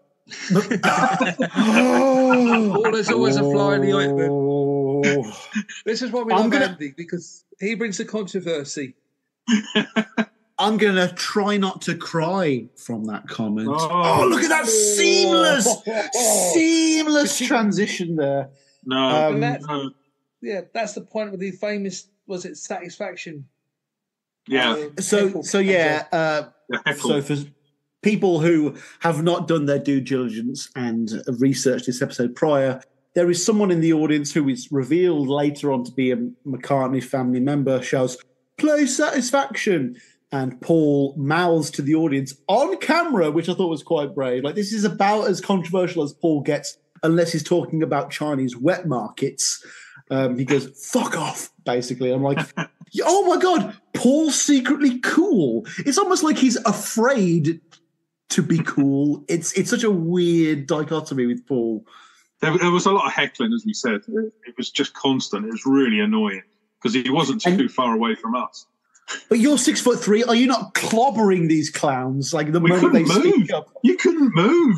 Oh, there's always a fly in the ointment. Oh. This is why we I'm love gonna- Andy, because he brings the controversy. I'm gonna try not to cry from that comment. Oh. Oh, look at that seamless, seamless transition there. No, Um, that's- no. Yeah, that's the point with the famous, was it Satisfaction? Yeah, Uh, So, heckle so comes yeah. Uh, the heckle. so for people who have not done their due diligence and researched this episode prior, there is someone in the audience who is revealed later on to be a McCartney family member, shouts, "Play Satisfaction." And Paul mouths to the audience on camera, which I thought was quite brave. Like, this is about as controversial as Paul gets, unless he's talking about Chinese wet markets. Um, he goes, "Fuck off," basically. I'm like, oh my God, Paul's secretly cool. It's almost like he's afraid to be cool. It's it's such a weird dichotomy with Paul. There, there was a lot of heckling, as we said. It was just constant. It was really annoying because he wasn't too And- far away from us. But you're six foot three. Are you not clobbering these clowns like the We moment they couldn't speak move. up? You couldn't move.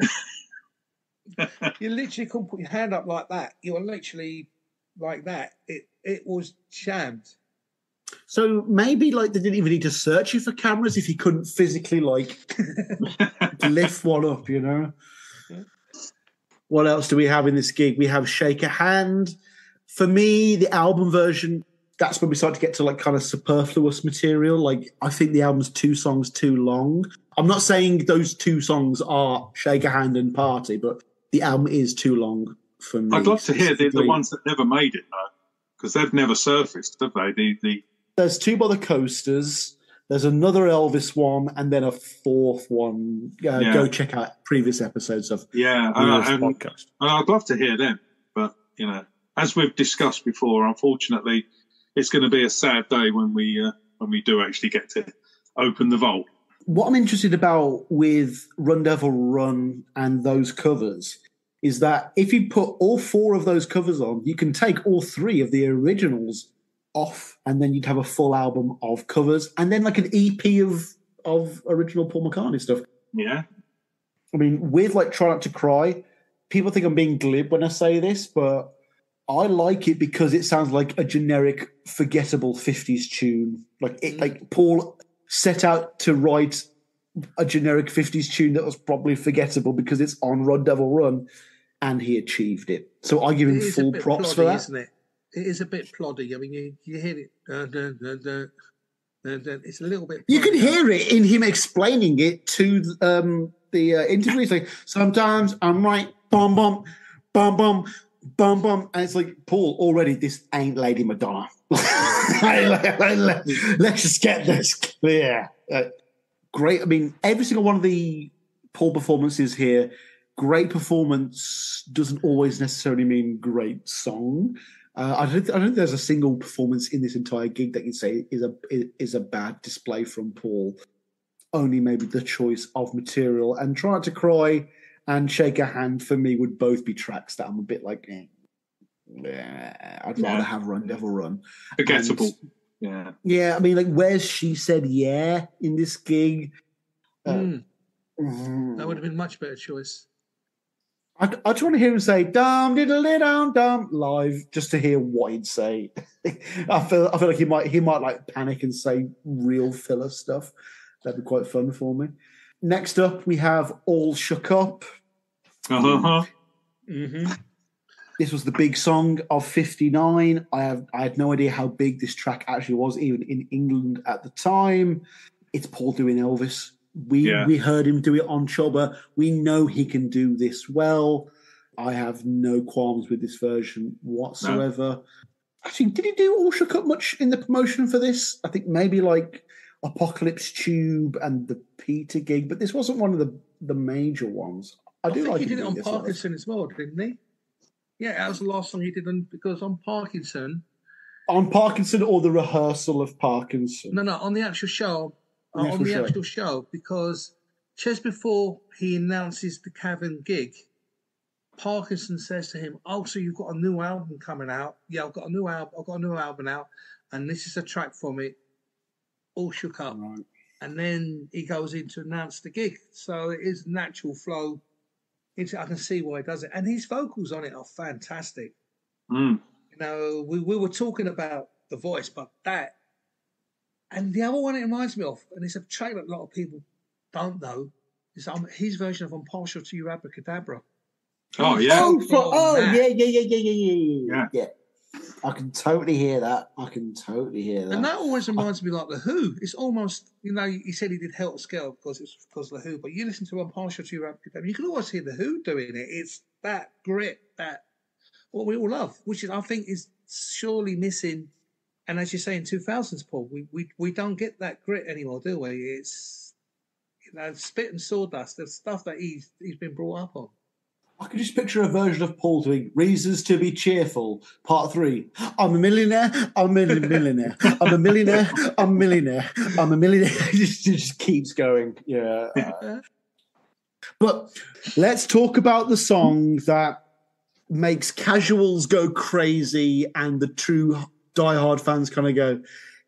You literally couldn't put your hand up like that. You were literally like that. It it was jammed. So maybe like they didn't even need to search you for cameras if you couldn't physically like lift one up, you know? What else do we have in this gig? We have Shake a Hand. For me, the album version that's when we start to get to like kind of superfluous material. Like, I think the album's two songs too long. I'm not saying those two songs are Shake a Hand and Party, but the album is too long for me. I'd love to hear the, the ones that never made it, though, because they've never surfaced, have they? The, the... There's Two by the Coasters, there's another Elvis one, and then a fourth one. Uh, Yeah. Go check out previous episodes of Yeah, the uh, Elvis and, podcast. and I'd love to hear them. But, you know, as we've discussed before, unfortunately, it's going to be a sad day when we uh, when we do actually get to open the vault. What I'm interested about with Run Devil Run and those covers is that if you put all four of those covers on, you can take all three of the originals off, and then you'd have a full album of covers, and then like an E P of of original Paul McCartney stuff. Yeah. I mean, with like Try Not to Cry, people think I'm being glib when I say this, but I like it because it sounds like a generic, forgettable fifties tune. Like it, like Paul set out to write a generic fifties tune that was probably forgettable because it's on Run Devil Run, and he achieved it. So I give him full props ploddy, for that. Isn't it? It is a bit ploddy. I mean, you, you hear it. Dun, dun, dun, dun, dun, dun. It's a little bit. You can ploddy. hear it in him explaining it to um, the uh, interview. He's like, sometimes I'm right, bum bum, bum bum, bum bum, and it's like, Paul, already this ain't Lady Madonna. Let's just get this clear. Uh, great. I mean, every single one of the Paul performances here, great performance doesn't always necessarily mean great song. Uh, I don't. I don't think there's a single performance in this entire gig that you'd say is a is a bad display from Paul. Only maybe the choice of material. And Try Not to Cry and Shake a Hand for me would both be tracks that I'm a bit like, eh, eh, I'd rather Yeah. have Run Devil Run. Forgettable. And, yeah. yeah, I mean, like, where's She Said Yeah in this gig? Uh, Mm, mm. that would have been a much better choice. I, I just want to hear him say "dum diddle dum dum" live, just to hear what he'd say. I feel I feel like he might he might like panic and say real filler stuff. That'd be quite fun for me. Next up, we have All Shook Up. Uh-huh. Mm-hmm. This was the big song of fifty-nine. I have I had no idea how big this track actually was, even in England at the time. It's Paul doing Elvis. We Yeah. we heard him do it on Chubba. We know he can do this well. I have no qualms with this version whatsoever. No. Actually, did he do All Shook Up much in the promotion for this? I think maybe like Apocalypse Tube and the Peter gig, but this wasn't one of the, the major ones. I, I do think like he did him it on doing this Parkinson as well, didn't he? Yeah, that was the last song he did on, because on Parkinson. On Parkinson or the rehearsal of Parkinson? No, no, on the actual show. The uh, actual on the show. actual show, because just before he announces the Cavern gig, Parkinson says to him, "Oh, so you've got a new album coming out? Yeah, I've got a new album. I've got a new album out, and this is a track from it, All Shook Up." Right. And then he goes in to announce the gig, so it is natural flow. Into, I can see why he does it, and his vocals on it are fantastic. Mm. You know, we we were talking about the voice, but that. And the other one it reminds me of, and it's a track that a lot of people don't know, is um, his version of "I'm Partial to You Abracadabra." Oh, yeah. Oh, for, oh that. yeah, yeah, yeah, yeah, yeah, yeah, Yeah. yeah. I can totally hear that. I can totally hear that. And that always reminds me like The Who. It's almost, you know, he said he did Helter Skelter because it's because of The Who, but you listen to "I'm Partial to You Abracadabra," you can always hear The Who doing it. It's that grit, that what we all love, which is I think is surely missing. And as you say, in two thousands, Paul, we, we we don't get that grit anymore, do we? It's, you know, spit and sawdust, the stuff that he's he's been brought up on. I can just picture a version of Paul doing "Reasons to Be Cheerful," Part Three. I'm a millionaire. I'm a million millionaire. I'm a millionaire. I'm a millionaire. I'm a millionaire. It just, it just keeps going. Yeah. But let's talk about the song that makes casuals go crazy and the true diehard fans kind of go,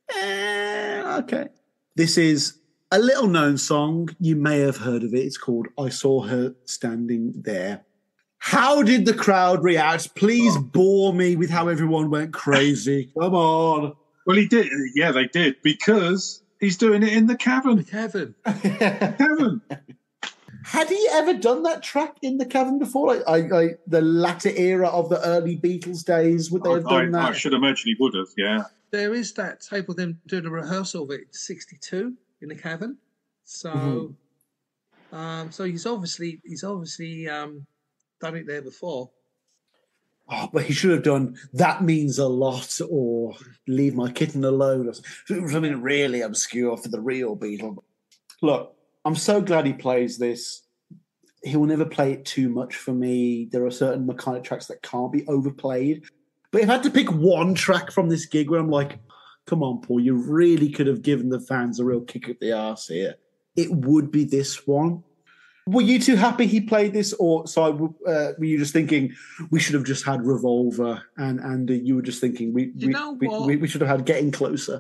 eh, okay. This is a little known song. You may have heard of it. It's called "I Saw Her Standing There." How did the crowd react? Please bore me with how everyone went crazy. Come on. Well, he did. Yeah, they did, because he's doing it in the Cavern. The Cavern. Cavern. Had he ever done that track in the Cavern before? Like, I, I, the latter era of the early Beatles days, would they have I, done I, that? I should imagine he would have, yeah. there is that tape of them doing a rehearsal of it in sixty-two in the Cavern. So, mm-hmm. um, so he's obviously he's obviously um, done it there before. Oh, but he should have done That Means a Lot or Leave My Kitten Alone or something really obscure for the real Beatle. Look, I'm so glad he plays this. He will never play it too much for me. There are certain McCartney tracks that can't be overplayed. But if I had to pick one track from this gig where I'm like, come on, Paul, you really could have given the fans a real kick up the arse here, it would be this one. Were you too happy he played this, or so uh, were you just thinking we should have just had Revolver, and and uh, you were just thinking we you we, know we, we we should have had Getting Closer?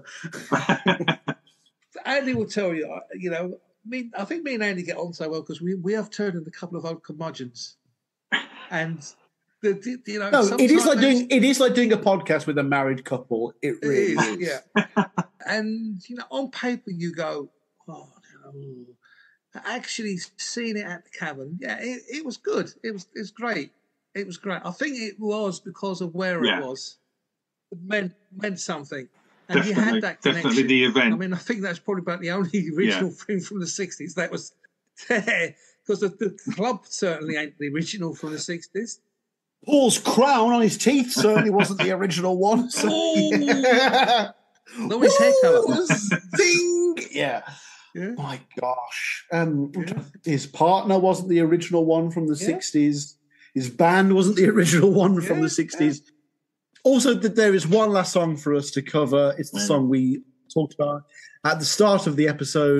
Andy will tell you, you know, me, I think me and Andy get on so well because we, we have turned in a couple of old curmudgeons, and the, the you know, no, it is like doing it is like doing a podcast with a married couple. It really it is, is. Yeah. And you know, on paper you go, oh no. Actually seeing it at the Cavern, yeah, it, it was good. It was it was great. It was great. I think it was because of where yeah. it was. It meant meant something. And definitely, you had that connection. Definitely the event. I mean, I think that's probably about the only original yeah. thing from the sixties that was there. Because the, the club certainly ain't the original from the sixties. Paul's crown on his teeth certainly wasn't the original one. So, yeah. Not his hair colour. Ding! Yeah. Yeah. My gosh. Um, yeah. His partner wasn't the original one from the yeah. sixties. His band wasn't the original one yeah. from the sixties. Yeah. Also, there is one last song for us to cover. It's the yeah. song we talked about at the start of the episode.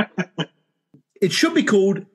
It should be called,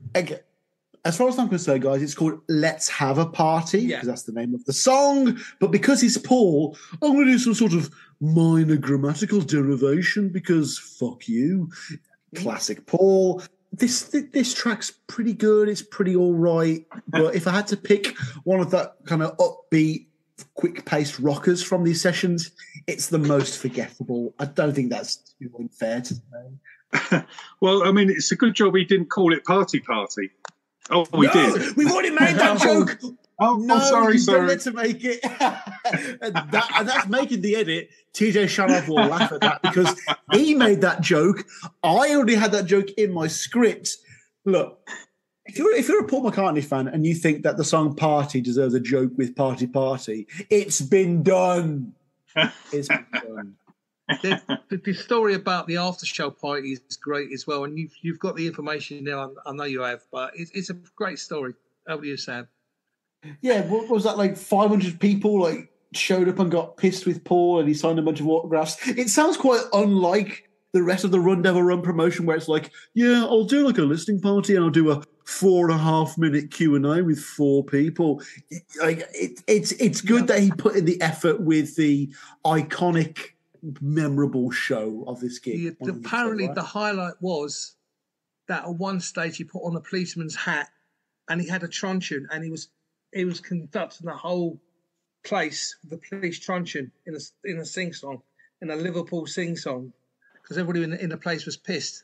as far as I'm concerned, guys, it's called Let's Have a Party, because yeah. that's the name of the song. But because it's Paul, I'm going to do some sort of minor grammatical derivation because fuck you. Classic Paul. This this track's pretty good. It's pretty all right. But if I had to pick one of that kind of upbeat, quick-paced rockers from these sessions, it's the most forgettable. I don't think that's too unfair to say. Well, I mean, it's a good job he didn't call it Party Party. Oh, we no, did. We've already made that joke. Oh, no, oh sorry, you sorry. Don't to make it. and, that, and that's making the edit. T J Sharov will laugh at that because he made that joke. I already had that joke in my script. Look, if you're if you're a Paul McCartney fan and you think that the song "Party" deserves a joke with "Party Party," it's been done. It's been done. The, the, the story about the after show party is great as well, and you've you've got the information now. I, I know you have, but it's it's a great story. Over to you, Sam. Yeah, what was that, like five hundred people like showed up and got pissed with Paul and he signed a bunch of autographs? It sounds quite unlike the rest of the Run Devil Run promotion where it's like, yeah, I'll do like a listening party and I'll do a four and a half minute Q and A with four people. Like it, it's it's good yeah. that he put in the effort with the iconic, memorable show of this gig. Yeah, apparently right? The highlight was that at one stage he put on a policeman's hat and he had a truncheon and he was He was conducting the whole place, the police truncheon, in a in a sing song, in a Liverpool sing song, because everybody in the, in the place was pissed.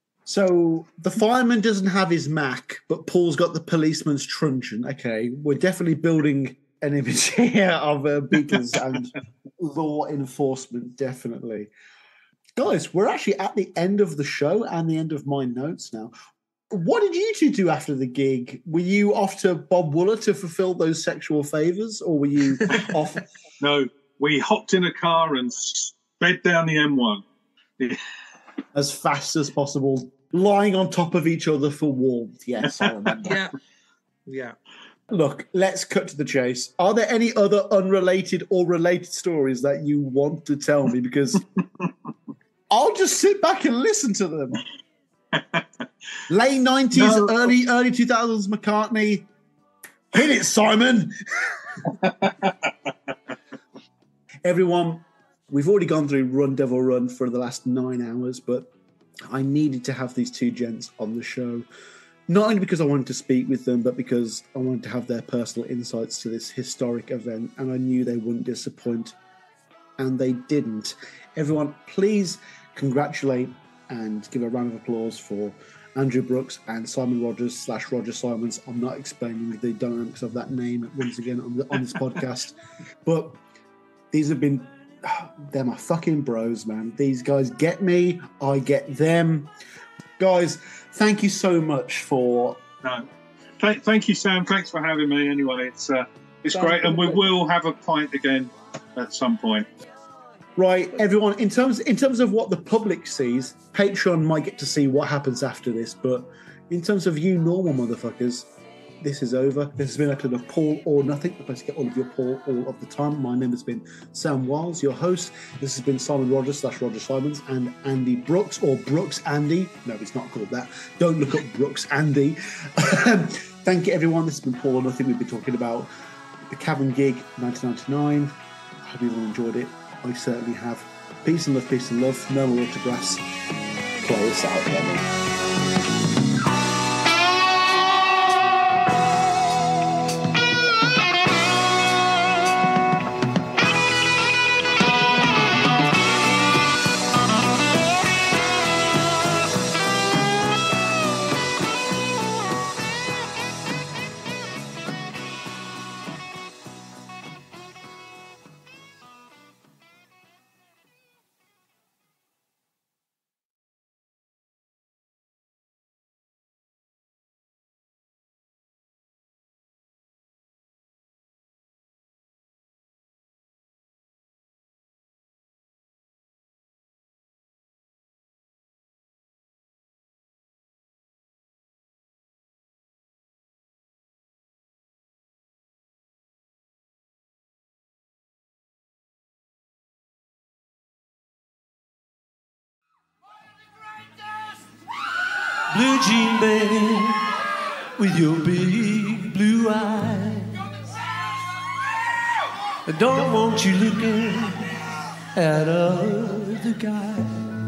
So the fireman doesn't have his Mac, but Paul's got the policeman's truncheon. Okay, we're definitely building an image here of uh, Beatles and law enforcement. Definitely, guys. We're actually at the end of the show and the end of my notes now. What did you two do after the gig? Were you off to Bob Wooler to fulfill those sexual favours, or were you off? No, we hopped in a car and sped down the M one. As fast as possible, lying on top of each other for warmth. Yes, I remember. Yeah, yeah. Look, let's cut to the chase. Are there any other unrelated or related stories that you want to tell me? Because I'll just sit back and listen to them. Late nineties, no. early early two thousands McCartney. Hit it, Simon. Everyone, we've already gone through Run Devil Run for the last nine hours, but I needed to have these two gents on the show. Not only because I wanted to speak with them, but because I wanted to have their personal insights to this historic event, and I knew they wouldn't disappoint, and they didn't. Everyone, please congratulate and give a round of applause for Andrew Brookes and Simon Rogers slash Roger Simons. I'm not explaining the dynamics of that name once again on, the, on this podcast, but these have been they're my fucking bros, man. These guys get me, I get them. Guys, thank you so much for... No. Th- thank you, Sam. Thanks for having me. Anyway, it's uh, it's Sounds great, and we will have a pint again at some point. Right, everyone, in terms in terms of what the public sees, Patreon might get to see what happens after this, but in terms of you normal motherfuckers, this is over. This has been an episode of Paul or Nothing, the place to get all of your Paul all of the time. My name has been Sam Wiles, your host. This has been Simon Rogers slash Roger Simons and Andy Brookes, or Brookes Andy. No, it's not called that. Don't look up Brookes Andy. Thank you, everyone. This has been Paul or Nothing. We've been talking about the Cavern gig, nineteen ninety-nine. I hope you all enjoyed it. I certainly have. Peace and love, peace and love. No more autographs. Play us out, Lemon. Blue jean baby, with your big blue eyes. I don't want you looking at other guys.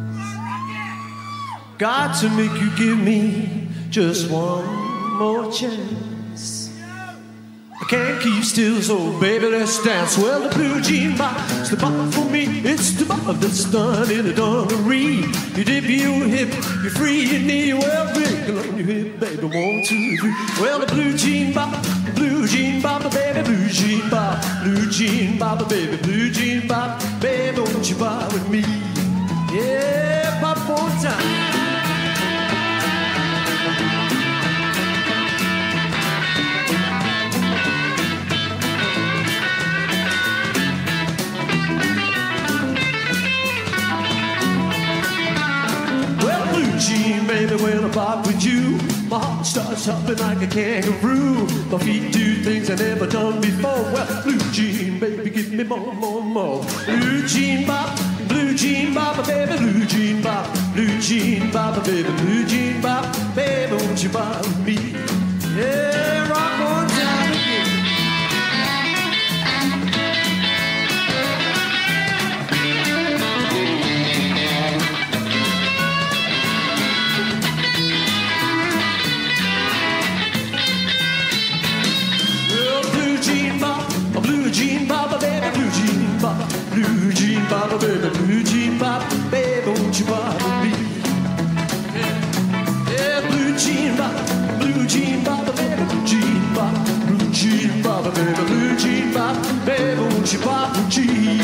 Got to make you give me just one more chance. I can't keep still, so baby, let's dance. Well, the blue jean box, the box for me. It's the box that's done in a dungaree. You dip your hip, you free your knee. Well, wiggle on your hip, baby, one, two, three. Well, the blue jean box, the blue jean box, baby, blue jean box, blue jean box, baby, blue jean box, baby, won't you buy with me? Yeah, pop one time. Jean, baby, when I pop with you, my heart starts hopping like a kangaroo. My feet do things I never done before. Well, blue jean, baby, give me more, more, more. Blue jean bop, blue jean bop, baby, blue jean bop, blue jean bop, baby, blue jean bop, baby, won't you buy with me? Yeah, rock on time again. Jean Baba, baby, blue jean bop, blue jean baba, baby, blue jean bop, baby, won't you bother me? Yeah, yeah, blue jean bop, blue jean baba, baby, blue jean bop, blue jean baba, baby, blue jean bop, baby, won't you bother me?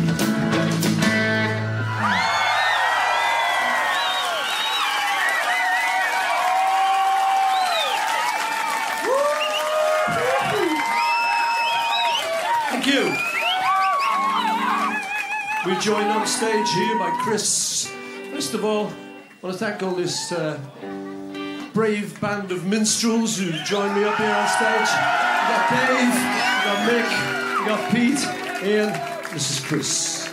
We're joined on stage here by Chris. First of all, I want to thank all this uh, brave band of minstrels who joined me up here on stage. We got Dave, we got Mick, we got Pete, and this is Chris.